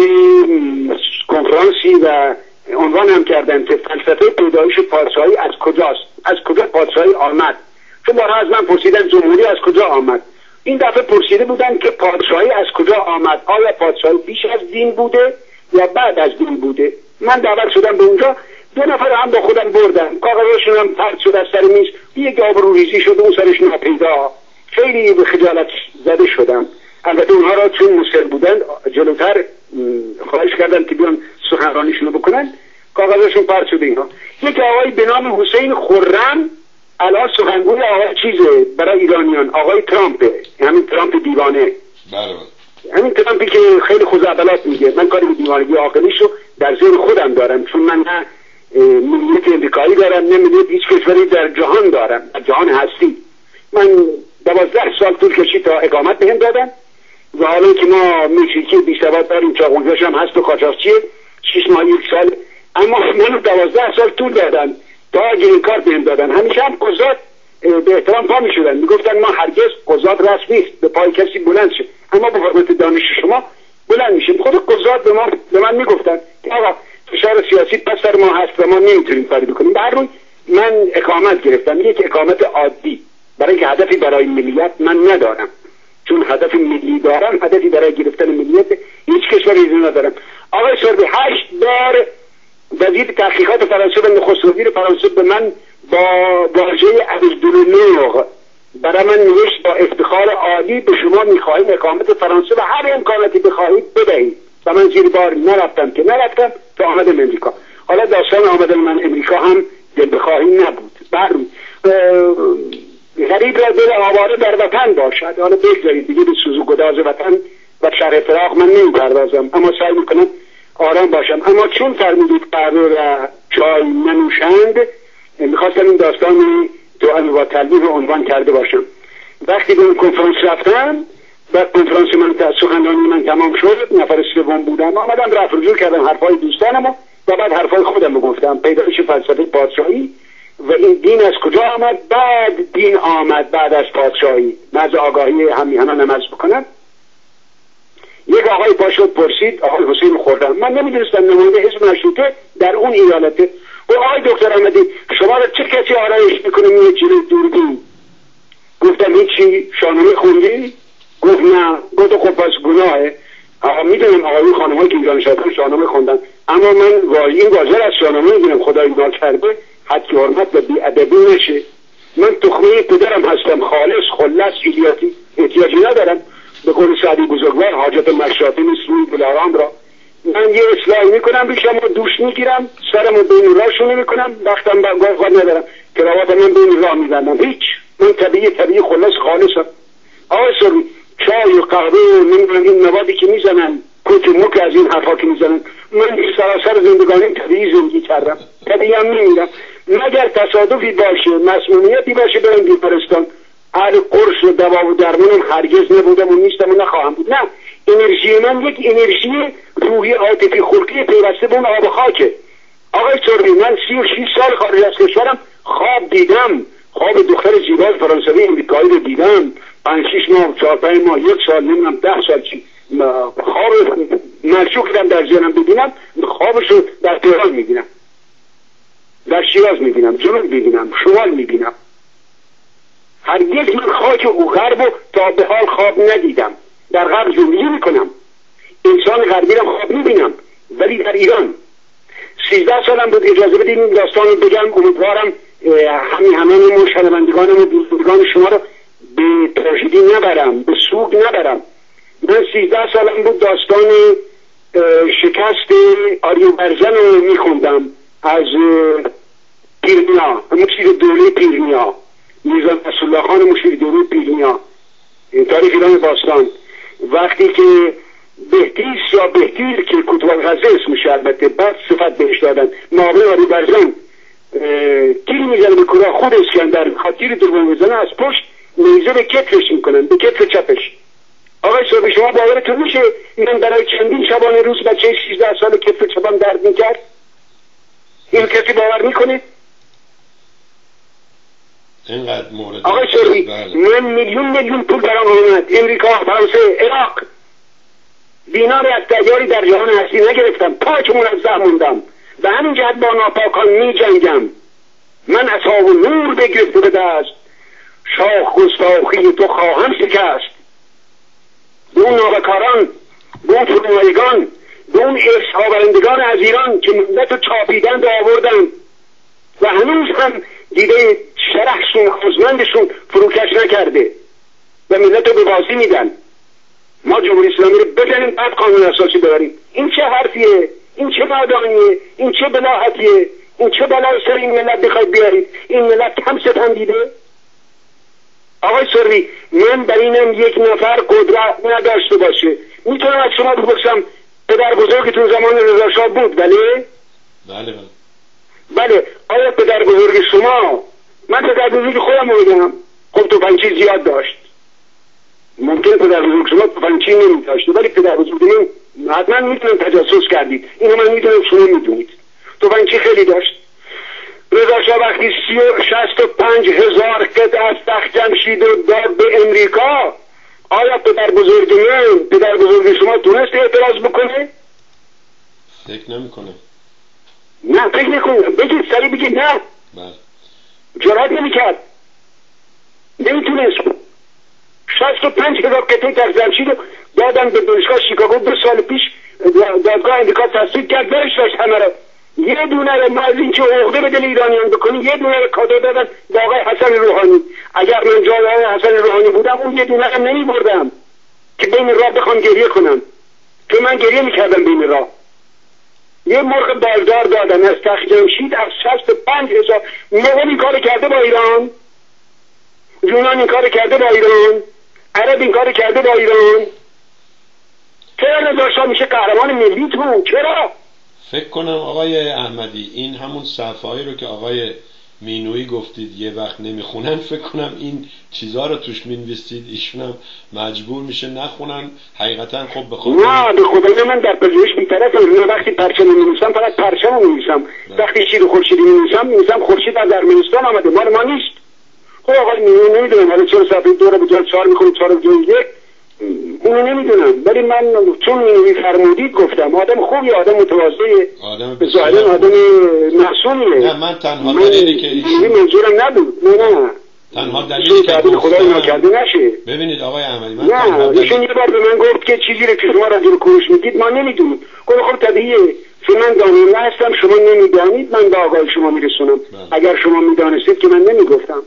Speaker 3: کنفرانسی و عنوان هم کردن که فلسفه پیدایش پادشاهی از کجاست، از کجا پادشاهی آمد. چون بارها از من پرسیدن جمهوری از کجا آمد، این دفعه پرسیده بودن که پادشاهی از کجا آمد، آیا پادشاهی پیش از دین بوده یا بعد از دین بوده. من دعوت شدم به اونجا، دو نفر هم با خودم بردم، کاغذشون هم پرت شد از سر میز، یک آبروریزی شد اون سرش ناپیدا. خیلی به خجالت زده شدم. البته اونها را چون مصر بودن جلوتر خواهش کردن که بیان سخنرانیشون رو بکنن، کاغذشون پرت شده اینها. یک آقای به نام حسین خرم الان سخنگوی آقای چیزه برای ایرانیان، آقای ترامپه، همین ترامپ دیوانه.
Speaker 1: بله.
Speaker 3: همین ترامپی که خیلی خزعبلات میگه. من کاری به دیوانگی عاقلیشو در ذهن خودم دارم، چون من نه ملیت امریکایی دارم نه ملیت هیچ کشوری در جهان دارم، در جهان هستی. من دوازده سال طول کشید تا اقامت بهم دادن و حالا که ما میشیکی بیشتر داریم، چاقونجاش هم هست و قاچاقچیه، شیش ماه یک سال، اما من دوازده سال طول دادن تا گرین کارت بهم دادن. همیشه هم قضات به احترام پا میشدن، میگفتن ما هرگز قضات رسم نیست به پای کسی بلند شه، اما با حرمت دانش شما بلند میشیم. خود قضات به ما به من میگفتن که آقا فشار سیاسی پس سر ما هست و ما نمیتونیم کاری بکنیم. به هر روی من اقامت گرفتم، یک اقامت عادی، برای که هدفی برای ملیت من ندارم، چون هدف ملی دارم، هدفی برای گرفتن ملیت هیچ کشوری ندارم. آقای سربی هشت بار وزیر تحقیقات فرانسه و نخست وزیر فرانسه به من با واژه عبدالنور برای من نوشت با افتخار عالی به شما میخواهیم اقامت فرانسه و هر امکاناتی بخواهید بدهید و من زیر بار نرفتم که نرفتم تا آمدم امریکا. حالا داستان آمدن من امریکا هم دل بخواهی نبود. برمی غریب را دل آواره در وطن باشد، حالا بگذارید دیگه به سوزو گداز وطن و شرح فراق من نمیپردازم، اما سعی میکنم آرام باشم. اما چون فرمودید قهوه و چای ننوشند، میخواستم این داستان توأم با تلویح رو عنوان کرده باشم. وقتی به اون کنفرانس رفتم و کنفرانس من سخنرانی من تمام شد، نفر سوم بودم، آمدم رفع رجوع کردم حرفای دوستانم و بعد حرفای خودم رو گفتم، پیدایش فلسفه پادشاهی و این دین از کجا آمد، بعد دین آمد بعد از پادشاهی. من آگاهی همیهنان نماز بکنم. یک آقای پاشد پرسید، آقای حسین خرم، من نمیدونستم نماینده حزب مشروطه در اون ایالته، و آقای دکتر احمدی شما را چه کسی آرایش میکنه میه جلوی دوربین؟ گفتم هیچی. شاهنامه خوندی؟ گفت نه. گفت خب پس گناهه. آقا میدونم آقای خانم‌هایی که اینجا نشستن شاهنامه خوندن، اما من واژه این واژه از شاهنامه میدونم خدای نار کرده حد حرمت و بی‌ادبی نشه. من تخمه پدرم هستم، خالص خلص ایلیاتی، احتیاجی ندارم. به قول سعدی بزرگوار حاجت مشاطه نیست روی دلارام را. من یه اصلاحی میکنم بیشم و دوش میگیرم، سرم رو بین راشونه میکنم، وقتم گاه ندارم، کراواتم من بین راه میزنم. هیچ، من طبیعی طبیعی خلص خالصم. آقای سرمی چای و قهوه و نمیدونم این موادی که میزنن کت و مک از این حرفا که میزنن. من سراسر زندگانی طبیعی زندگی کردم، طبیعی هم میمیرم. مگر تصادفی باشه، مسئولیتی باشه برم بیمارستان. اهل قرص و دوا و درمانم هرگز نبودم و نیستم و نخواهم بود. نه، انرژی من یک انرژی روحی عاطفی خلقی پیوسته به اون آب خاکه. آقای سربی، من سی و شیش سال خارج از کشورم خواب دیدم، خواب دختر زیبای فرانسوی امریکایی رو دیدم، پنج شیش ماه، چهار پنج ماه، یک سال، نمیدونم ده سال چی خواب ملچوک کردم در ذهنم ببینم. خوابش رو در تهران میبینم، در شیراز میبینم، جنوب میبینم، شمال میبینم. هرگز من خاک او غرب رو تا به حال خواب ندیدم. در غرب زندگی میکنم، انسان غربی رو خواب میبینم، ولی در ایران سیزده سالم بود. اجازه بدید این داستان رو بگم، امیدوارم همین همه شنوندگانم و دوستان شما رو به تراژدی نبرم، به سوگ نبرم. من سیزده سالم بود، داستان شکست آریوبرزن رو میخوندم از پیرنیا، مشیر دوله پیرنیا، میرزا نصرالله خان مشیر دوله پیرنیا، تاریخ ایران باستان. وقتی که بهتیس یا بهتیر که کوتوالغزه اسمش البته بعد صفت بهش دادن، نامه آریوبرزن تیر میزنه به کلاه خود اسکندر، خاطیر دوم میزنه از پشت نیزه به کتفش میکنن، به کتف چپش. آقای صاحب شما باورتون میشه من برای چندین شبانه روز بچه سیزده سال کتف چپم درد میکرد؟ این کسی باور میکنید؟
Speaker 1: اینقدر مورد
Speaker 3: آقای صاحبی من میلیون میلیون پول برام اومد، امریکا، فرانسه، عراق، دینار از تجاری در جهان هستی نگرفتم، پاک منزه موندم. به همین جهت با ناپاکان می جنگم. من اصحاب نور بگرفته به دست، شاخ گستاخی تو خواهم شکست. به اون نابکاران، به اون فرمایگان، به اون ارث آورندگان از ایران که ملت رو چاپیدند و آوردند و هنوز هم دیده شرحشون خزمندشون فروکش نکرده و ملت رو به بازی میدن. ما جمهوری اسلامی رو بزنیم بعد قانون اساسی ببریم. این چه حرفیه؟ این چه نادانیه؟ این چه بلاحتیه؟ این چه بلای سر این ملت بخواید بیارید؟ این ملت کم ستم دیده؟ آقای سروی من بر اینم یک نفر قدرت نداشته باشه. میتونم از شما بپرسم پدر بزرگتون زمان رضا شاه بود؟ بله؟
Speaker 1: بله بله.
Speaker 3: بله. آیا پدر بزرگ شما، من پدر بزرگ خودم رو بگم، خب توفنچی زیاد داشت، ممکن پدر بزرگ شما توفنچی نمی داشته، ولی پدر بزرگ من حتما میتونم تجسس کردید، اینو من میدونم شما میدونید، توفنچی خیلی داشت. رضا شاه وقتی سی و شست و پنج هزار قطعه از تخت جمشید رو داد به امریکا، آیا پدر بزرگ من، پدر بزرگ شما تونست اعتراض بکنه؟
Speaker 1: فکر نمی کنه.
Speaker 3: نه فکر نکنه، بگید سریع بگید نه.
Speaker 1: بله.
Speaker 3: جرأت نمی کرد، نمیتونست. شست و پنج هزار قطعه تخت جمشید رو دادن به دانشگاه شیکاگو. دو سال پیش دادگاه امریکا تصویب کرد برش داشت همه رو. یه دونه رو ما از این که عقده به دل ایرانیان بکنی، یه دونه رو کادو دادن به آقای حسن روحانی. اگر من جای آقای حسن روحانی بودم اون یه دونه رو نمی بردم که بین راه بخوام گریه کنم، تو من گریه میکردم بین راه. یه مرغ بالدار دادن از تخت جمشید از شست و پنج هزار. مغول این کار کرده با ایران، یونان این کار کرده با ایران، عرب این کار کرده با ایران. چرا رضا شاه میشه قهرمان ملیتون؟ چرا؟
Speaker 1: فکر کنم آقای احمدی این همون صفحه‌ای رو که آقای مینویی گفتید یه وقت نمیخونن، فکر کنم این چیزها رو توش مینویسید، ایشون هم مجبور میشه نخونن. حقیقتا خب بخوام
Speaker 3: نه به خدا من در پژوهش بی‌طرفم. من وقتی پرچم می‌نویسم فقط پرچم می‌نویسم، وقتی شیر خورشیدی می‌نویسم می‌نویسم خورشید از ارمنستان آمده، مال ما نیست. خب آقای مینویی نمیدونم حالا چرا صفحه دو رو به جای چهار می‌خونید، چهار رو به جای یک، اونو نمیدونم، ولی من چون مینوی فرمودید گفتم. آدم خوبی، آدم متواضعه، به ظاهر آدم معصومیه.
Speaker 1: نه من تنها دلیلی که
Speaker 3: ایشون منظورم نبود. نه نه
Speaker 1: تنها دلیلی که
Speaker 3: خدای ناکرده نشه.
Speaker 1: ببینید آقای احمدی من
Speaker 3: نه ایشون یه بار به من گفت که چیزی رو که شما راجع به کوروش میگید ما نمیدونیم. گفتم خب طبیعیه چون من داننده هستم، شما نمیدانید، من به آقای شما میرسونم. اگر شما میدانستید که من نمیگفتم.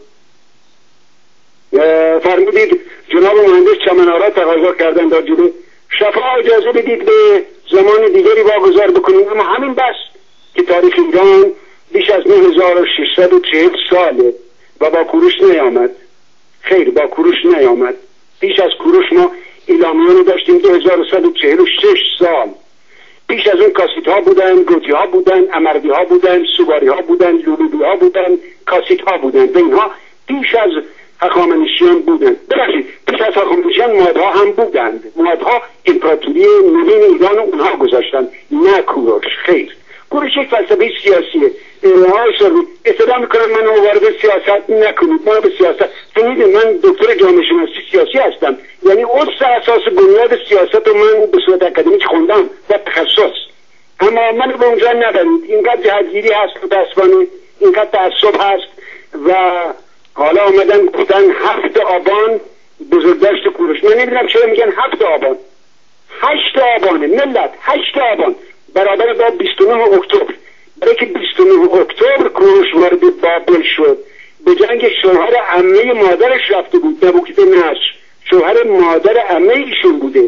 Speaker 3: فرمودید جناب مهندس چمن‌آرا تقاضا کردن در جلوی شفا اجازه بدید به زمان دیگری واگذار بکنیم، اما همین بس که تاریخ ایران بیش از نه هزار و ششصد و چهل ساله و با کوروش نیامد. خیر با کوروش نیامد، پیش از کوروش ما اعلامیه داشتیم دو هزار و صد و چهل و شش سال. پیش از اون کاسیت ها بودن، گوتی ها بودن، امردی ها بودن، سوگاری ها بودن، لولوبی ها بودن، کاسیت ها بودن. به اینها پیش از هخامنشیان بودن. ببخشید پیش از هخامنشیان مادها هم بودند. مادها امپراتوری نوین ایران رو اونها گذاشتن، نه کوروش. خیر، کوروش یک فلسفه سیاسیه. آقای سروی اصلا میکنم من وارد سیاست نکنید، ما به سیاست فهمیدید من دکتر جامعه شناسی سیاسی هستم، یعنی اصل اساس بنیاد سیاست رو من به صورت اکادمیک خوندم و تخصص، اما من به اونجا نبرید. اینقدر جهتگیری هست متاسفانه، اینقدر تعصب هست و حالا آمدن گفتن هفت آبان بزرگداشت کوروش. من نمیدونم چرا میگن هفت آبان، هشت آبانه ملت، هشت آبان برابر با بیست و نه اکتبر. برای که بیست و نه اکتبر کوروش وارد بابل شد، به جنگ شوهر عمه مادرش رفته بود، نبوکدنصر شوهر مادر عمه ایشون بوده،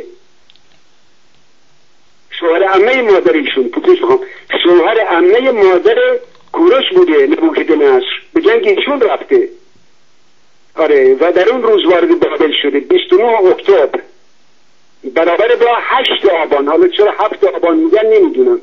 Speaker 3: شوهر عمه مادر ایشون پوتش بخوام شوهر عمه مادر کوروش بوده نبوکدنصر، به جنگ ایشون رفته. آره، و در اون روز وارد بابل شده بیست و نه اکتبر برابر با هشت آبان. حالا چرا هفت آبان میگن نمیدونم.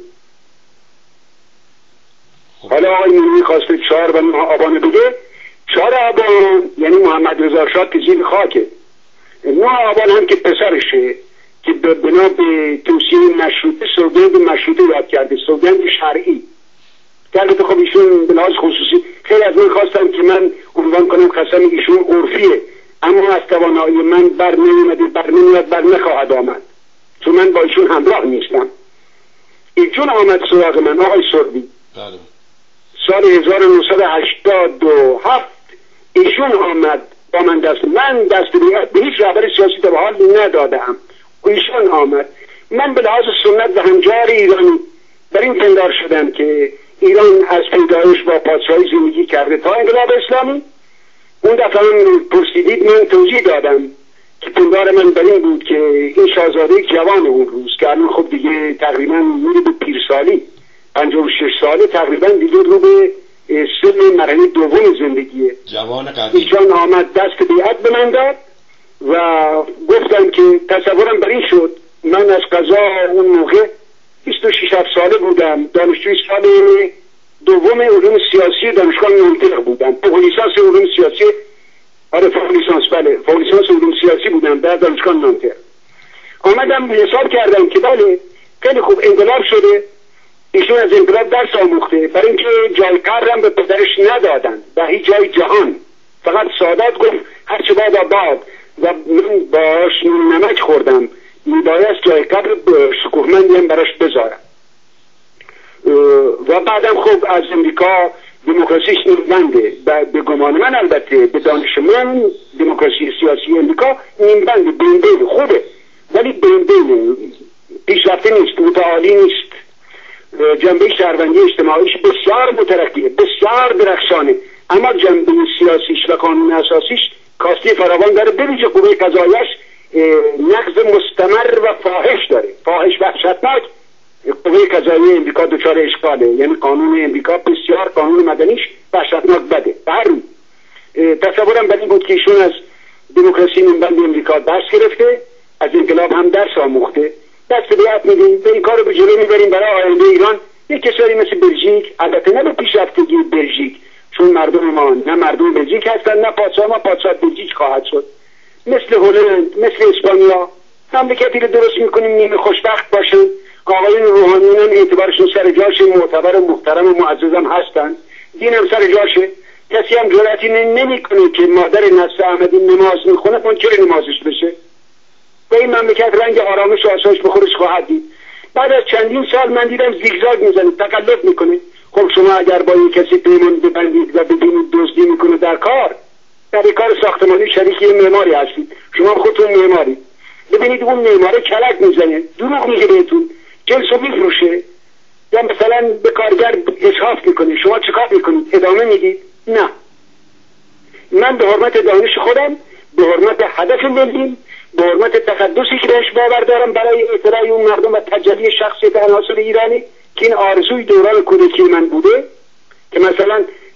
Speaker 3: حالا آقای نوری خواسته چهار و نه آبان بگه. چهار آبان یعنی محمد رضا شاه که زیر خاکه، نه آبان هم که پسرشه که بنا به توصیه مشروطه سوگند مشروطه یاد کرده، سوگند شرعی. البته خب ایشون به لحاظ خصوصی خیلی از من خواستم که من عنوان کنم قسم ایشون عرفیه، اما از توانایی من بر نمیمده، بر نمیاد، بر نخواهد آمد، چون من با ایشون همراه نیستم. ایشون آمد سراغ من آقای سروی سال هزار و نهصد و هشتاد و هفت ایشون آمد با من دست، من دست به هیچ رهبر سیاسی تا به حال ندادم. ایشون آمد، من به لحاظ سنت و هنجار ایرانی بر این پندار شدم که ایران از پیدایش با پادشاهی زندگی کرده تا انقلاب اسلامی. اون دفعه من پرسیدید، من توضیح دادم که پندار من بر این بود که این شاهزاده جوان اون روز که الان خب دیگه تقریبا میره به پیرسالی، پنجاه و شش ساله تقریبا دیگه رو به سن مرحله دوم زندگیه،
Speaker 1: جوان قوی.
Speaker 3: ایشان آمد دست بیعت به من داد و گفتم که تصورم بر این شد، من از قضا اون موقع بیست و شش ساله بودم، دانشجوی سال دوم علوم سیاسی دانشگاه نانتر بودم، فوق لیسانس علوم سیاسی، آره فوق لیسانس، بله فوق لیسانس علوم سیاسی بودم در دانشگاه نانتر. آمدم حساب کردم که بله خیلی خوب انقلاب شده، ایشون از انقلاب درس آموخته، برای اینکه جای قبرم به پدرش ندادن و هیچ جای جهان، فقط سادات گفت هرچه باد آباد و من باش نمک خوردم، میبایست جای قبر شکوهمندی هم براش بذارم. و بعدم خب از امریکا دموکراسیش نیمبنده، به گمان من البته به دانش من دموکراسی سیاسی امریکا نیمبنده، بین بین خوبه ولی بین بین پیشرفته نیست، متعالی نیست، جنبه شهروندی اجتماعیش بسیار مترقیه، بسیار درخشانه، اما جنبه سیاسیش و قانون اساسیش کاستی فراوان داره، به ویژه قوه قضاییش نقض مستمر و فاحش داره، فاحش وحشتناک. قوه قضاییه امریکا دچار اشکاله، یعنی قانون امریکا بسیار قانون مدنیش وحشتناک بده. به هر روی تصورم بر این بود که ایشون از دموکراسی منبند امریکا درس گرفته، از انقلاب هم درس آموخته، دست بیعت میدیم، به این کار رو به جلو میبریم برای آینده ایران. یک کشوری مثل بلژیک، البته نه به پیشرفتگی بلژیک، چون مردم ما نه مردم بلژیک هستن نه پادشاه ما پادشاه بلژیک خواهد شد، مثل هلند، مثل اسپانیا، مملکتی رو درست میکنیم نیمه خوشبخت باشه. آقایون روحانیون هم اعتبارشون سر جاشه، معتبر و محترم و معززم هستن، دین هم سر جاشه، کسی هم جرأتی نمیکنه که مادر نصر احمدی نماز میخونه منکر نمازش بشه. به این مملکت رنگ آرامش و آسایش به خودش خواهد دید. بعد از چندین سال من دیدم زیگزاگ میزنه، تقلب میکنه. خب شما اگر با یک کسی پیمان ببندید و ببینید دزدی میکنه در کار، در کار ساختمانی شریک یه معماری هستید، شما خودتون معماری، ببینید اون معماره کلک میزنه، دروغ میگه بهتون، جنسو میفروشه، یا مثلا به کارگر اسحاف میکنه، شما چیکار میکنید؟ ادامه میدید؟ نه. من به حرمت دانش خودم، به حرمت هدف ملیم، به حرمت تقدسی که بهش باور دارم برای اعتراض اون مردم و تجلی شخصیت عناصر ایرانی که این آرزوی دوران کودکی من بوده که مثلا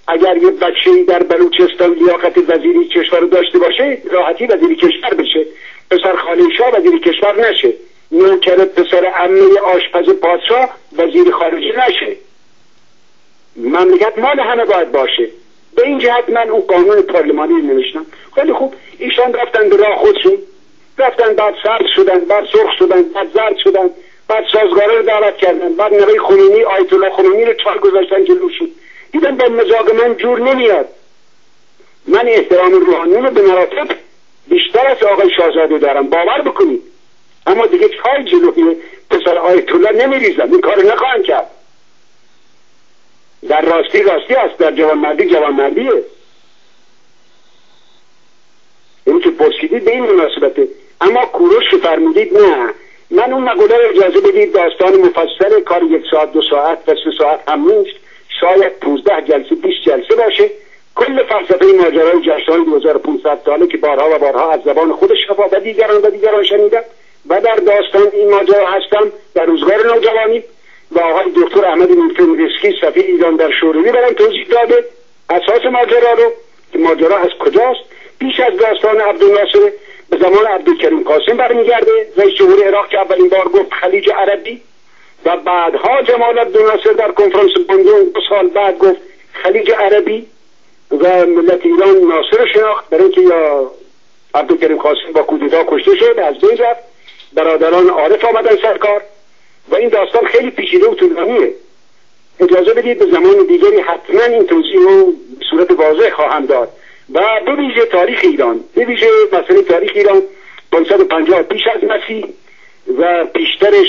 Speaker 3: اگر یه بچه‌ای در بلوچستان لیاقت وزیری کشور رو داشته باشه راحتی وزیری کشور بشه، پسر خاله شاه وزیری کشور نشه، نوکر پسر عمه آشپز پادشاه وزیر خارجه نشه. مملکت مال همه باید باشه. به این جهت من اون قانون پارلمانی رو نوشتم. خیلی خوب، ایشان رفتن به راه خودشون، رفتن بعد سرد شدن، بعد سرخ شدن، بعد زرد شدن، بعد سازگارا رو دعوت کردن، بعد نوه خمینی آیت الله خمینی رو چال گذاشتن جلوشون. دیدن به مزاج من جور نمیاد. من احترام روحانی رو به مراتب بیشتر از آقای شاهزاده دارم، باور بکنید، اما دیگه چای جلوی پسر آیت الله نمیریزم، این کار نخواهم کرد. در راستی راستی است، در جوانمردی جوانمردیه. این که پرسیدید به این مناسبته. اما کوروش فرمودید نه، من اون مقوله رو اجازه بدید داستان مفصل، کار یک ساعت دو ساعت و سه ساعت هم نیست، شاید پونزده جلسه بیست جلسه باشه. کل فلسفه ماجرای جشن‌های دو هزار و پانصد ساله که بارها و بارها از زبان خودش شفا و دیگران و دیگران شنیدم و در داستان این ماجرا هستم در روزگار نوجوانی و آقای دکتر احمد میرفلسکی سفیر ایران در شوروی برام توضیح داده اساس ماجرا رو که ماجرا از کجاست. پیش از داستان عبدالناصر به زمان عبدالکریم قاسم برمیگرده، رئیس جمهور عراق که اولین بار گفت خلیج عربی، و بعدها جمال عبدالناصر در کنفرانس بندون دو سال بعد گفت خلیج عربی و ملت ایران ناصر رو شناخت، برای اینکه یا عبدالکریم قاسم با کودتا کشته شد از بین رفت، برادران عارف آمدن سرکار و این داستان خیلی پیچیده و طولانیه. اجازه بدید به زمان دیگری حتما این توضیح رو به صورت واضح خواهم داد. و به ویژه تاریخ ایران، به ویژه مسئله تاریخ ایران پانصد و پنجاه پیش از مسیح و پیشترش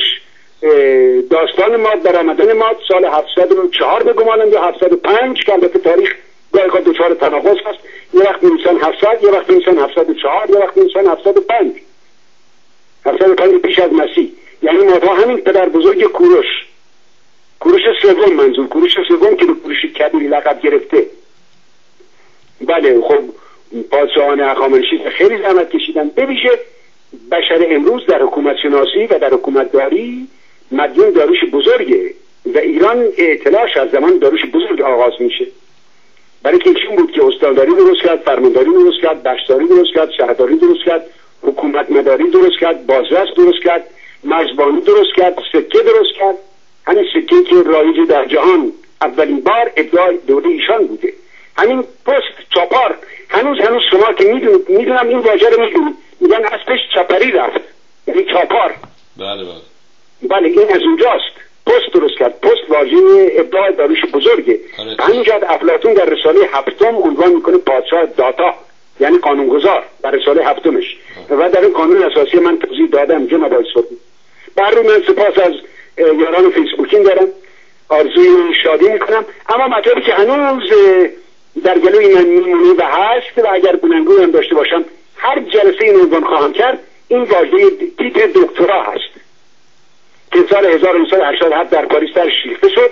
Speaker 3: داستان ماد در آمدن ماد سال هفتصد و چهار بگمانم یا هفتصد و پنج که البته تاریخ گاهی خود دچار تناقض هست، یه وقت می‌نویسن هفتصد، یه وقت می‌نویسن هفتصد و چهار، یه وقت می‌نویسن هفتصد و پنج هفتصد و پنج پیش از مسیح. یعنی مادها همین پدر بزرگ کوروش کوروش سوم منظور کوروش سوم که به کوروش کبیر لقب گرفته. بله خب پادشاهان هخامنشی خیلی زحمت کشیدن، به ویژه بشر امروز در حکومت شناسی و در حکومت داری مدیون داروش بزرگه و ایران اطلاعش از زمان داروش بزرگ آغاز میشه، برای که ایشون بود که استانداری درست کرد، فرمانداری درست کرد، بخشداری درست کرد، شهرداری درست کرد، حکومت مداری درست کرد، بازرس درست کرد، مرزبانی درست کرد، سکه درست کرد. همین سکه که رایج در جهان اولین بار ابداع دوره ایشان بوده. همین پست چاپار، هنوز هنوز شما که میدونید، میدونم این واژه رو میدونید، میگن اسمش چاپری رفت، یعنی چاپار.
Speaker 1: بله بله
Speaker 3: بله این از اونجاست. پست درست کرد. پست واژه ابداع داروش بزرگه. همینجا افلاطون در رساله هفتم عنوان میکنه پادشاه داتا، یعنی قانونگذار در رساله هفتمش. و در این قانون اساسی من توضیح دادم جناب آقای سرخی. برای من سپاس از یاران فیسبوکین دارم، آرزوی شادی میکنم. اما مطلبی که هنوز در گلوی من میمونه و هست و اگر بلندگوی هم داشته باشم هر جلسه این عنوان خواهم کرد، این واژه تیتر دکترا هست که سال هزار و نهصد و هشتاد و هفت در پاریس در شیفته شد.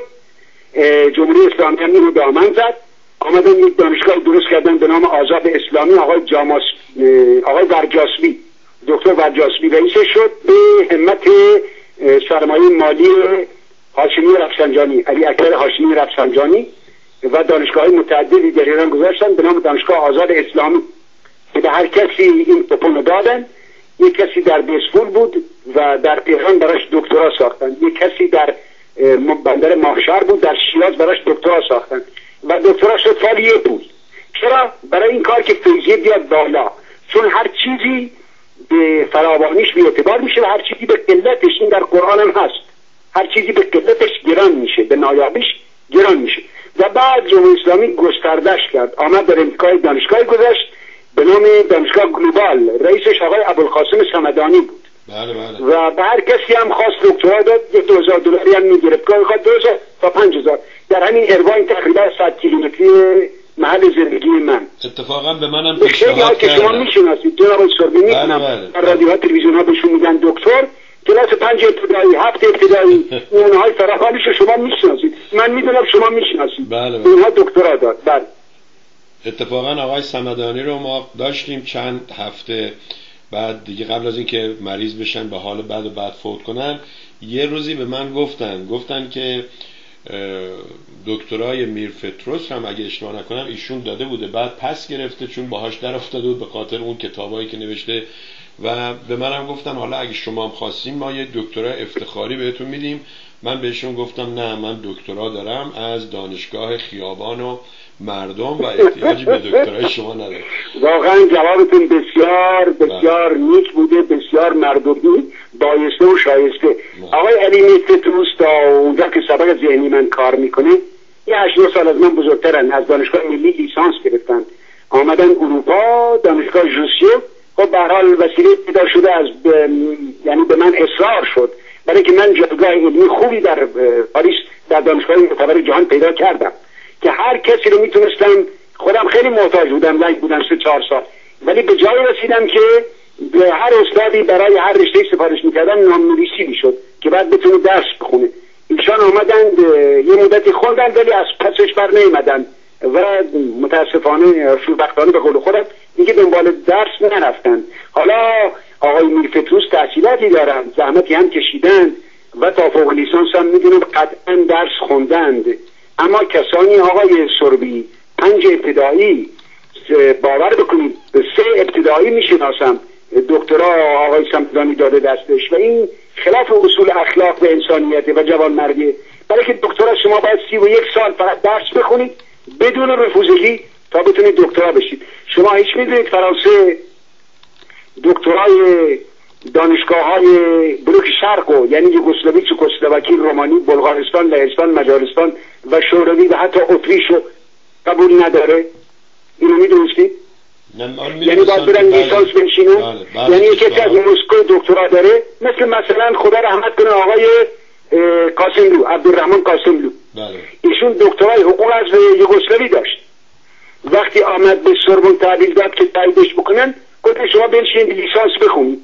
Speaker 3: جمهوری اسلامی هم اینو دامن زد، آمدن یک دانشگاه درست کردن به نام آزاد اسلامی. آقای جاماس آقای ورجاسبی دکتر ورجاسبی رئیسش شد به همت سرمایه مالی هاشمی رفسنجانی، علی اکبر هاشمی رفسنجانی، و دانشگاه متعددی در ایران گذاشتن به نام دانشگاه آزاد اسلامی که به هر کسی این پوپونو دادن. یک کسی در بیسپول بود و در تهران براش دکترا ساختن، یک کسی در بندر ماهشهر بود در شیراز براش دکترا ساختن و دکترا شد فال یک پول. چرا؟ برای این کار که فیضیه بیاد بالا، چون هر چیزی به فراوانیش بی اعتبار میشه و هر چیزی به قلتش، این در قرآن هم هست، هر چیزی به قلتش گران میشه، به نایابیش گران میشه. و بعد جمهوری اسلامی گستردش کرد، آمد در امریکای دانشگاه گذاشت به نام دانشگاه گلوبال، رئیسش آقای ابوالقاسم صمدانی بود.
Speaker 1: بله بله.
Speaker 3: و به هر کسی هم خواست دکترا داد، یک دو هزار دلاری هم میگرفت، گاهی خواست دو هزار تا پنج هزار. در همین اروای تقریبا صد کیلومتری محل زندگی من.
Speaker 1: اتفاقا به منم
Speaker 3: پیشنهاد که شما میشناسید جناب سربی، میکنم در رادیوها تلویزیونها بهشون میگن دکتر، کلاس پنج ابتدایی، هفت ابتدایی، اونهای فراخوانیش شما میشناسید، من میدونم شما میشناسید.
Speaker 1: بله بله.
Speaker 3: اونها دکترا داد. بله.
Speaker 1: اتفاقا آقای صمدانی رو ما داشتیم چند هفته بعد دیگه، قبل از اینکه مریض بشن به حال بعد و بعد فوت کنن، یه روزی به من گفتن گفتن که دکترای میر فتروس هم اگه اشتباه نکنم ایشون داده بوده، بعد پس گرفته چون باهاش در افتاده بود به خاطر اون کتابایی که نوشته. و به منم گفتن حالا اگه شما هم خواستیم ما یه دکترای افتخاری بهتون میدیم. من بهشون گفتم نه، من دکترا دارم از دانشگاه خیابان و مردم و احتیاجی به دکترای شما ندارم.
Speaker 3: واقعا جوابتون بسیار بسیار نیک بوده، بسیار مردمی، بایسته و شایسته. آقای علی میر فتروس تا اونجا که سبق ذهنی من کار میکنه یه هشت نه سال از من بزرگترن، از دانشگاه ملی لیسانس گرفتن، آمدن اروپا، دانشگاه ژوسیو. خب به هر حال وسیله پیدا شده از ب... یعنی به من اصرار شد برای که من جایگاه علمی خوبی در پاریس در دانشگاه معتبر جهان پیدا کردم که هر کسی رو میتونستم، خودم خیلی محتاج بودم، لنگ بودم سه چهار سال، ولی به جایی رسیدم که به هر استادی برای هر رشته سفارش میکردم نام‌نویسی میشد که بعد بتونه درس بخونه. ایشان آمدند یه مدتی خوندن ولی از پسش بر نیامدن و متاسفانه شوربختانه به قول خودم دیگه دنبال درس نرفتن. حالا آقای میر فتروس تحصیلاتی دارن، زحمتی هم کشیدن و تا فوق لیسانس هم میدونم قطعا درس خوندند، اما کسانی آقای سربی پنج ابتدایی، باور بکنید سه ابتدایی میشناسم، دکترا آقای سمدانی داده دستش و این خلاف اصول اخلاق و انسانیت و جوانمردی. برای که دکترا شما باید سی و یک سال فقط درس بخونید بدون رفوزگی تا بتونید دکترا بشید. شما هیچ میدونید فرانسه دکترای دانشگاه های بلوک شرق و یعنی یوگسلاوی، چکسلواکی، رومانی، بلغارستان، لهستان، مجارستان و شوروی و حتی اتریش رو قبول نداره؟ اینو میدونستید؟ یعنی باید برن لیسانس بنشینن. یعنی یکی که از مسکو دکترا داره، مثل مثلا خدا رحمت کنه آقای قاسملو، عبدالرحمن قاسملو، ایشون دکترای حقوق از یوگسلاوی داشت. وقتی آمد به سوربن تحویل داد که تاییدش بکنن، گفتن شما بنشینید لیسانس بخونید.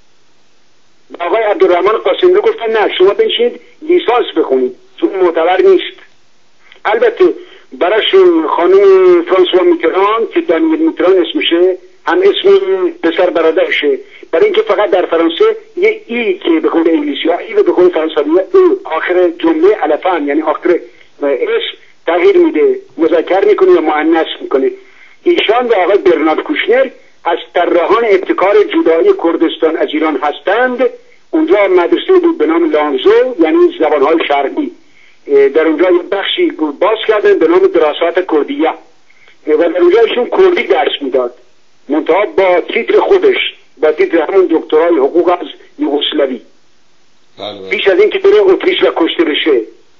Speaker 3: آقای عبدالرحمن قاسملو گفتن نه، شما بنشینید لیسانس بخونید چون معتبر نیست. البته براش خانم فرانسوا میتران که دانیل میتران اسمشه، هم اسم پسر برادرشه، برای اینکه فقط در فرانسه یه ای که به قول انگلیسی ها ای و به قول فرانسوی او آخر جمله علفان یعنی آخر اسم تغییر میده، مذکر میکنه یا مؤنث میکنه. ایشان و آقای برنارد کوشنر از طراحان ابتکار جدایی کردستان از ایران هستند. اونجا مدرسه بود به نام لانزو یعنی زبانهای شرقی، در اونجا یه بخشی باز کردن به نام دراسات کردیه و در اونجا ایشون کردی درس میداد، منتها با تیتر خودش، با تیتر همون دکترای حقوق از یوگسلاوی، پیش از این که بره اتریش و کشته بشه.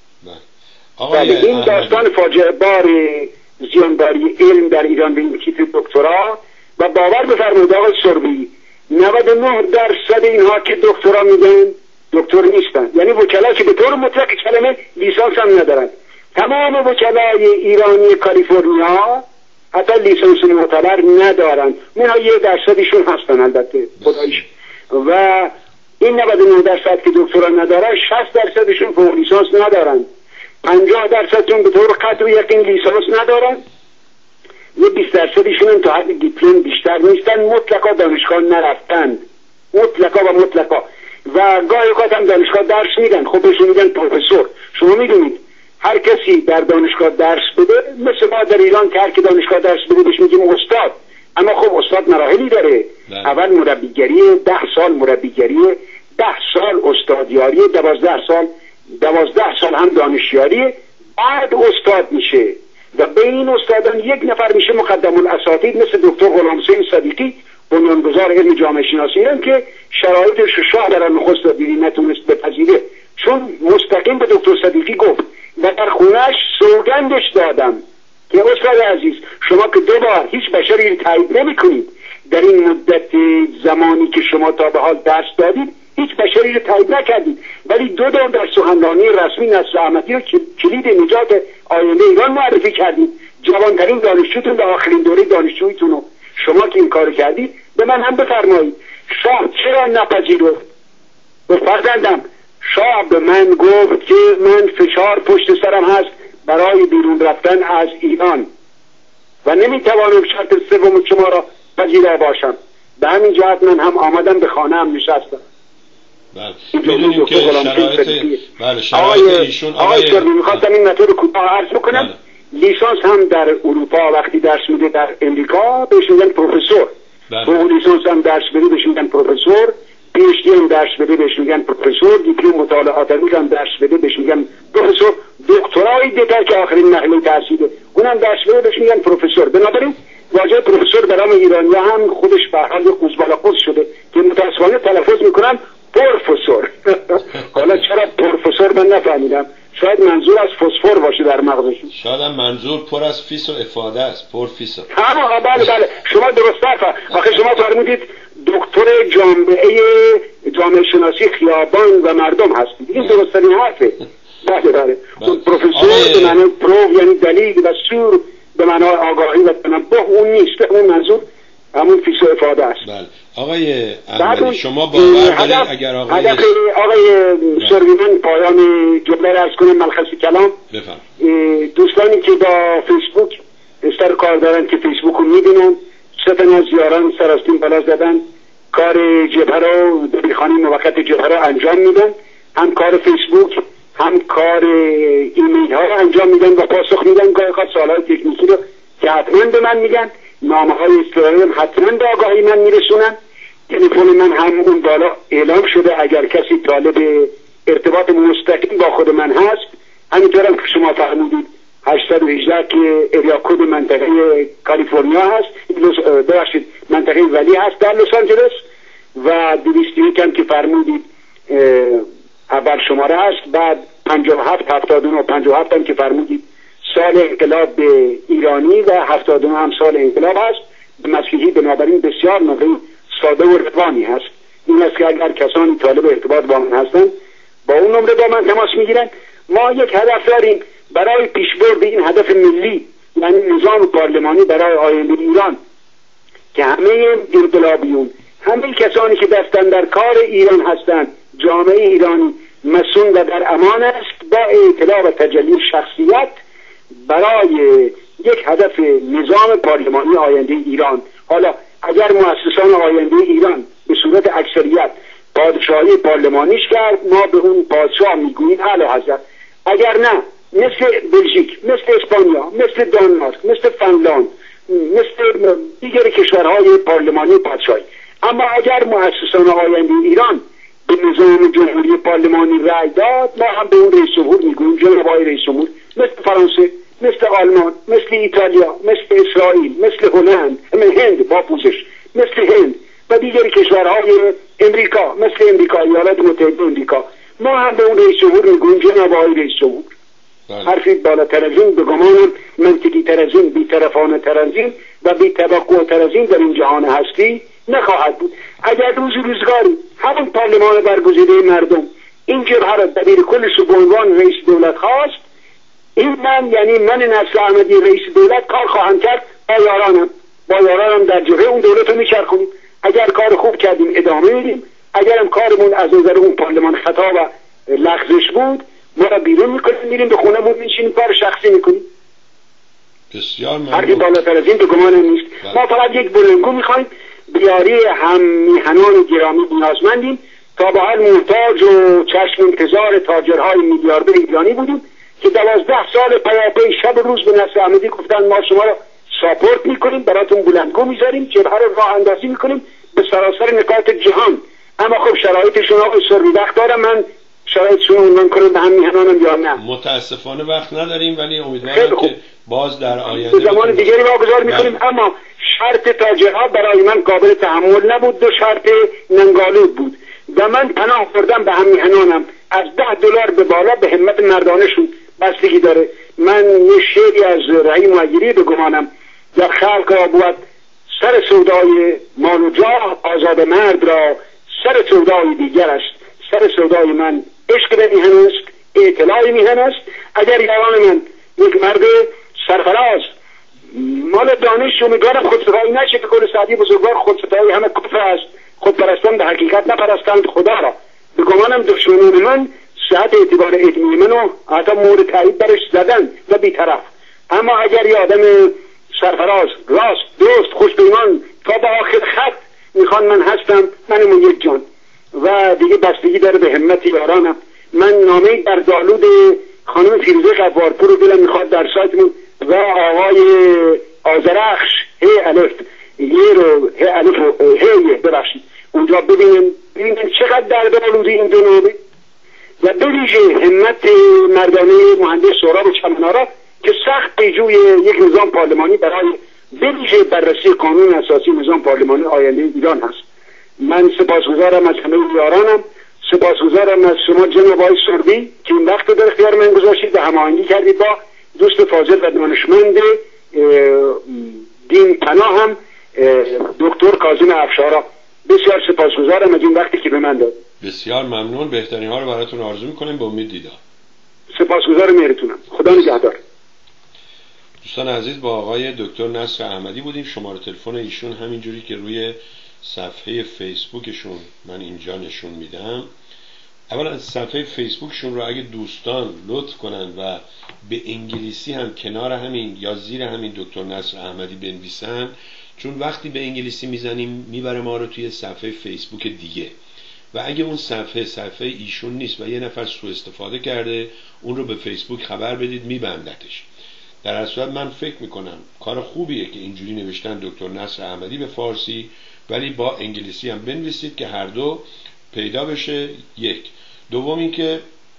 Speaker 3: بله این داستان فاجعه بار زیانداری علم در ایران به این تیتر دکترا. و باور بفرمایید آقای سربی نود و نه درصد اینها که دکترا میدن دکتر نیستن، یعنی وکلا که به طور مطلق کلمه لیسانس هم ندارن. تمام وکلای ایرانی کالیفرنیا حتی لیسانس معتبر ندارن، منها یه درصدشون هستن البته خدایش. و این نود و نه درصد که دکترا ندارن شصت درصدشون فوق لیسانس ندارن، پنجاه درصدشون به طور قطع و یقین لیسانس ندارن، یه بیست درصدشون هم تا حد دیپلم بیشتر نیستن، مطلقا دانشگاه نرفتن، مطلقا و مطلقا. و گاهی اوقات هم دانشگاه درس میدن، خب بهشون میگن پروفسور. شما میدونید هر کسی در دانشگاه درس بده، مثل ما در ایران که هر کی دانشگاه درس بده بهش میگیم استاد، اما خب استاد مراحلی داره. ده. اول مربیگری، ده سال مربیگری، ده سال استادیاری، دوازده سال دوازده سال هم دانشیاری، بعد استاد میشه. و بین این استادان یک نفر میشه مقدم الاساتید مثل دکتر غلامحسین صدیقی بنیانگذار علم جامعه شناسی ایران که شرایط ششاه در نخست دیدی نتونست بپذیره، چون مستقیم به دکتر صدیقی گفت و در خونهش سوگندش دادم که استاد عزیز شما که دو بار هیچ بشری رو تایید نمی کنید، در این مدت زمانی که شما تا به حال درس دادید هیچ بشری رو تایید نکردید، ولی دو دور در سخنرانی رسمی نصر احمدی رو کلید نجات آینده ایران معرفی کردید، جوانترین دانشجوتون در آخرین دوره دانشجوییتون رو. شما که این کار کردید به من هم بفرمایید شاه چرا نپذیرفت؟ به فرزندم شاه به من گفت که من فشار پشت سرم هست برای بیرون رفتن از ایران و نمیتوانم شرط سوم شما را پذیرا باشم. به همین جهت من هم آمدم به خانه هم نشستم.
Speaker 1: میدونیم که شرایط بله شرایط ایشون
Speaker 3: آقای سربی میخواستم این مطلب کوتاه عرض بکنم. لیسانس هم در اروپا وقتی درس میده در امریکا بهش میگن پروفسور، فوق لیسانس هم درس بده بهش میگن پروفسور، پی اچ دی هم درس بده بهش میگن پروفسور، دیپلم مطالعات عمیق هم درس بده بهش میگن پروفسور، دکترای دیگر که آخرین مرحله تحصیله اونم درس بده بهش میگن پروفسور. بنابراین واژه پروفسور برام ایرانی‌ها هم خودش به حال قوزبالا قوز شده که متأسفانه تلفظ میکنن پروفسور. حالا چرا پروفسور من نفهمیدم، شاید منظور از فسفر باشه در مغزشون،
Speaker 1: شاید هم منظور پر از فیس و افاده است، پروفسور.
Speaker 3: ها بله بله شما درست حرف. آخه شما فرمودید دکتر جامعه جامعه شناسی خیابان و مردم هستید، این درست ترین حرفه. بله بله پروفسور به معنی پرو یعنی دلیل و سور به معنی آگاهی و تنبه اون نیست، اون منظور همون فیس و افاده است.
Speaker 1: بله آقای احمدی شما باور دارید اگر آقای
Speaker 3: هدف آقای سرویمن پایان جمله را عرض کنم ملخص کلام
Speaker 1: بفرمایید.
Speaker 3: دوستانی که با فیسبوک سر کار دارن که فیسبوک رو میبینن، سه تا از یاران سراستین بالا زدن کار جبهه رو دبیرخانه موقت جبهه رو انجام میدن، هم کار فیسبوک هم کار ایمیل ها رو انجام میدن و پاسخ میدن گاهی اوقات سوالای تکنیکی رو که حتما به من میگن، نامه های اضطراری هم حتما به آگاهی من میرسونن. تلفن من هم اون بالا اعلام شده اگر کسی طالب ارتباط مستقیم با خود من هست، همینطورم که شما فرمودید هشتصد و هجده که اریا کد منطقه کالیفرنیا هست، ببخشید منطقه ولی هست در لس آنجلس، و دویست و یک هم که فرمودید اول شماره هست، بعد پنجاه و هفت هفتاد و نه پنجاه و هفت هم که فرمودید سال انقلاب ایرانی و هفتاد و نه هم سال انقلاب هست مسیحی. بنابراین بسیار نقطه ساده و روانی هست. این است که اگر کسانی طالب ارتباط با من هستن با اون نمره با من تماس میگیرن. ما یک هدف داریم برای پیشبرد این هدف ملی، یعنی نظام پارلمانی برای آینده ایران، که همه انقلابیون، همه کسانی که دستن در کار ایران هستند، جامعه ایرانی مسئول و در امان است با اطلاع و تجلی شخصیت برای یک هدف نظام پارلمانی آینده ایران. حالا اگر مؤسسان آینده ایران به صورت اکثریت پادشاهی پارلمانیش کرد، ما به اون پادشاه میگوییم اعلی حضرت. اگر نه مثل بلژیک، مثل اسپانیا، مثل دانمارک، مثل فنلاند، مثل دیگر کشورهای پارلمانی پادشاهی. اما اگر مؤسسان آینده ایران به نظام جمهوری پارلمانی رأی داد، ما هم به اون رئیس جمهور میگوییم جناب آقای رئیس جمهور، مثل فرانسه، مثل آلمان، مثل ایتالیا، مثل اسرائیل، مثل هلند، هند با پوزش، مثل هند و دیگر کشورهای امریکا، مثل امریکا، ایالات متحده امریکا، ما هم به اون رئیس جمهور میگوییم جناب آقای رئیس جمهور. حرفی بالاتر از این به گمانم منطقی تر از این، بی‌طرفانه تر از این و بی‌توقع تر از این در این جهان هستی نخواهد بود. اگر روزی روزگاری همون پارلمان برگزیده مردم این جبهه را دبیر کلش به عنوان رئیس دولت خواست، این من یعنی من نصر احمدی رئیس دولت کار خواهم کرد با یارانم با یارانم در جبهه اون دولت رو میچرخونیم. اگر کار خوب کردیم ادامه میدیم، اگرم کارمون از نظر اون پارلمان خطا و لغزش بود ما را بیرون میکنیم، میریم به خونمون میشینیم کار شخصی میکنیم.
Speaker 1: بسیار ممنون.
Speaker 3: هرچی بالاتر از این به گمان نیست. ما فقط یک بلنگو میخوایم، بیاری هم میهنان گرامی نیازمندیم. تا به حال محتاج و چشم انتظار تاجرهای میلیاردر ایرانی بودیم که دوازده سال پیاپی شب و روز به نصر احمدی گفتن ما شما را ساپورت میکنیم، براتون بلندگو میذاریم، جبهه رو راه اندازی میکنیم به سراسر نقاط جهان. اما خب شرایطشون آقای سروی وقت دارم من شرایطشون عنوان کنم به هم میهنانم یا نه؟
Speaker 1: متاسفانه وقت نداریم، ولی امیدوارم که باز در آینده
Speaker 3: به زمان دیگری واگذار میکنیم. اما شرط تاجرها برای من قابل تحمل نبود، دو شرط ننگالود بود و من پناه بردم به هم میهنانم. از ده دلار به بالا به همت مردانشون بستگی داره. من یه شعری از رحیم مهاجری به گمانم در خلق را بود سر سودای مال و جاه آزاد مرد را سر سودای دیگر است. سر سودای من عشق به میهن است، اطلاع میهن است. اگر یاران من یک مرد سرفراز مال دانش امیدوارم خودستایی نشه که کل سعدی بزرگوار خودستایی همه کفر است، خودپرستان به حقیقت نپرستند خدا را. به گمانم دشمنان من صحت اعتبار علمی منو حتی مورد تایید برش زدن و بیطرف. اما اگر یه آدم سرفراز راست درست خوشبیمان تا به آخر خط میخوان من هستم، منم یک جان. و دیگه بستگی داره به همت یارانم. من نامه در دالود خانم فیروزه غفارپور رو دلم میخواد در سایتمون و آقای آذرخش هی الف یه رو هی الف و هی ببخشید اونجا ببینن ببینن چقدر در دالود این دو نامه و به ویژه همت مردانه مهندس سهراب چمنارا که سخت پیجوی یک نظام پارلمانی برای به ویژه بررسی قانون اساسی نظام پارلمانی آینده ایران هست. من سپاسگزارم از همه یارانم، سپاسگزارم از شما جناب آقای سربی که این وقت در اختیار من گذاشتید و هماهنگی کردید با دوست فاضل و دانشمند دین پناه هم دکتر کاظم افشارا. بسیار سپاسگزارم از این وقتی که به من داد.
Speaker 1: بسیار ممنون، بهترین ها رو براتون آرزو میکنیم، به امید دیدار.
Speaker 3: سپاسگزار مهرتونم، خدا نگهدار.
Speaker 1: دوستان عزیز، با آقای دکتر نصر احمدی بودیم. شماره تلفن ایشون همینجوری که روی صفحه فیسبوکشون من اینجا نشون میدم. اولا صفحه فیسبوکشون رو اگه دوستان لطف کنن و به انگلیسی هم کنار همین یا زیر همین دکتر نصر احمدی بنویسن، چون وقتی به انگلیسی میزنیم میبره ما رو توی صفحه فیسبوک دیگه و اگه اون صفحه صفحه ایشون نیست و یه نفر سوء استفاده کرده اون رو به فیسبوک خبر بدید میبندتش. در اصل صورت من فکر میکنم کار خوبیه که اینجوری نوشتن دکتر نصر احمدی به فارسی، ولی با انگلیسی هم بنویسید که هر دو پیدا بشه. یک دوم این که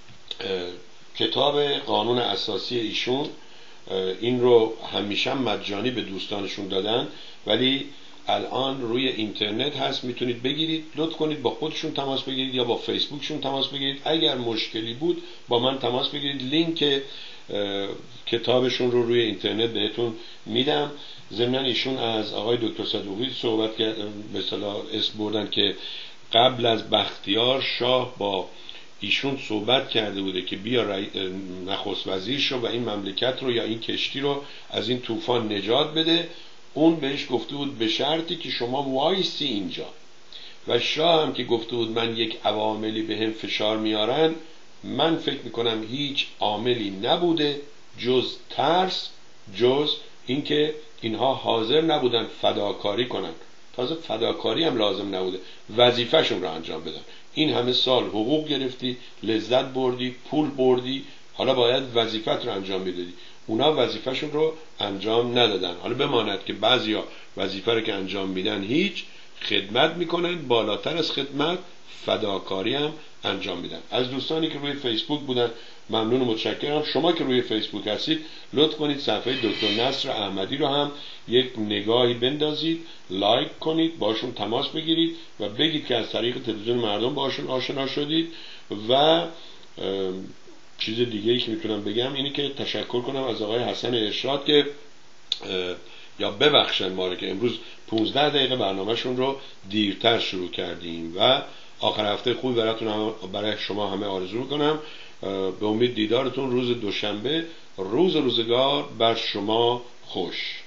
Speaker 1: کتاب قانون اساسی ایشون این رو همیشه مجانی به دوستانشون دادن، ولی الان روی اینترنت هست، میتونید بگیرید. لطف کنید با خودشون تماس بگیرید یا با فیسبوکشون تماس بگیرید. اگر مشکلی بود با من تماس بگیرید، لینک کتابشون رو روی اینترنت بهتون میدم. ضمن ایشون از آقای دکتر صدوقی صحبت کرد، به اصطلاح اسم بردن که قبل از بختیار شاه با ایشون صحبت کرده بوده که بیا نخست وزیر شو و این مملکت رو یا این کشتی رو از این طوفان نجات بده. اون بهش گفته بود به شرطی که شما وایسی اینجا، و شاه هم که گفته بود من یک عواملی به هم فشار میارن، من فکر میکنم هیچ عاملی نبوده جز ترس، جز اینکه اینها حاضر نبودن فداکاری کنن. تازه فداکاری هم لازم نبوده، وظیفهشون رو انجام بدن. این همه سال حقوق گرفتی، لذت بردی، پول بردی، حالا باید وظیفت رو انجام میدادی. اونا وظیفهشون رو انجام ندادن. حالا بماند که بعضیا وظیفه رو که انجام میدن هیچ، خدمت میکنن، بالاتر از خدمت فداکاری هم انجام میدن. از دوستانی که روی فیسبوک بودن ممنون و متشکرم. شما که روی فیسبوک هستید لطف کنید صفحه دکتر نصر احمدی رو هم یک نگاهی بندازید، لایک کنید، باشون تماس بگیرید و بگید که از طریق تلویزیون مردم باشون آشنا شدید. و چیز دیگه ای که میتونم بگم اینه که تشکر کنم از آقای حسن ارشاد که یا ببخشن ما رو که امروز پونزده دقیقه برنامهشون رو دیرتر شروع کردیم و آخر هفته خوبی براتون برای شما همه آرزو میکنم. به امید دیدارتون روز دوشنبه. روز روزگار بر شما خوش.